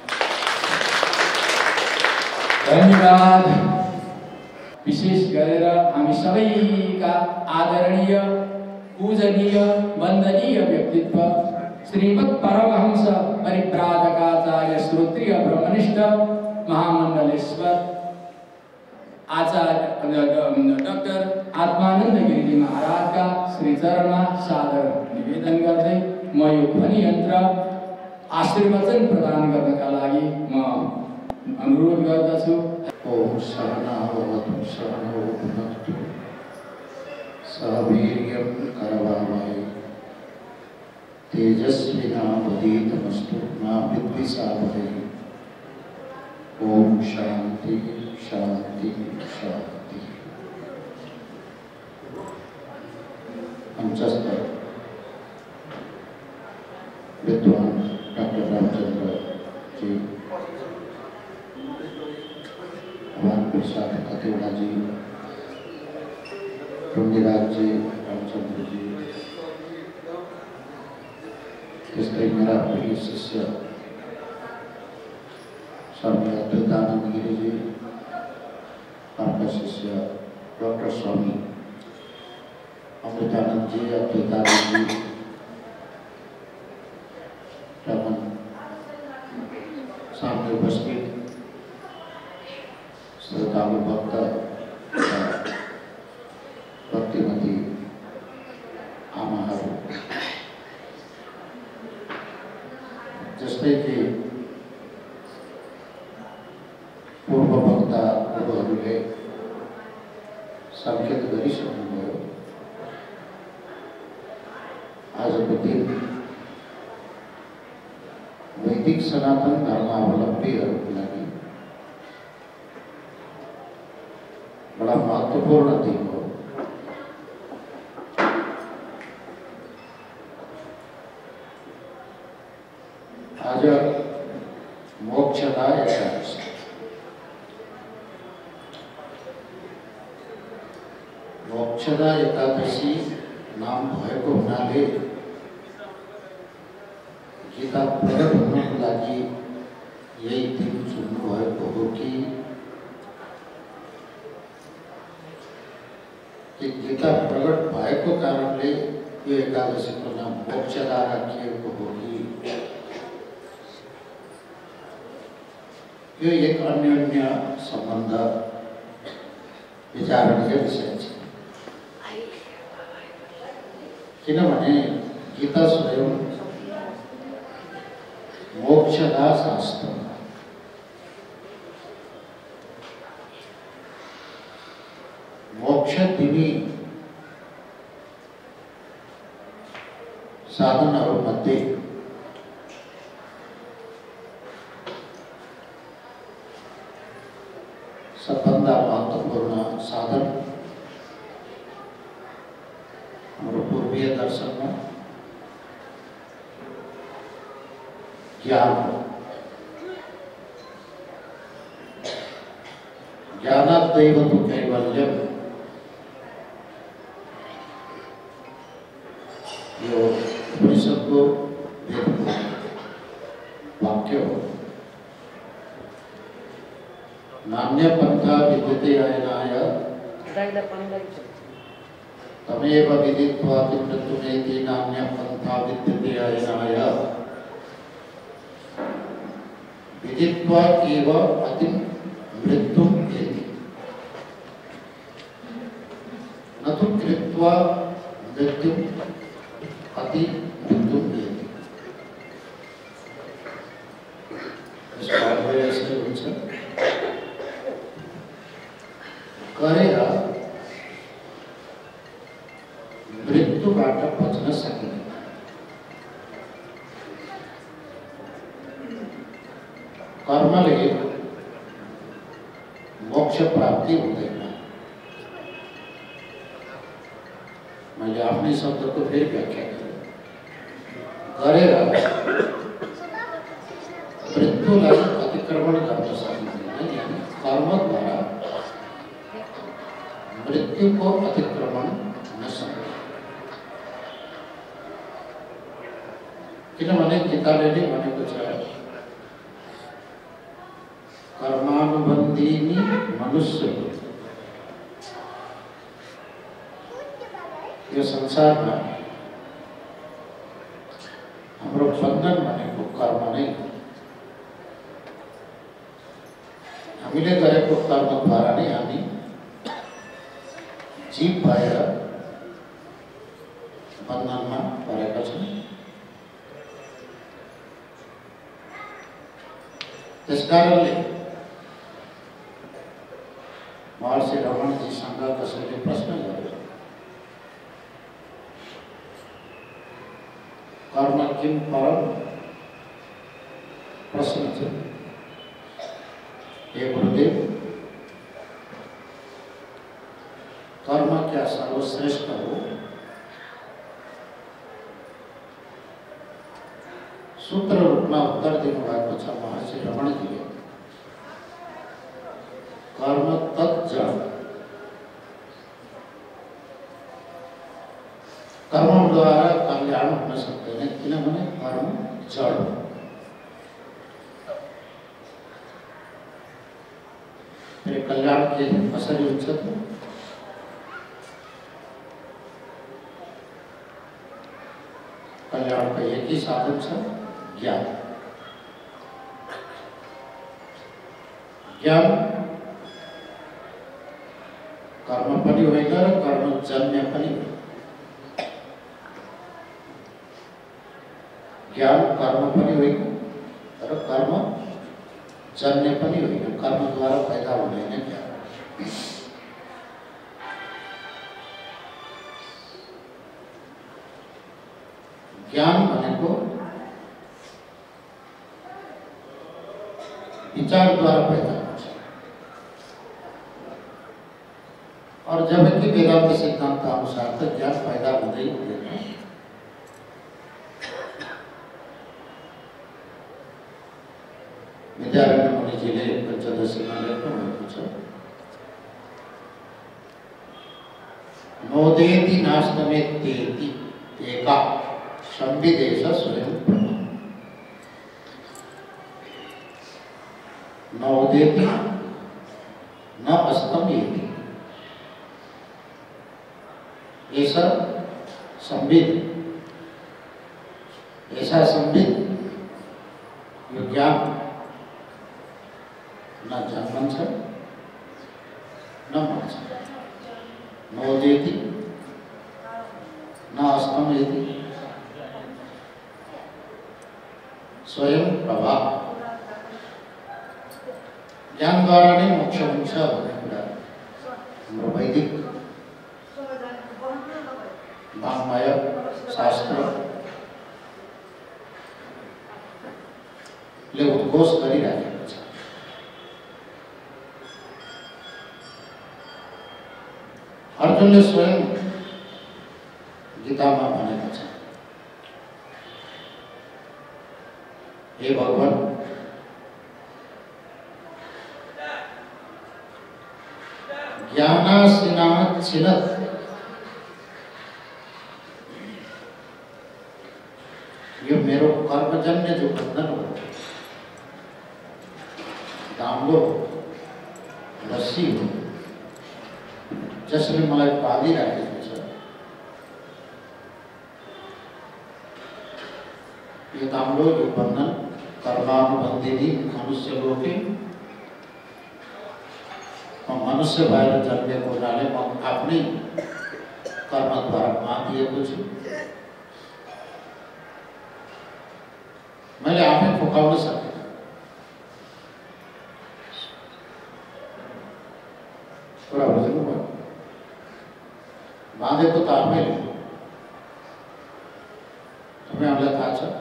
धन्यवाद। विशेष गरेर हामी सबैका आदरणीय पूजनीय वन्दनीय व्यक्तित्व श्रीमद् परमहंस परिव्राजकाचार्य श्रोत्रिय ब्रह्मनिष्ठ महामण्डलेश्वर आचार्य डाक्टर आत्मानन्द गिरिजी महाराजका श्री चरणमा सादर निवेदन गर्दै म यो ध्वनि यन्त्र आशीर्वचन प्रदान गर्नका लागि म अनुरोध गर्दछु। ओम शरणावतु शरणो भुनक्तु सवीर्यं करवावहै तेजस्विनावधीतमस्तु मा विद्विषावहै। ओम शांति शांति शांति। मंचस्थ विद्वान डॉक्टर रामचंद्र जी, भगवान प्रसाद कतेवड़ा जी, टुंगीराज जी, रामचंद्र जी, इसलिए मेरा प्रिय शिष्य स्वामी अद्वैतानंद गिरी जी, आपका शिष्य डॉक्टर स्वामी अमृतानंद जी, अद्वैतानंद जी, रमन सामने उपस्थित श्रद्धालु भक्त भक्तिमती आमाहरू, जस्तै कि पूर्व वक्ता पूर्वहरूले संकेत गरिसक्नुभयो। आजको दिन वैदिक सनातन धर्मावलम्बीहरूको लागि बड़ा महत्वपूर्ण दिन हो। आज मोक्षदा एकादशी। मोक्षदा एकादशी नाम भएको हुनाले गीता प्रकट हुनको लागि यही दिन चुन्नु भएको हो कि गीता प्रकट भएको कारणले यो एकादशीको नाम मोक्षदा राखिएको हो कि यो एक अन्योन्य सम्बन्ध विचारणीय विषय छ। किनभने गीता स्वयं मोक्षदा शास्त्र। मोक्ष दिने साधनहरूमध्ये सबभन्दा महत्त्वपूर्ण साधन ध्रुवीय दर्शनमा ज्ञान हो। ज्ञानाद्दैवतु कैवल्यम, यो उपनिषदको वेदको वाक्य हो। नान्य पंथा विद्यते अयनाय तमेव विदित्वा मृत्युमेति, नान्य पंथा विद्यते अयनाय विदित्वा एव अति मृत्युम् एति, न तु कृत्वा मृत्युम् अति मृत्युम् एति। ऐसे हुन्छ गरेर मृत्युबाट बच्न सकिँदैन। कर्मले मोक्ष प्राप्ति हुँदैन। मैले आफ्नै शब्दको फेरि व्याख्या गरेर मृत्युलाई अतिक्रमण गर्न सकिँदैन। यानी कर्मद्वारा मृत्युको अतिक्रमण हुन सक्दैन। किनभने गीताले नै भनेको छ, कर्मानुबन्धीनि मनुष्य। यो संसारमा हाम्रो बन्धन भनेको कर्म नै हो। हामीले गरेको कर्मद्वारा नै हामी जीव भएर बन्धनमा परेका छौँ। त्यसकारणले महर्षि रमणजीसँग कसैले प्रश्न गर्यो, कर्म किम परम? प्रश्न छ। हे गुरुदेव, कर्म क्या सर्वश्रेष्ठ हो? सूत्र रूपमा उत्तर दिनुभएको छ महर्षि रमणजीले, कर्म तत्जड। कर्मद्वारा कल्याण हुन सक्दैन, किनभने कर्म जड हो। कल्याण के कसरी हुन्छ त? कल्याण का एक ही साधन छ, ज्ञान। ज्ञान कर्म पनि होइन र कर्मजन्य पनि होइन। ज्ञान कर्म पनि होइन र कर्मजन्य पनि होइन। कर्मद्वारा पैदा हुँदैन ज्ञान। ज्ञान भनेको विचार द्वारा पैदा हुन्छ। और जबकि वेदांत सिद्धांत अनुसार तो ज्ञान पैदा हुँदै हुँदैन। विद्यारण्य मुनिजीले पंचदशीमा लेख्नु भएको छ, नोदेति नास्तमेत्येति एका संविदेश स्वयं नोदेति न अस्तमेति। ऐसा संविद, ऐसा संविद यो ज्ञान न जन्मन्छ न मर्छ। नोदेति न अस्तमेति, स्वयं प्रभाव। ज्ञान द्वारा नै मोक्ष हुन्छ भन्ने कुरा हाम्रो वैदिक वाङ्मय शास्त्र ले उद्घोष गरिरहेको छ। अर्जुनले स्वयं गीतामा भनेको छ, हे भगवान, ज्ञानासिनाच्छिनत् यो मेरो कर्मजन्य जो बन्धन हो, दाम्लो रस्सी हो जसले मलाई बाँधिराखेको छ, यो दाम्लो यो बन्धन कर्मानुबन्धिनी मनुष्य लोके, म मनुष्य भएर जन्मेको हुनाले म आफ्नै कर्मद्वारा बाँधिएको छु। मैले आफै फुकाउन सकेन। कुरा बुझ्नुभयो? बाँधेको त आफैले। तपाईँहरूलाई थाहा छ,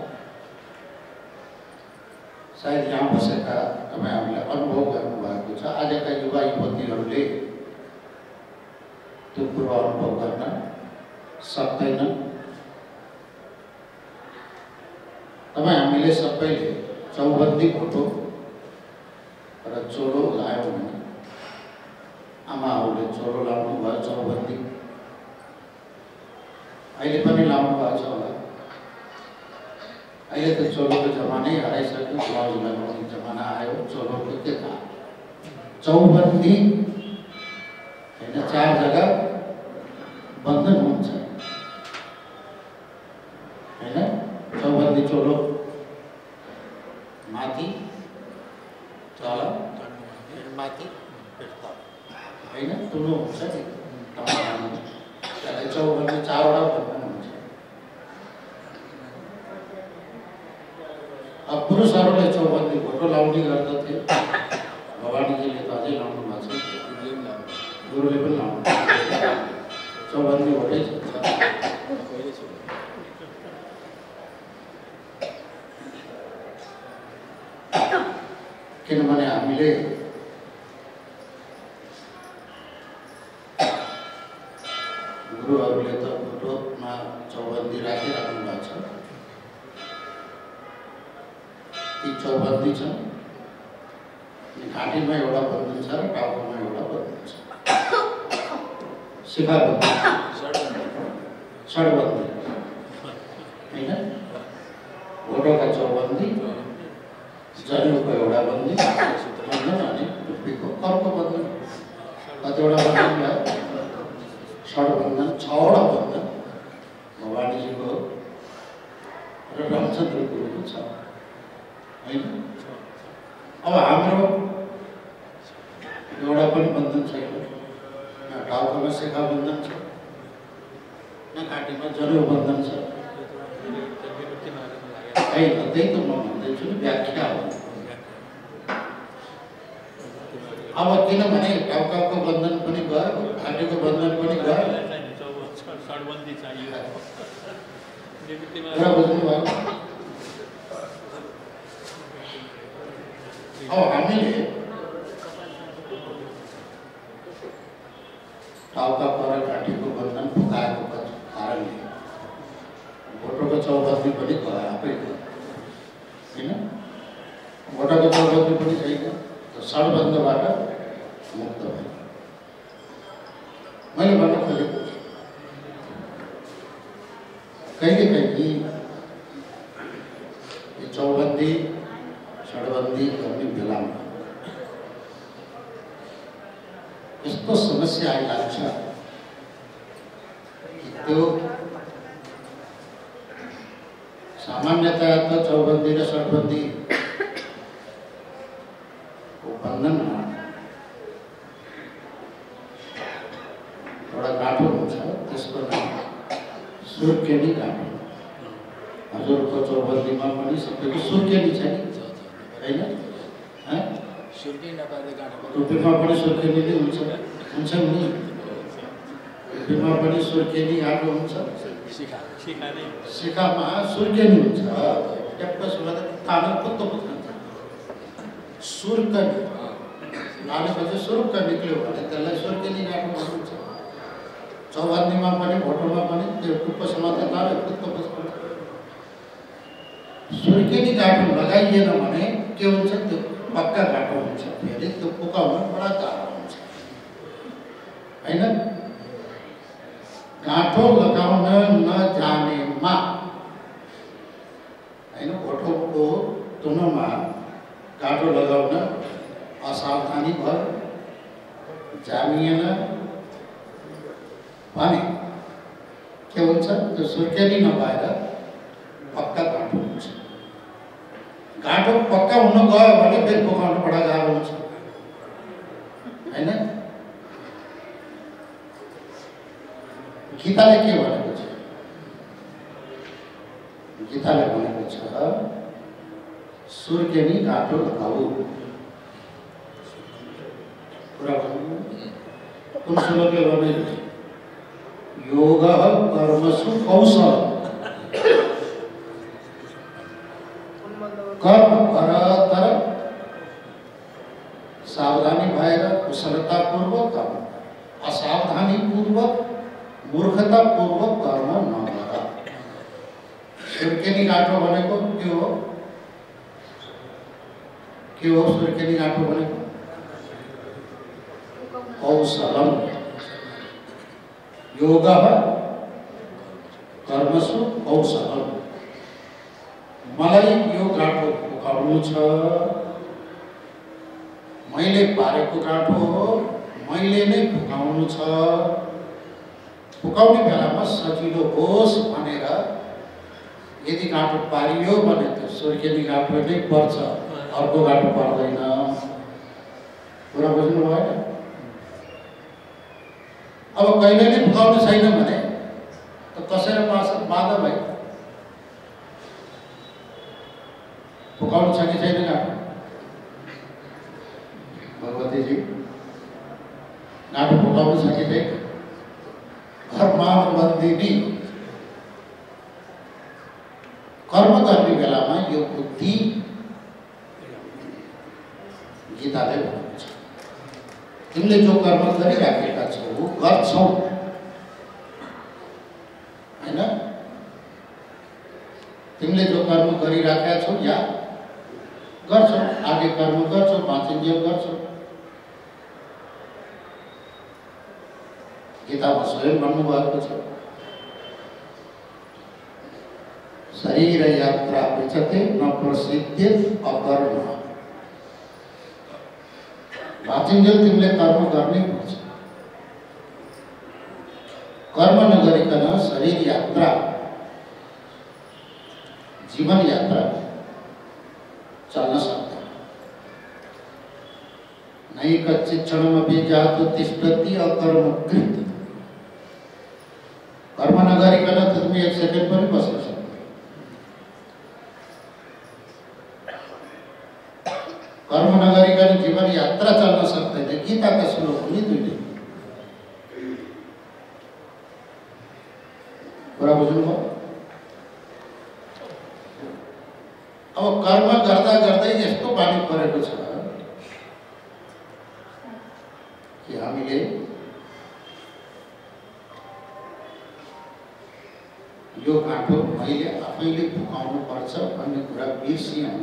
सायद यहाँ बसेका तपाईँहरूले अनुभव गर्नुभएको छ, आजका युवा युवतीहरूले त्यो कुरो अनुभव गर्न सक्दैनन्। तपाईँ हामीले सबैले चौबन्दी भोटो र चोलो लायौँ भने, आमाहरूले चोलो लाउनु भयो, चौबन्दी अहिले पनि लाउनु भएको छ होला। अहिले त चोलोको जमानै हराइसक्यो, ब्लाउज लगाउने जमाना आयो। चोलोको के था, चौबन्दी होइन, 4 जग्गा बन्धन हुन्छ होइन। चौबन्दी चोलो माथि तल माथि होइन, ठुलो हुन्छ नि, त्यसलाई चौबन्दी 4वटा बन्धन हुन्छ। अब पुरुषहरूले चौबन्दी भोटो लाउने गर्दथे, भवानीजीले त अझै लाउनु भएको छ, गुरुले पनि लाउनु चौबन्दी भोटै छ। किनभने हामीले गुरुहरूले त भोटोमा चौबन्दी राखिराख्नु भएको छ। ती चौबन्दी छन्, घाँटीमा एउटा बन्धन छ र टाउकोमा एउटा बन्धन छ। शिखाबन्दी, षडबन्दी होइन, भोटोका चौबन्दी, जनेउको एउटा बन्दी बन्धन अनि टुप्पीको कर्को बन्धन। कतिवटा बन्धन भयो? षडबन्धन, 6वटा बन्धन भवानीजीको र रामचन्द्र गुरुको छ होइन। अब हाम्रो एउटा पनि बन्धन छैन, न टाउकोमा शिखा बन्धन छ, न घाँटीमा जनेउ बन्धन छ। त्यही त म भन्दैछु नि, व्याख्या हो। अब किनभने टाउकाको बन्धन पनि गयो, घाँटीको बन्धन पनि गयो, कुरा बुझ्नुभयो? अब हामीले टाउकाको र घाँटीको बन्धन फुकाएको कारणले भोटोको चौबन्दी पनि गयो आफै होइन। भोटोको चौबन्दी पनि छैन, षडबन्धबाट मुक्त भयो। मैले भन्न खोजेको कहिले यो चौबन्दी षडबन्दी गर्ने बेलामा यस्तो समस्या आइलाग्छ कि त्यो सामान्यतया त चौबन्दी र षडबन्दी बन्धनमा एउटा गाँठो हुन्छ, त्यसको नाम सुर्खेनी गाँठो। हजुरको चौबन्दीमा पनि सबैको सुर्खेनी छ नि होइन? टुप्पीमा पनि सुर्खेनी नै हुन्छ नि, टुप्पीमा पनि सुर्खेनी गाँठो हुन्छ, शिखामा सुर्खेनी हुन्छ। तानो कस्तो बुझ्नुहुन्छ? सुर्खेनी लानेपछि सुरुक्क निक्ल्यो भने त्यसलाई सुर्खेनी गाँठो भनिन्छ। चौबन्दीमा पनि भोटोमा पनि त्यो टुप्पो समातेर लायो टुप्पो सुर्केनी गाँठो लगाइएन भने के हुन्छ त्यो पक्का गाँठो हुन्छ फेरि त्यो फुकाउन बडा गाह्रो हुन्छ हैन गाँठो लगाउन नजानेमा हैन भोटोको तुनमा गाँठो लगाउन असावधानी भयो जानिएन भने के हुन्छ त्यो सुर्केनी नभएर पक्का गाँठो हुन्छ गाँठो पक्का हुन गयो भने फेरि फुकाउन बडा गाह्रो हुन्छ हैन गीताले के भनेको छ गीताले भनेको छ सुर्केनी गाँठो लगाऊ कुरा भन्नु कुन श्लोकले भनेको छ योग कर्मसु कौशल कर्म गर तर सावधानी भएर कुशलतापूर्वक असावधानीपूर्वक मूर्खतापूर्वक कर्म नगर सुर्केनी गाँठो भनेको के हो सुर्केनी गाँठो भनेको कौशलम योग कर्मसु कौशलम मलाई यो गाँठो फुकाउनु छ मैले पारेको गाँठो हो मैले नै फुकाउनु छ फुकाउने बेलामा सजिलो होस् भनेर यदि गाँठो पारियो भने त्यो सुर्केनी गाँठो नै पर्छ अर्को गाँठो पर्दैन कुरा बुझ्नु भएन अब कहिले नै फुकाउनु छैन भने त कसरी बाध भाइ फुकाउनु छ कि छैन गाँठो भगवतीजी गाँठो फुकाउनु छ कि छैन कर्मानुबन्धिनी कर्म गर्ने बेलामा यो बुद्धि गीताले भनेको छ तिमीले जो कर्म गरिराखेका छौ गर्छौ हैन तिमीले जो कर्म गरिराखेका छौ या गर्छौ आगे कर्म गर्छौ बाँचिन्जेल गर्छौ गीतामा स्वयं भन्नुभएको छ शरीर यात्रा विचते न प्रसिद्धित अकर्म बाँचिन्जेल तिमीले कर्म गर्नै पर्छ कर्म नगरिकन शरीर यात्रा जीवन यात्रा चल्न सक्दैन नै कच्चित क्षणमपि जातु तिष्ठति अकर्मकृत कर्म नगरिकन तिमी एक सेकेन्ड पनि बस्न सक्दैन कर्म नगरिकन जीवन यात्रा चल्न सक्दैन गीताका श्लोक हुने दुईटै कुरा बुझ्नुभयो अब कर्म गर्दा गर्दै यस्तो बानी परेको छ कि हामीले यो गाँठो मैले आफैले फुकाउनु पर्छ भन्ने कुरा बिर्सियौँ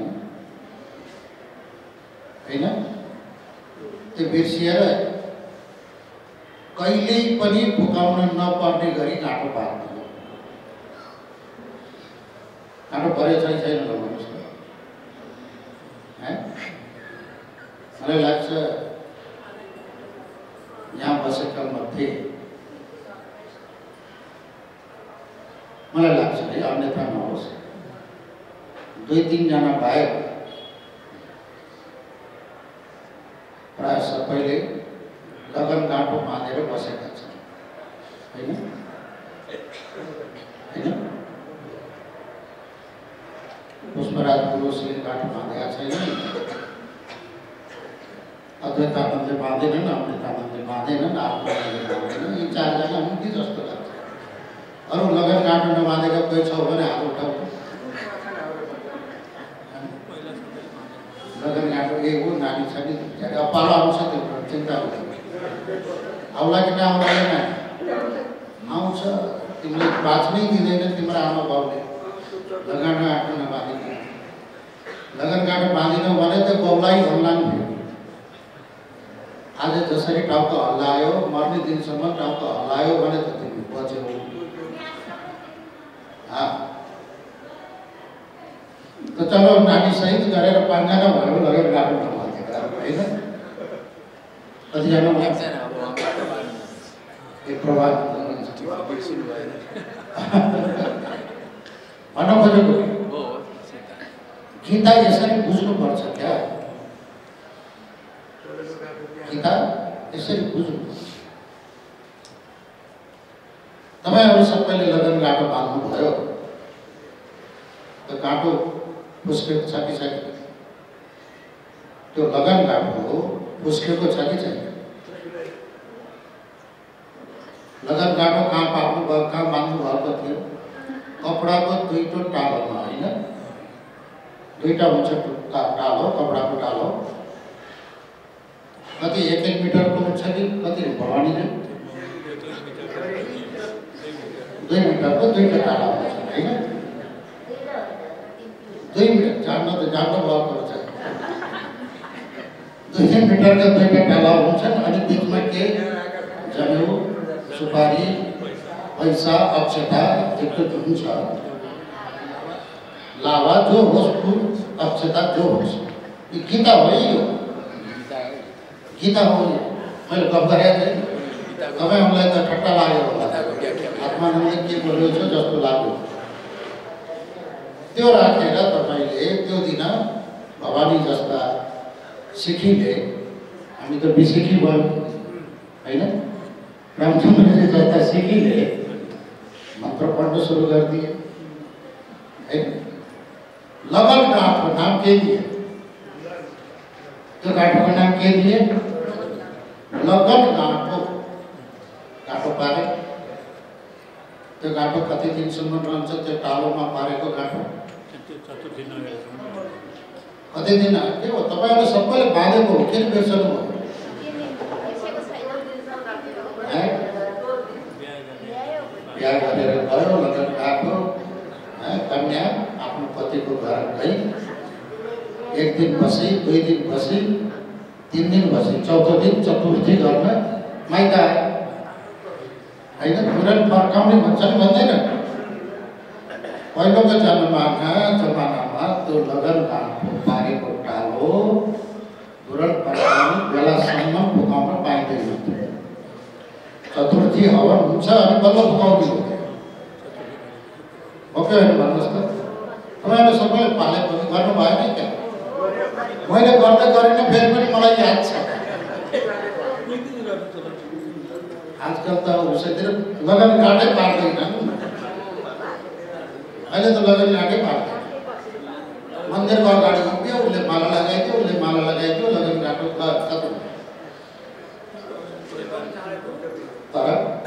हैन त्यो बिर्सिएर कहिल्यै पनि फुकाउन नपर्ने गरी गाँठो पार्दियो गाँठो परेको छैन भन्नुहोस् न मलाई लाग्छ यहाँ बसेका मध्ये मलाई लाग्छ है अन्यथा नहोस् 2-3 जना बाहेक प्राय सबैले लगन गाँठो बाँधेर बसेका छन् हैन पुष्पराज गुरुले गाँठो बाँधेका छैन अद्वैतानन्दले बाँधेनन् अमृतानन्दले बाँधेनन् आत्मानन्दले बाँधेनन् यी 4 जना हुन् कि जस्तो लाग्छ अरू लगन गाँठो नबाँधेका कोही छ भने हात उठाउ लगन गाँठो ए हो नानी छ नि पालो आउँछ त्यो चिन्ता हुँदैन आउला कि नआउला आउँछ तिमीले बाँच्नै दिँदैन तिम्रो आमा बाउले लगन गाँठो नबाँधिकन। लगन गाँठो बाँधिनौ भने त्यो बाउलाई भन्लान् फेरि। आज जसरी टाउको हल्लायो मर्ने दिनसम्म टाउको हल्लायो भने त तिमी बच्यौ। त चलो नानी सहित गरेर 5 जना भयो लगन गाँठो नबाँधेका होइन। कतिजना एक प्रभाव भन्न खोजेको गीता यसरी बुझ्नुपर्छ क्या। गीता यसरी बुझ्नुपर्छ। तपाईँहरू सबैले लगन गाँठो बाँध्नुभयो। त्यो गाँठो फुस्केको छ कि छैन? त्यो लगन गाँठो फुस्केको छ कि छैन? लगन गाँठो कहाँ पाक्नु भयो, कहाँ बाँध्नु भएको थियो? कपडाको दुईटो टालोमा होइन, दुईटा हुन्छ टालो, कपडाको टालो। कति 1-1 मिटरको हुन्छ कि कति भवानीले 2 मिटरको दुईटा टाला हुन्छ होइन। 2 मिटर जान्न त जान्न भएको छ। 2 मिटरका दुईटा टाला हुन्छन् अनि बिचमा के जनेऊ, सुपारी, पैसा, अक्षता त्यस्तो हुन्छ। लावा जो होस्, फुल अक्षता जो होस्। यो गीता हो यो, गीता हो। मैले गफ गरेको थिएँ, तपाईँहरूलाई त ठट्टा लाग्यो होला, आत्मानन्दले के बोलेको छ जस्तो लाग्यो। त्यो राखेर तपाईँले त्यो दिन भवानी जस्ता सिखीले, हामी त बिसिखी भयो होइन, रामचन्द्रजी जस्ता सिखीले मन्त्र पढ्न सुरु गरिदिए होइन। लगन गाँठो नाम के दिए? त्यो गाँठोको नाम के दिए? लगन गाँठो। गाँठो पारे। त्यो गाँठो कति दिनसम्म रहन्छ? त्यो टालोमा पारेको गाँठो कति दिन? के हो तपाईँहरू सबैले बाँधेको हो? किन बिर्सनु भयो? बिहा गरेर गयो, लगन गाँठो, कन्या आफ्नो पतिको घर गई। 1 दिन बसी, 2 दिन बसी, 3 दिन बसी, 4थो दिन चतुर्थी गर्न माइत आयो होइन। तुरन्त फर्काउने भन्छ नि, भन्दैन? पहिलोको जमानामा त्यो लगन गाँठो पारेको टालो तुरन्त फर्काउने बेलासम्म फुकाउन पाइँदैन थियो। चतुर्थी हवन हुन्छ अनि बल्ल फुकाउने हो। ओके होइन भन्नुहोस् त? तपाईँहरूले सबैले पाले पनि गर्नु भएन क्या? मैले गर्दै गरेन फेरि पनि मलाई याद छ। आजकल त उसैतिर लगन गाँठै पार्दैन। अहिले त लगन गाँठै पार्दैन। मन्दिरको अगाडि उभियो, उसले माला लगाइदियो, उसले माला लगाइदियो, लगन गाँठो खतम। तर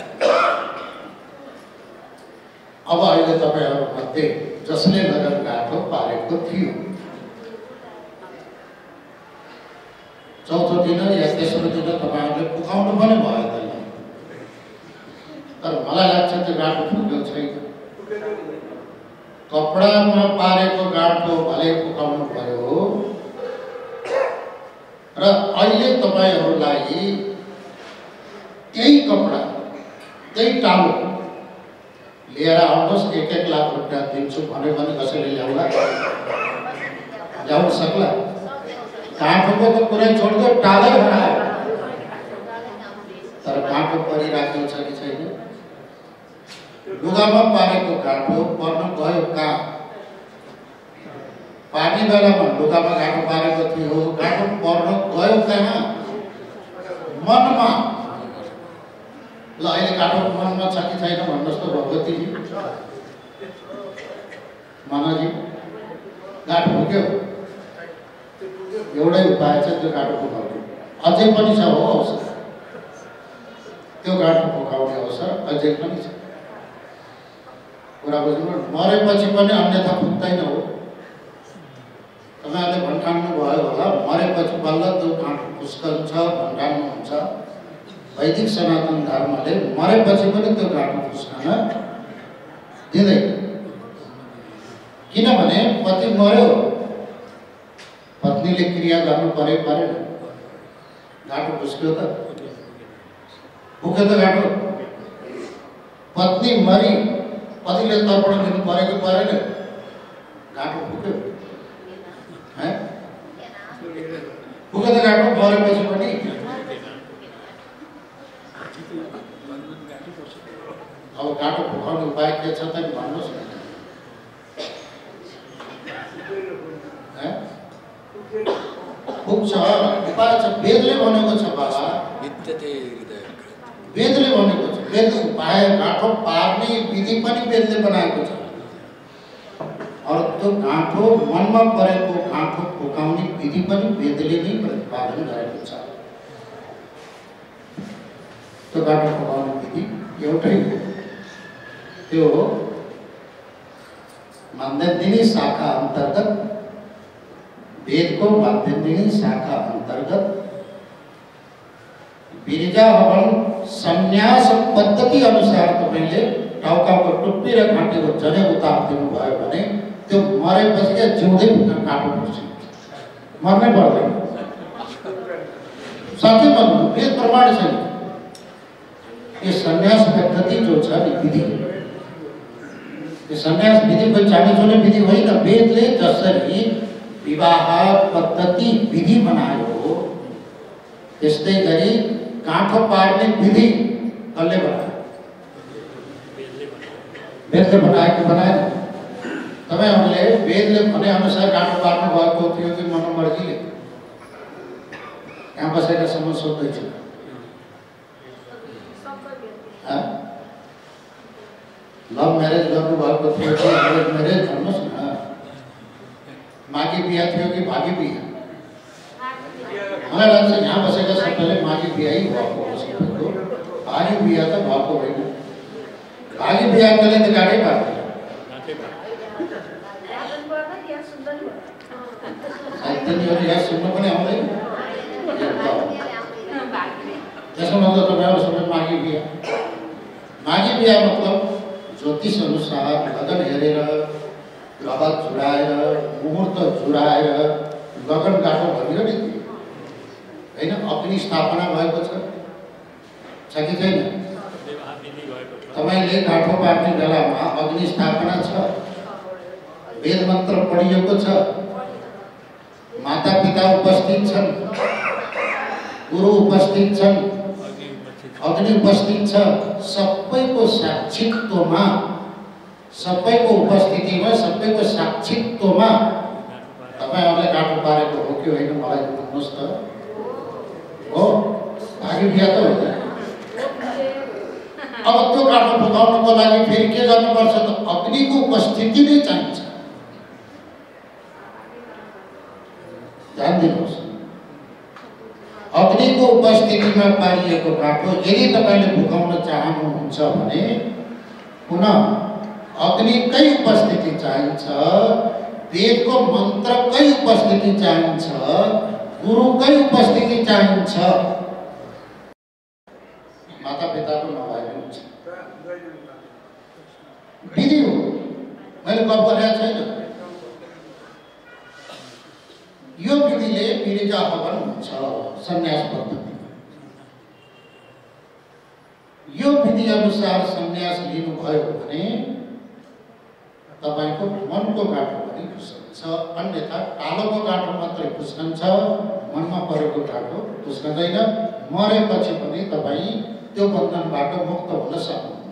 अब अहिले तपाईँहरूमध्ये जसले लगन गाँठो पारेको थियो, चौथो दिन या तेस्रो दिन तपाईँहरूले फुकाउनु पनि भएदैन। तर मलाई लाग्छ त्यो गाँठो फुक्यो छैन। कपडामा पारेको गाँठो भले फुकाउनु भयो र अहिले तपाईँहरूलाई त्यही कपडा, त्यही टालो लिएर आउनुहोस्, 1-1 लाख रुपियाँ दिन्छु भन्यो भने कसैले ल्याउला? ल्याउन सक्ला? गाँठोको त कुरै छोड्दो, टालै हरायो। तर गाँठो परिराखेको छ कि छैन? लुगामा पारेको गाँठो पर्न गयो कहाँ? पार्ने बेलामा लुगामा गाँठो पारेको थियो, गाँठो पर्न गयो कहाँ? मनमा। ल अहिले गाँठो मनमा छ कि छैन भन्नुहोस् त भगवतीजी, मानाजी? गाँठो पुग्यो? एउटै उपाय छ त्यो गाँठो फुकाउने, अझै पनि छ हो अवसर। त्यो गाँठो फुकाउने अवसर अझै पनि छ। कुरा बुझ्नु? मरेपछि पनि अन्यथा फुक्दैन हो। तपाईँहरूले भन्ठान्नु भयो होला, मरेपछि बल्ल त्यो गाँठो फुस्कन्छ भन्ठान्नुहुन्छ। वैदिक सनातन धर्मले मरेपछि पनि त्यो गाँठो फुस्कन दिँदैन। किनभने पति मर्यो, पत्नीले क्रिया गर्नु पर्यो परेन? घाटो पुस्क्यो त, पुग्यो त घाटो। पत्नी मरी, पतिले तर्पण दिनु पर्यो कि परेन? घाटो पुग्यो, पुग्यो त घाटो। मरेपछि पनि अब घाटो पुगाउने उपाय के छ त भन्नुहोस् न। पुग्छ, उपाय छ, वेदले भनेको छ बाबा, वेदले भनेको छ। वेद उपाय गाँठो पार्ने विधि पनि वेदले बनाएको छ। और त्यो गाँठो मनमा परेको गाँठो फुकाउने विधि पनि वेदले नै प्रतिपादन गरेको छ। त्यो गाँठो फुकाउने विधि एउटै हो, त्यो माध्यन्दिनी शाखा अन्तर्गत, वेदको माध्यन्दिनी शाखा अन्तर्गत विरजा हवन संन्यास पद्धति अनुसार तपाईँले टाउकाको टुप्पी र घाँटीको जनै उतारिदिनु भयो भने त्यो मरेपछि क्या जिउँदै काटो पर्छ, मर्नै पर्दैन। साथै भन्नु वेद प्रमाण छैन। यो संन्यास पद्धति जो छ नि विधि, यो संन्यास विधि कोही चाँडो विधि होइन। वेदले जसरी विवाह पद्धति विधि बनायो त्यस्तै गरी गाँठो पार्ने विधि कसले बनायो? वेदले बनायो कि बनाएन? तपाईँहरूले वेदले भने अनुसार गाँठो पार्नु भएको थियो कि मनोमर्जीले? यहाँ बसेकासम्म सोध्दैछु। लभ म्यारेज गर्नुभएको थियो कि अरेन्ज म्यारेज? भन्नुहोस् न। माघी बिहा थियो कि भागी बिहा? मलाई लाग्छ यहाँ बसेका सबैले माघी बिहा भएको हो सबैको, भागी बिहा त भएको होइन। भागी बिहा कसले त गाँठै पार्दैन। सायद तिनीहरू यहाँ सुन्नु पनि आउँदैन। त्यसको मतलब तपाईँहरू सबै माघी बिहा। माघी बिहा मतलब ज्योतिष अनुसार लगन हेरेर, लगत जुडाएर, मुहुर्त जुडाएर लगन गाँठो भनियो नि होइन। अग्नि स्थापना भएको छ कि छैन? तपाईँले गाँठो पार्ने बेलामा अग्नि स्थापना छ, वेद मन्त्र पढिएको छ, माता पिता उपस्थित छन्, गुरु उपस्थित छन्, अग्नि उपस्थित छ। सबैको साक्षित्वमा, सबैको उपस्थितिमा, सबैको साक्षित्वमा तपाईँहरूले गाँठो पारेको हो कि होइन मलाई भन्नुहोस् त। हो, भागी बिहा त होइन। अब त्यो गाँठो फुकाउनको लागि फेरि के गर्नुपर्छ त? अग्निको उपस्थिति नै चाहिन्छ। ध्यान दिनुहोस्, अग्निको उपस्थितिमा पारिएको गाँठो यदि तपाईँले फुकाउन चाहनुहुन्छ भने पुनः अग्निकै उपस्थिति चाहिन्छ, वेदको मन्त्रकै उपस्थिति चाहिन्छ, गुरुकै उपस्थिति चाहिन्छ। माता पिताको नभए हुन्छ विधि हो। मैले गफ गरेको छैन। यो विधिले विरजा हवन हुन्छ, संन्यास पद्धति। यो विधि अनुसार संन्यास लिनुभयो भने तपाईँको मनको गाँठो पनि खुस्कन्छ। अन्यथा टालोको गाँठो मात्रै खुस्कन्छ, मनमा परेको गाँठो खुस्कँदैन। मरेपछि पनि तपाईँ त्यो बन्धनबाट मुक्त हुन सक्नुहुन्न।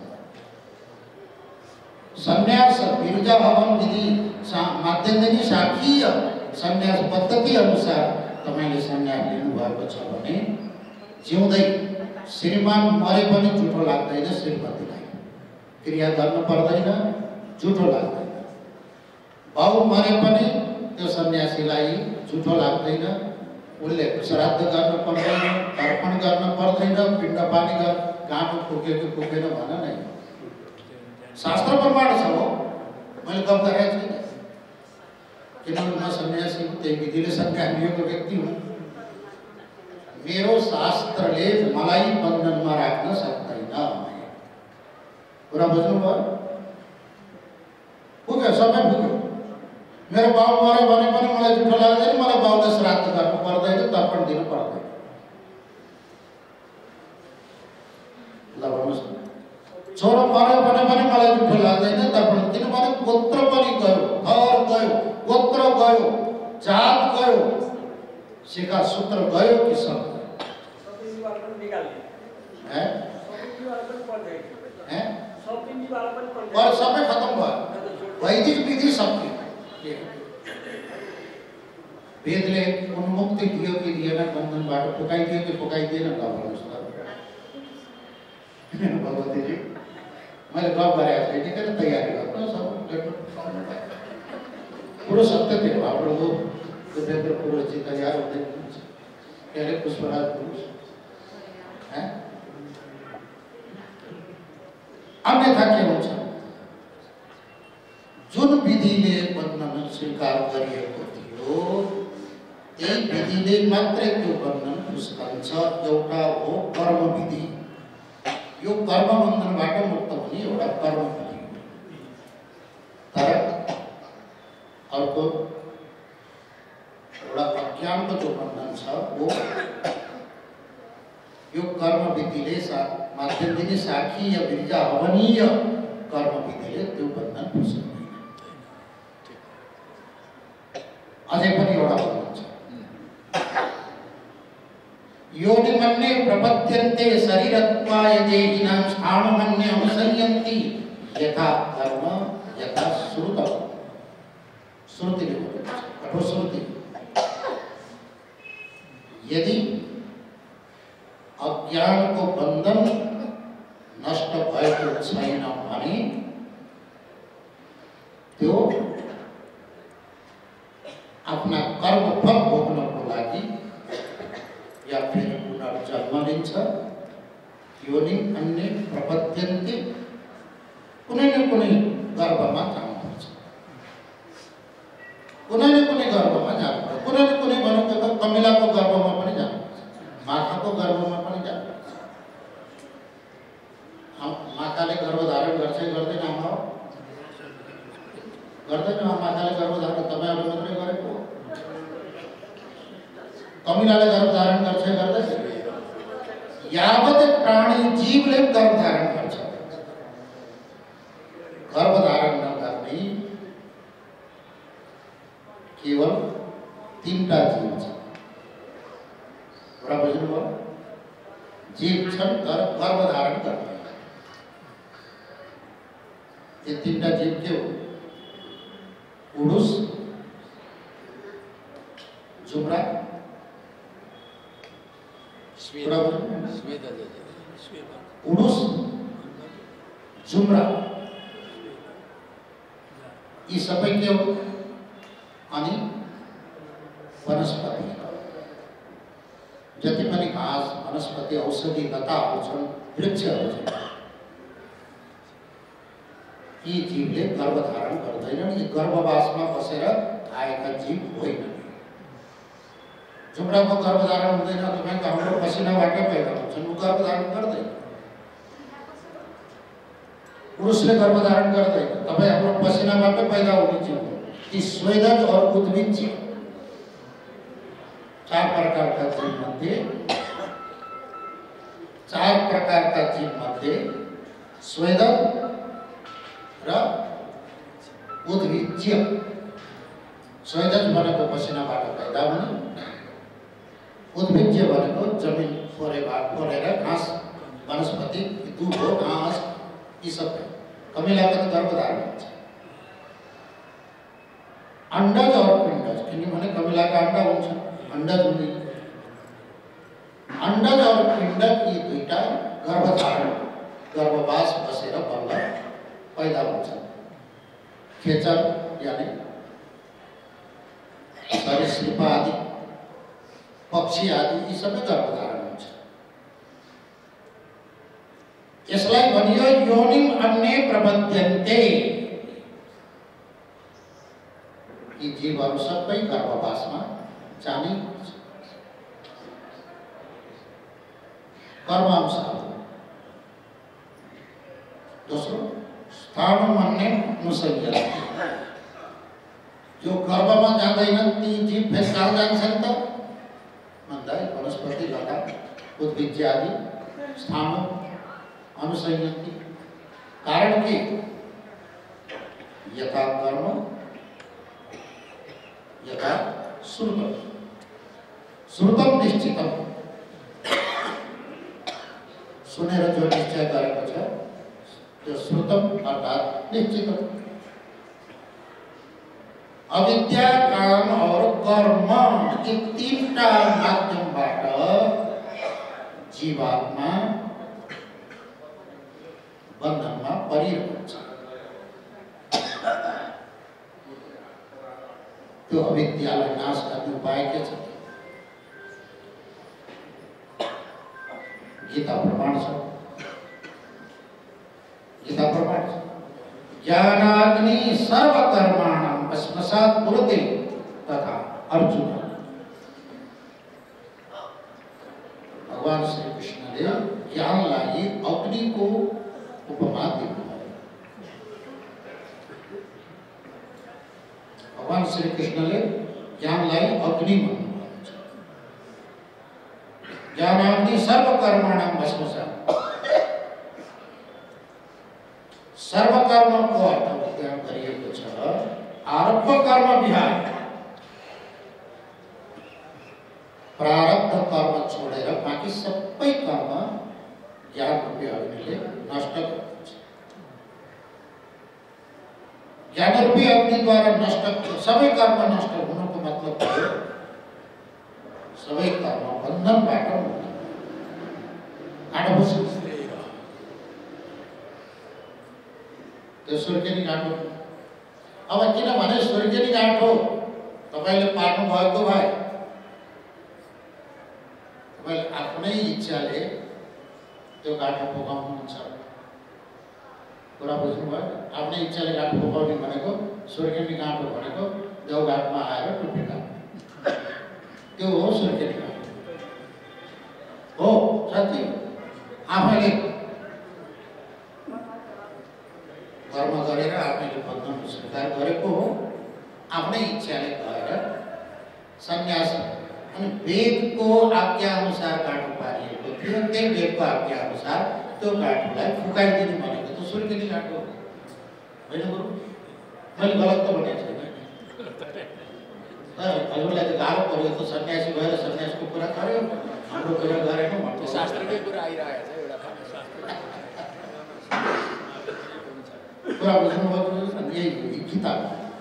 संन्यास विरजा हवन विधि माध्यन्दिनी शाखीय संन्यास पद्धति अनुसार तपाईँले संन्यास लिनुभएको छ भने जिउँदै श्रीमान मरे पनि जुठो लाग्दैन, श्रीमतीलाई क्रिया गर्नु पर्दैन, जुठो लाग्दैन। बाउ मरे पनि त्यो सन्यासीलाई जुठो लाग्दैन, उसले श्राद्ध गर्नु पर्दैन, तर्पण गर्नु पर्दैन, पिण्डपानी गाँठो फुक्यो कि फुकेन भन नै शास्त्र प्रमाण छ हो। मैले गफ गरेको छैन, किनभने म सन्यासी हुँ, त्यही विधिले सन्यास लिएको व्यक्ति हुँ। मेरो शास्त्रले मलाई बन्धनमा राख्न सक्दैन। कुरा बुझ्नुभयो? समय पुग्यो। मेरो बाउ मऱ्यो भने पनि मलाई जुठो लाग्दैन, मलाई बाउले श्राद्ध गर्नु पर्दैन, तर्पण दिनु पर्दैन। ल भन्नुहोस् न, छोरो मऱ्यो भने पनि मलाई जुठो लाग्दैन, तर्पण, किनभने गोत्र पनि गयो, घर गयो, गोत्र गयो, जात गयो, शिखा सूत्र गयो कि सब और सबै खत्म भयो। वैदिक विधि सकियो। वेदले उन्मुक्ति दियो कि दिएन, बन्धनबाट पुकाइदियो कि पुकाइदिएन, ल भन्नुहोस् त भगवतीजी। मैले गफ गरेको थिएँ, ठिकै तयारी गर्नु सब पुरो सत्य थियो। हाम्रो देवेन्द्र पुरोजी तयार हुँदै हुनुहुन्छ, के अरे पुष्पराज पुरुष। अन्यथा के हुन्छ, जुन विधिले बन्धन स्वीकार गरिएको थियो त्यही विधिले मात्रै त्यो बन्धन फुस्कन्छ। एउटा हो कर्म विधि, यो कर्म बन्धनबाट मुक्त हुने एउटा कर्म विधि। तर अर्को एउटा अज्ञानको जो बन्धन छ वो यो कर्म विधिले माध्यम दिने साखी या बिर्जा हवनीय कर्म विधिले त्यो बन्धन फुस्कँदैन। अझै पनि एउटा बन्धन छ, योनिमन्ये प्रपद्यन्ते शरीरत्वाय देहिनां स्थाणमन्ये अनुसंयन्ति यथा कर्म यथा श्रुतम्। श्रुतिले बोलेको छ, कठोर श्रुति। यदि अज्ञानको बन्धन नष्ट भएको छैन भने त्यो आफ्ना कर्म फल भोग्नको लागि या फिर पुनर्जन्म लिन्छ। योनि अन्य प्रपद्यन्ते, कुनै न कुनै गर्भमा जानुपर्छ, कुनै न कुनै गर्भमा जानुपर्छ। कुनै न कुनै भनेको त कमिलाको गर्भमा पनि जानुपर्छ, माताको गर्भमा पनि जानुपर्छ। माताले गर्भधारण गर्छ गर्दैन, आमा गर्दैन। माताले गर्भधारण तपाईँहरूले मात्रै गरेको, कमिलाले गर्भधारण गर्छ गर्दैन। यावत प्राणी जीवले गर्भधारण गर्छ, गर्भधारण नगर्ने केवल 3टा जीव छ। बुझ्नुभयो? जीव छन् तर गर्भधारण गर्ने। ये 3टा जीव के हो? उडुस, जुमरा, उडुस, जुमरा, यी सबै के हो? अनि वनस्पति। जति पनि घाँस, वनस्पति, औषधि लताहरू छन्, वृक्षहरू छन्, यी जीवले गर्भधारण गर्दैनन्। यी गर्भवासमा बसेर आएका जीव होइनन्। जुम्राको गर्भधारण हुँदैन, तपाईँको हाम्रो पसिनाबाटै पैदा हुन्छन्, ऊ गर्भधारण गर्दैन। पुरुषले गर्भधारण गर्दैन, तपाईँ हाम्रो पसिनाबाटै पैदा हुने जीव हो। ती स्वेदज और उद्भिद जीव, 4 प्रकारका जीव मध्ये 4 प्रकारका जीव मध्ये स्वेदज र उद्भिद जीव। स्वेदज भनेको पसिनाबाट पैदा हुने, उद्भिद जीव भनेको जमिन फोरेर घाँस, वनस्पति, दूध हो, घाँस, यी सबै। कमिलाको त गर्भधारण हुन्छ। अंडज और पिंडज, किनभने कमिलाका अंडा हुन्छ, अंडज हुने। अंडज और पिंडज यी दुईटा गर्भधारण, गर्भवास बसेर बल्ल पैदा हुन्छ। खेचर यानी सरीसृप आदि, पक्षी आदि, यी सबै गर्भधारण हुन्छ। यसलाई भनियो योनिम अन्ये प्रपद्यन्ते। यी जीवहरू सबै गर्भवासमा जाने कर्म अनुसार। दोस्रो स्थाणमन्ये अनुसंयन्ति, जो गर्भमा जाँदैनन् ती जीव फेरि कहाँ जान्छन् त भन्दा वनस्पति लता उद्भिज्य आदि स्थान अनुसंयन्ति। कारण के यथा कर्म यथा श्रुतम श्रुतम निश्चितम सुनेर जो निश्चय गरेको छ त्यो श्रुतम अर्थात् निश्चितम। अविद्या काम और कर्म यी तीनटा माध्यमबाट जीवात्मा बन्धनमा परिरहेको छ। त्यो अविद्यालाई नाश गर्ने उपाय के छ? गीता प्रमाण छ। गीता प्रमाण छ। ज्ञानाग्नि सर्वकर्माणां भस्मसात् कुरुते तथा अर्जुन। भगवान श्री कृष्णले ज्ञानलाई अग्निको उपमा दिनुभयो। भगवान श्री कृष्णले ज्ञानलाई अग्नि भन्नुभएको छ। ज्ञानाग्नि सर्वकर्माणां भस्मसात्। सर्वकर्मको अर्थ विज्ञान गरिएको छ आरब्ध कर्म विहार। प्रारब्ध कर्म छोडेर बाँकी सबै कर्म ज्ञान रूपी अग्निले नष्ट गर्छ। ज्ञान रूपी अग्निद्वारा नष्ट सबै कर्म नष्ट हुनुको मतलब हो सबै कर्म बन्धनबाट मुक्त। त्यो स्वर्गेनी गाँठो। अब किनभने स्वर्गेनी गाँठो तपाईँले पार्नु भएको भए तपाईँले आफ्नै इच्छाले त्यो गाँठो फुकाउनुहुन्छ। कुरा बुझ्नुभयो? आफ्नै इच्छाले गाँठो फुकाउने भनेको स्वर्गेनी गाँठो भनेको देवघाटमा आएर टुप्पी काट्ने त्यो हो स्वर्गेनी गाँठो हो। साथी आफैले कर्म गरेर आफैले बन्धन स्वीकार गरेको हो। आफ्नै इच्छाले गएर सन्यास अनि वेदको आज्ञा अनुसार गाँठो पारिएको थियो। त्यही वेदको आज्ञा अनुसार त्यो गाँठोलाई फुकाइदिनु भनेको त स्वर्गेनी गाँठो होइन गुरु? मैले गलत त भनेको छैन। हजुरलाई त गाह्रो पर्यो त सन्यासी भएर सन्यासको कुरा गर्यो, हाम्रो कुरा गरेन भन्नु। शास्त्रकै कुरा आइरहेको छ एउटा कुरा बुझ्नुभयो? यही गीता।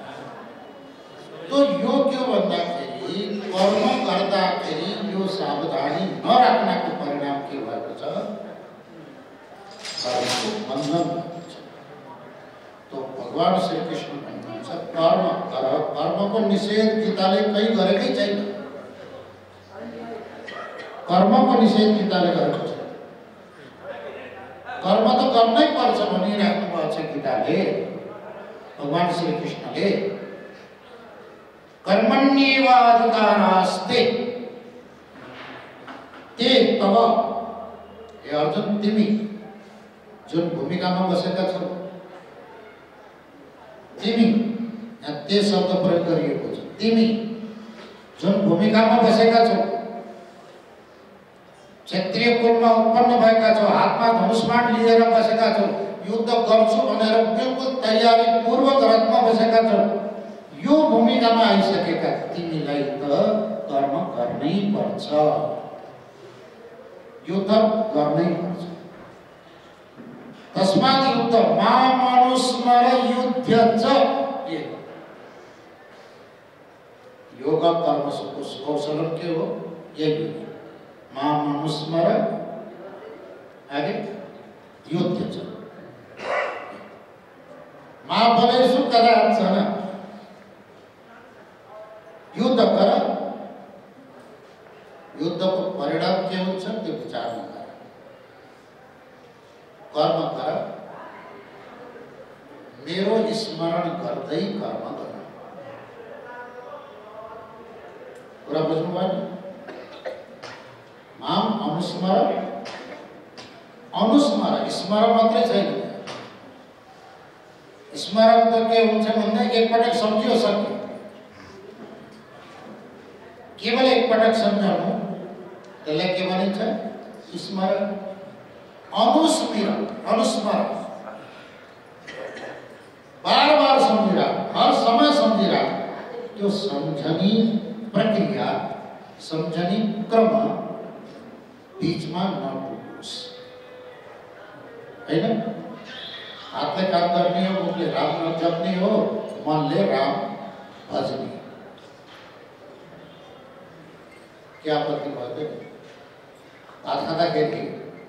तो यो के भन्दाखेरि कर्म गर्दाखेरि यो सावधानी नराख्नको परिणाम के भएको छ? कर्मको बन्धन भएको छ। तो भगवान श्री कृष्ण भन्नुहुन्छ कर्म गर। कर्मको निषेध गीताले कहीँ गरेकै छैन। कर्मको निषेध गीताले गरेको छ। कर्म त गर्नै पर्छ भनिराख्नु भएको छ गीताले। भगवान श्री कृष्णले कर्मण्येवाधिकारस्ते ते तव। हे अर्जुन तिमी जुन भूमिकामा बसेका छौ, तिमी यहाँ ते शब्द प्रयोग गरिएको छ। तिमी जुन भूमिकामा बसेका छौ, क्षत्रिय कुलमा उत्पन्न भएका छौ, हातमा धनुष्मान लिएर बसेका छौ, युद्ध गर्छु भनेर बिल्कुल तयारी पूर्वक रथमा बसेका छौ, यो भूमिकामा आइसकेका तिमीलाई त कर्म गर्नै पर्छ। युद्ध गर्नै पर्छ। तस्मात् युद्ध मामनुस्मर युध्यच। योग कर्म कौशलम के हो? यही मामनुस्मर आगे युध्यच। महाफलेषु कदाचन। युद्ध कर। युद्धको परिणाम के हुन्छ त्यो विचार नगर। कर्म कर। मेरो स्मरण गर्दै कर्म गर। कुरा बुझ्नुभयो? माम अनुस्मर। अनुस्मर स्मरण मात्रै छैन। स्मरण त के हुन्छ भन्दा एकपटक सम्झियो सक्यो। केवल एकपटक सम्झनु त्यसलाई के भनिन्छ? स्मरण, अनुस्मरण, अनुस्मरण। बार बार सम्झिरह, हर समय सम्झिरह। त्यो सम्झनी प्रक्रिया, सम्झनी क्रम बीचमा नपुगोस्, हैन? हातले काम गर्ने हो, मुखले राम नाम जप्ने हो, मनले राम भजने। क्या आपत्ति भयो? भात खाँदाखेरि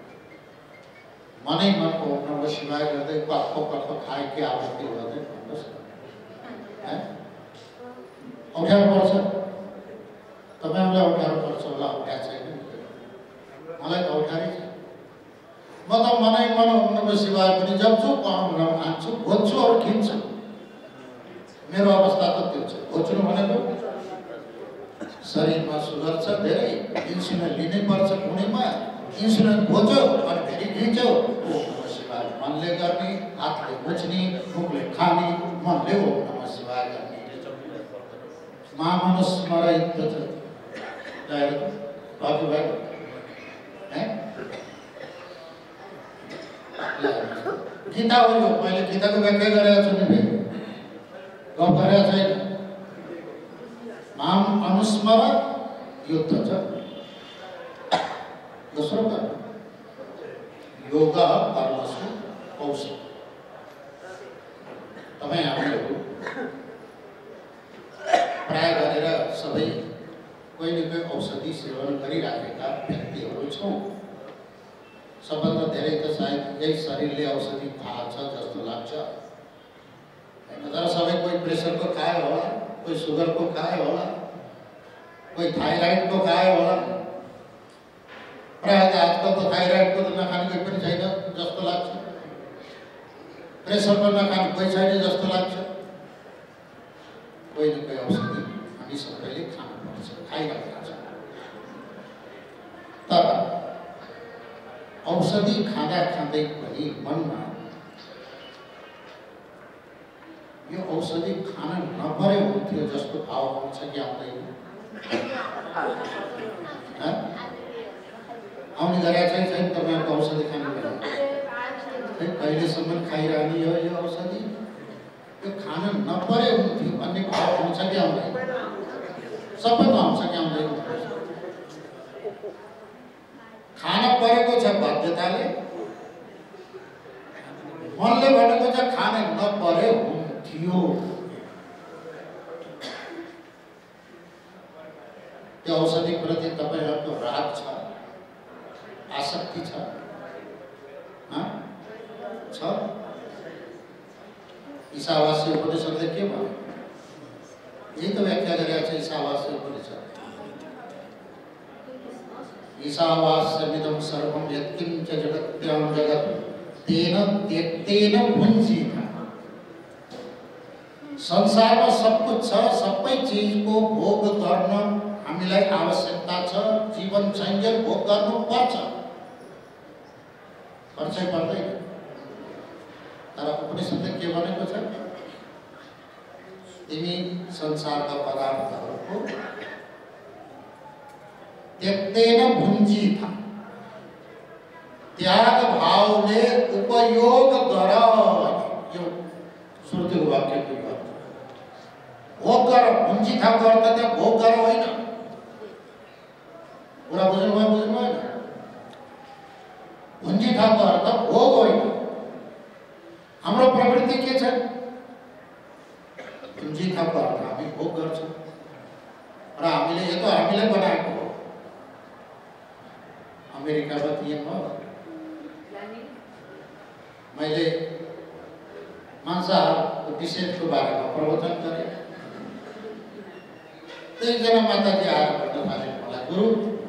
मनै मनको ओम नमः शिवाय गर्दै कप्पो खाए के आपत्ति भयो? भन्नुहोस् न। अप्ठ्यारो पर्छ? तपाईँहरूलाई अप्ठ्यारो पर्छ होला, अप्ठ्यारो छैन? मलाई त अप्ठ्यारै छ। म त मनै मन ओम नमः शिवाय पनि जप्छु, पाउनु खान्छु, खोज्छु, अरू खिच्छु। मेरो अवस्था त त्यो छ। खोज्नु भनेको शरीरमा सुगर छ धेरै, इन्सुलिन लिनै पर्छ कुनैमा, इन्सुलिन खोज्यो अनि फेरि खिच्यो। ओम नमः शिवाय मनले गर्ने, हातले बुझ्ने, मुखले खाने, मनले ओम नमः शिवाय गर्ने। महामनुस्मरण गीता हो यो। मैले गीताको व्याख्या गरेको छु नि, गफ गरेको छैन। माम अनुस्मर युद्ध छ। दोस्रो कर्म योग कर्मसु औषधि। तपाईँ हामीहरू प्राय गरेर सबै कोही न कोही औषधि सेवन गरिराखेका व्यक्तिहरू छौँ। सबभन्दा धेरै त सायद यही शरीरले औषधि खान्छ जस्तो लाग्छ, हैन? तर सबै कोही प्रेसरको खायो होला, कोही सुगरको खायो होला, कोही थाइराइडको खायो होला। प्रायः त आजकल त थाइराइडको त नखाने कोही पनि छैन जस्तो लाग्छ, प्रेसरको नखाने कोही छैन जस्तो लाग्छ। कोही न कोही औषधि हामी सबैले खानुपर्छ, खाइरहेका छौँ। तर औषधि खाँदा खाँदै पनि मनमा यो औषधि खान नपरे हुन्थ्यो जस्तो भाव आउँछ कि आउँदैन? आउने गरेका छैन तपाईँहरूको औषधि खाने बेला? कहिलेसम्म खाइरहने हो यो औषधि? यो खान नपरे हुन्थ्यो भन्ने भाव आउँछ कि आउँदैन? सबैको आउँछ कि आउँदैन? खान परेको छ बाध्यताले, मनले भनेको छ खान नपरे हुन्थ्यो। त्यो औषधिप्रति तपाईँहरूको राग छ, आसक्ति छ, छ? ईशावास्य उपनिषदले के भन्यो? यही त व्याख्या गरेको छ ईशावास्य उपनिषद। ईशावास्यमिदं सर्वं यत्किञ्च जगत्यां जगत् तेन त्यक्तेन भुञ्जीत। संसारमा सब कुछ छ, सबै चिजको भोग गर्न हामीलाई आवश्यकता छ। जीवन छैन्जेल भोग गर्नु पर्छ, पर्छै पर्दैन? तर उपनिषदले के भनेको छ? तिमी संसारका पदार्थहरूको त्यक्तेन भुञ्जीत, त्याग भावले उपयोग गर। यो श्रुतिको वाक्यको अर्थ भोग गर। भुञ्जीथाको अर्थ त्यहाँ भोग गर होइन। कुरा बुझ्नुभयो? बुझ्नुभयो? भुञ्जीथाको अर्थ भोग होइन। हाम्रो प्रवृत्ति के छ? भुञ्जीथाको अर्थ हामी भोग गर्छौँ र हामीले यो त हामीले बनाएको हो। अमेरिकामा नियम हो। मैले मांसाहारको निषेधको बारेमा प्रवचन गरेँ। एकजना माताजी आएर भन्न थाले मलाई, गुरु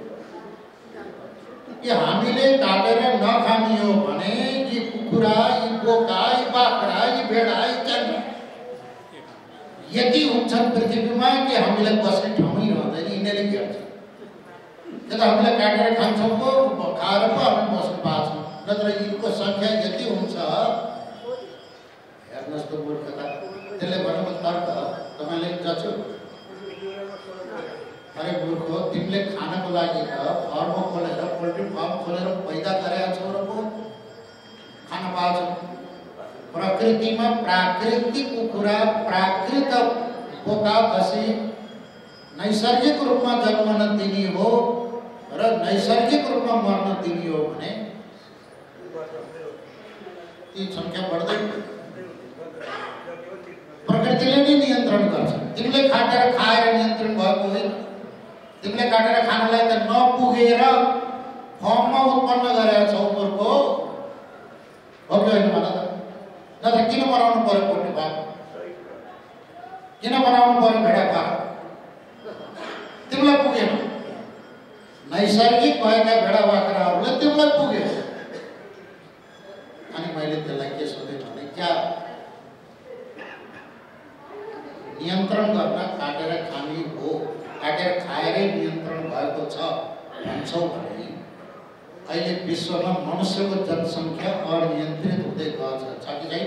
कि हामीले काटेर नखाने हो भने यी कुखुरा, यी बोका, यी बाख्रा, यी भेडा, यी चल्ला यति हुन्छन् पृथ्वीमा कि हामीलाई बस्ने ठाउँै रहँदैन। यिनीहरूले घेर्छ। त्यो त हामीलाई काटेर खान्छौँ पो, खाएर पो हामी बस्नु पाएको छौँ। नत्र यिनको सङ्ख्या यति हुन्छ। हेर्नुहोस् त मूर्खता। त्यसले भनेको तर्क तपाईँले जच्यो? अरे मूर्ख, तिमीले खानको लागि त फर्म खोलेर पोल्ट्री फार्म खोलेर पैदा गरेका छौ र पो खान पाउँछौ। प्रकृतिमा प्राकृतिक कुखुरा, प्राकृत बोका खसी नैसर्गिक रूपमा जन्मन दिने हो र नैसर्गिक रूपमा मर्न दिने हो भने ती संख्या बढ्दैन। प्रकृतिले नै नियन्त्रण गर्छ। तिमीले काटेर खाएर नियन्त्रण भएको होइन। तिमीले काटेर खानलाई त नपुगेर फर्ममा उत्पन्न गरेका छौ मूर्ख। हो कि होइन भन त? नत्र किन बनाउनु पर्यो पोल्ट्री फार्म? किन बनाउनु पर्यो भेडा फार्म? तिमीलाई पुगेन। नैसर्गिक भएका भेडा बाख्राहरूलाई तिमीलाई पुग्यो। अनि मैले त्यसलाई के सोधेँ भने क्या नियन्त्रण गर्न काटेर खाने हो, काटेर खाएरै नियन्त्रण भएको छ भन्छौ भने अहिले विश्वमा मनुष्यको जनसङ्ख्या अनियन्त्रित हुँदै गएको छ कि छैन?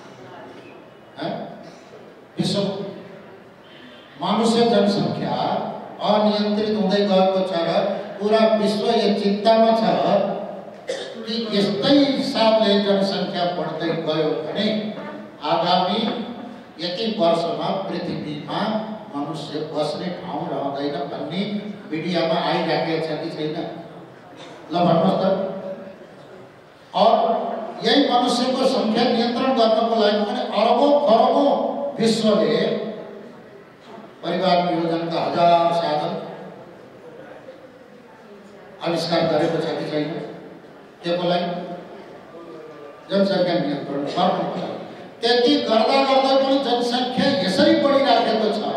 विश्व मनुष्य जनसङ्ख्या अनियन्त्रित हुँदै गएको छ र पुरा विश्व यो चिन्तामा छ कि यस्तै हिसाबले जनसङ्ख्या बढ्दै गयो भने आगामी यति वर्षमा पृथ्वीमा मनुष्य बस्ने ठाउँ रहँदैन भन्ने मिडियामा आइराखेको छ कि छैन? ल भन्नुहोस् त। और यही मनुष्यको सङ्ख्या नियन्त्रण गर्नको लागि पनि अरबौं खरबौं विश्वले परिवार नियोजनका हजार साधन आविष्कार गरेको छ कि छैन? त्यसको लागि जनसङ्ख्या नियन्त्रण गर्नको लागि। त्यति गर्दा गर्दा पनि जनसङ्ख्या यसरी बढिराखेको छ।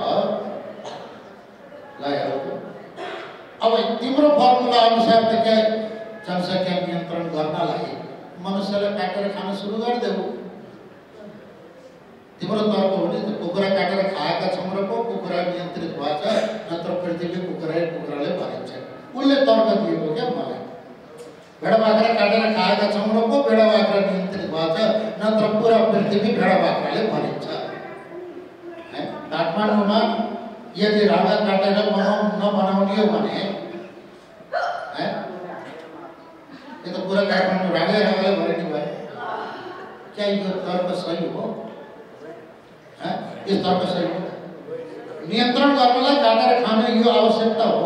ल हेरौँ, अब तिम्रो फर्मुला अनुसार त क्या जनसङ्ख्या नियन्त्रण गर्नलाई मनुष्यलाई काटेर खान सुरु गरिदेऊ। तिम्रो तर्क हो नि त, कुखुरा काटेर खाएका छौँ र पो कुखुरा नियन्त्रित भएछ, नत्र पृथ्वीले कुखुराले भनिन्छ। उसले तर्क दिएको क्या मलाई। भेडा बाख्रा काटेर खाएका छौँ र पो भेडा बाख्रा नियन्त्रित भएछ, नत्र पुरा पृथ्वी भेडा बाख्राले भनिन्छ। काठमाडौँमा यदि राँगा काटेर नबनाउने हो भने यो त पुरा काठमाडौँ राँगाले भरिने भयो। क्या यो तर्क सही हो? यो तर्क सही हो? नियन्त्रण गर्नलाई काटेर खाने यो आवश्यकता हो?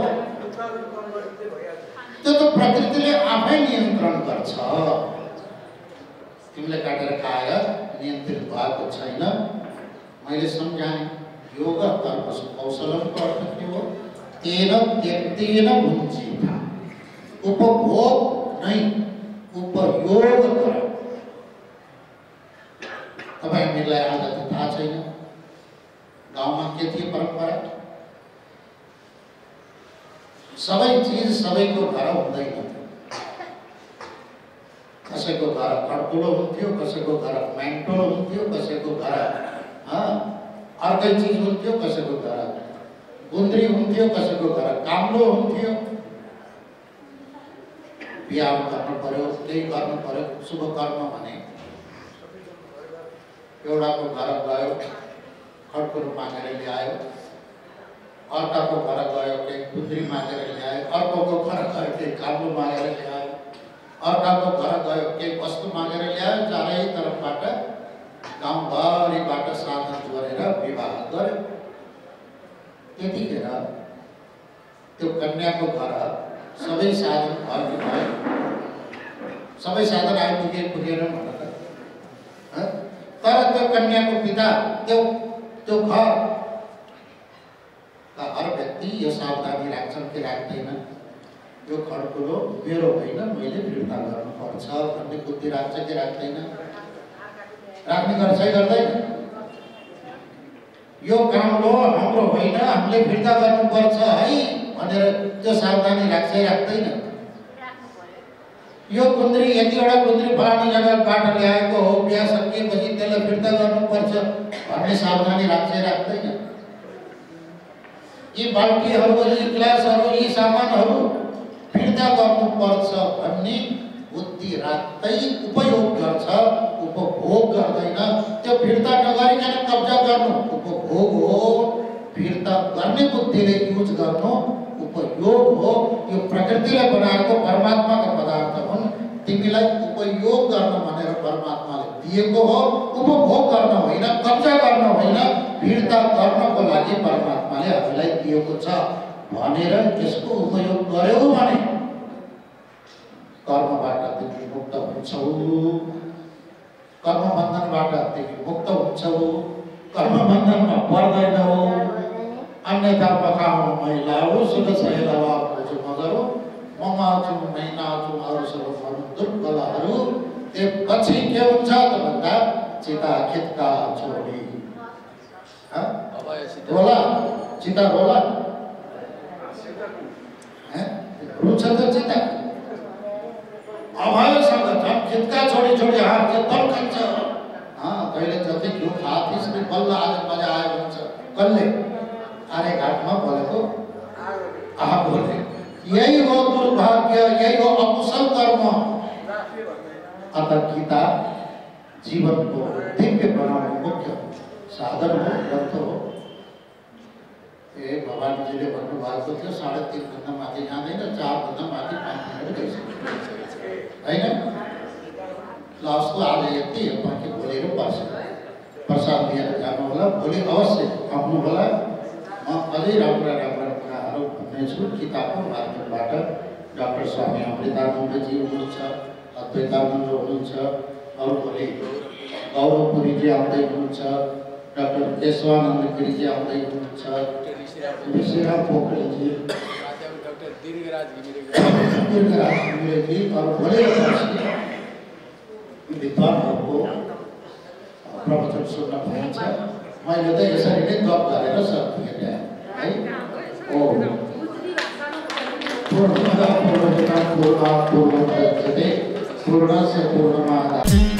त्यो त प्रकृतिले आफै नियन्त्रण गर्छ। तिमीले काटेर खाएर नियन्त्रित भएको छैन। मैले सम्झाएँ योग तर्क कौशलको अर्थ के हो? तेन त्यक्तेन भुञ्जीता। उपभोग नै, उपयोग गर। तपाईँ हामीलाई आज त थाहा छैन गाउँमा के थियो परम्परा। सबै चिज सबैको घर हुँदैन। कसैको घर खड्कुलो हुन्थ्यो, कसैको घर म्यान्टोलो हुन्थ्यो, कसैको घर अर्कै चिज हुन्थ्यो, कसैको घर गुन्द्री हुन्थ्यो, कसैको घर काम्रो हुन्थ्यो। बिहा गर्नु पर्यो, केही गर्नु पर्यो, शुभ कर्म भने एउटाको घर गयो खड्कुलो मागेर ल्यायो, अर्काको घर गयो केही गुन्द्री मागेर ल्यायो, अर्कोको घर गयो केही काम्रो मागेर ल्यायो, अर्काको घर गयो केही वस्तु मागेर ल्यायो। चारै तर्फबाट गाउँभरिबाट साधन जोडेर विवाह गर्यो। त्यतिखेर त्यो कन्याको घर सबै साधन भर्ती भयो। सबै साधन आइपुगे पुगेन भन त। तर त्यो कन्याको पिता त्यो घर हर व्यक्ति यो सावधानी राख्छन् कि राख्दैन? यो खड्कुलो मेरो होइन, मैले फिर्ता गर्नुपर्छ भन्ने बुद्धि राख्छ कि राख्दैन? राख्ने गर्छ कि गर्दैन? यो काम्रो हाम्रो होइन, हामीले फिर्ता गर्नुपर्छ है भनेर त्यो सावधानी राख्छ कि राख्दैन? यो गुन्द्री यतिवटा गुन्द्री फलानी जग्गाबाट ल्याएको हो, बिहा सकिएपछि त्यसलाई फिर्ता गर्नुपर्छ भन्ने सावधानी राख्छ कि राख्दैन? यी बाल्टीहरू, यी ग्लासहरू, यी सामानहरू फिर्ता गर्नुपर्छ भन्ने बुद्धि राख्दै उपयोग गर्छ, उपभोग गर्दैन। त्यो फिर्ता नगरिकन कब्जा गर्नु उपभोग हो। फिर्ता गर्ने बुद्धि बुद्धिले युज गर्नु उपयोग हो। यो प्रकृतिले बनाएको परमात्माका पदार्थ हुन्। तिमीलाई उपयोग गर्न भनेर परमात्माले दिएको हो, उपभोग गर्न होइन, कब्जा गर्न होइन, भिडता गर्नको लागि परमात्माले हामीलाई दिएको छ भनेर यसको उपयोग गर्यौ भने कर्मबाट तिमी मुक्त हुन्छौ, कर्मबन्धनबाट तिमी मुक्त हुन्छौ, कर्मबन्धनमा पर्दैनौ। अन्यथा पकाउनु महिलाहरू शुद्ध सहेलावा पूजु मगरो ममाचु महिनाचु अरूसँग भन्नु दुर्बलहरू। त्यसपछि के हुन्छ त भन्दा चिता खित्का छोडी रोला, चिता रोला रुन्छ त चिता अभयसँग झन् खित्का छोडी छोडी हात चाहिँ तर्कन्छ। कहिले जति घिउ खा त्यसले बल्ल आज मजा आयो भन्छ। कसले? आर्य घाटमा बोलेको आफूले। यही हो दुर्भाग्य, यही हो अकुशल कर्म। अतः गीता जीवनको दिव्य बनाउने मुख्य साधन हो, ग्रन्थ हो। भगवानजीले भन्नुभएको थियो 3.5 भन्दा माथि जाँदैन, 4 भन्दा माथि 5 मिनट गइसक्यो होइन। ल उसको आज यति हो, बाँकी भोलि र पर्सि प्रसाद लिएर जानु होला। भोलि अवश्य आउनु होला। म अझै राम्रा राम्रा कुराहरू भन्नेछु। किताबको माध्यमबाट डाक्टर स्वामी अमृतानन्दजी हुनुहुन्छ, अद्वैतानन्द हुनुहुन्छ, अरू भोलि गौरवपुरीजी आउँदै हुनुहुन्छ, डाक्टर केशवानन्द गिरीजी आउँदै हुनुहुन्छ, ऋषिराम पोखरेलजी, डाक्टर दीर्घराज घिमिरेजी, अरू भोलि विद्वानहरूको प्रवचन सुन्न पाइन्छ। मैले त यसरी नै गफ गरेर सकिएँ है। ओ पूर्णस्य पूर्णमादाय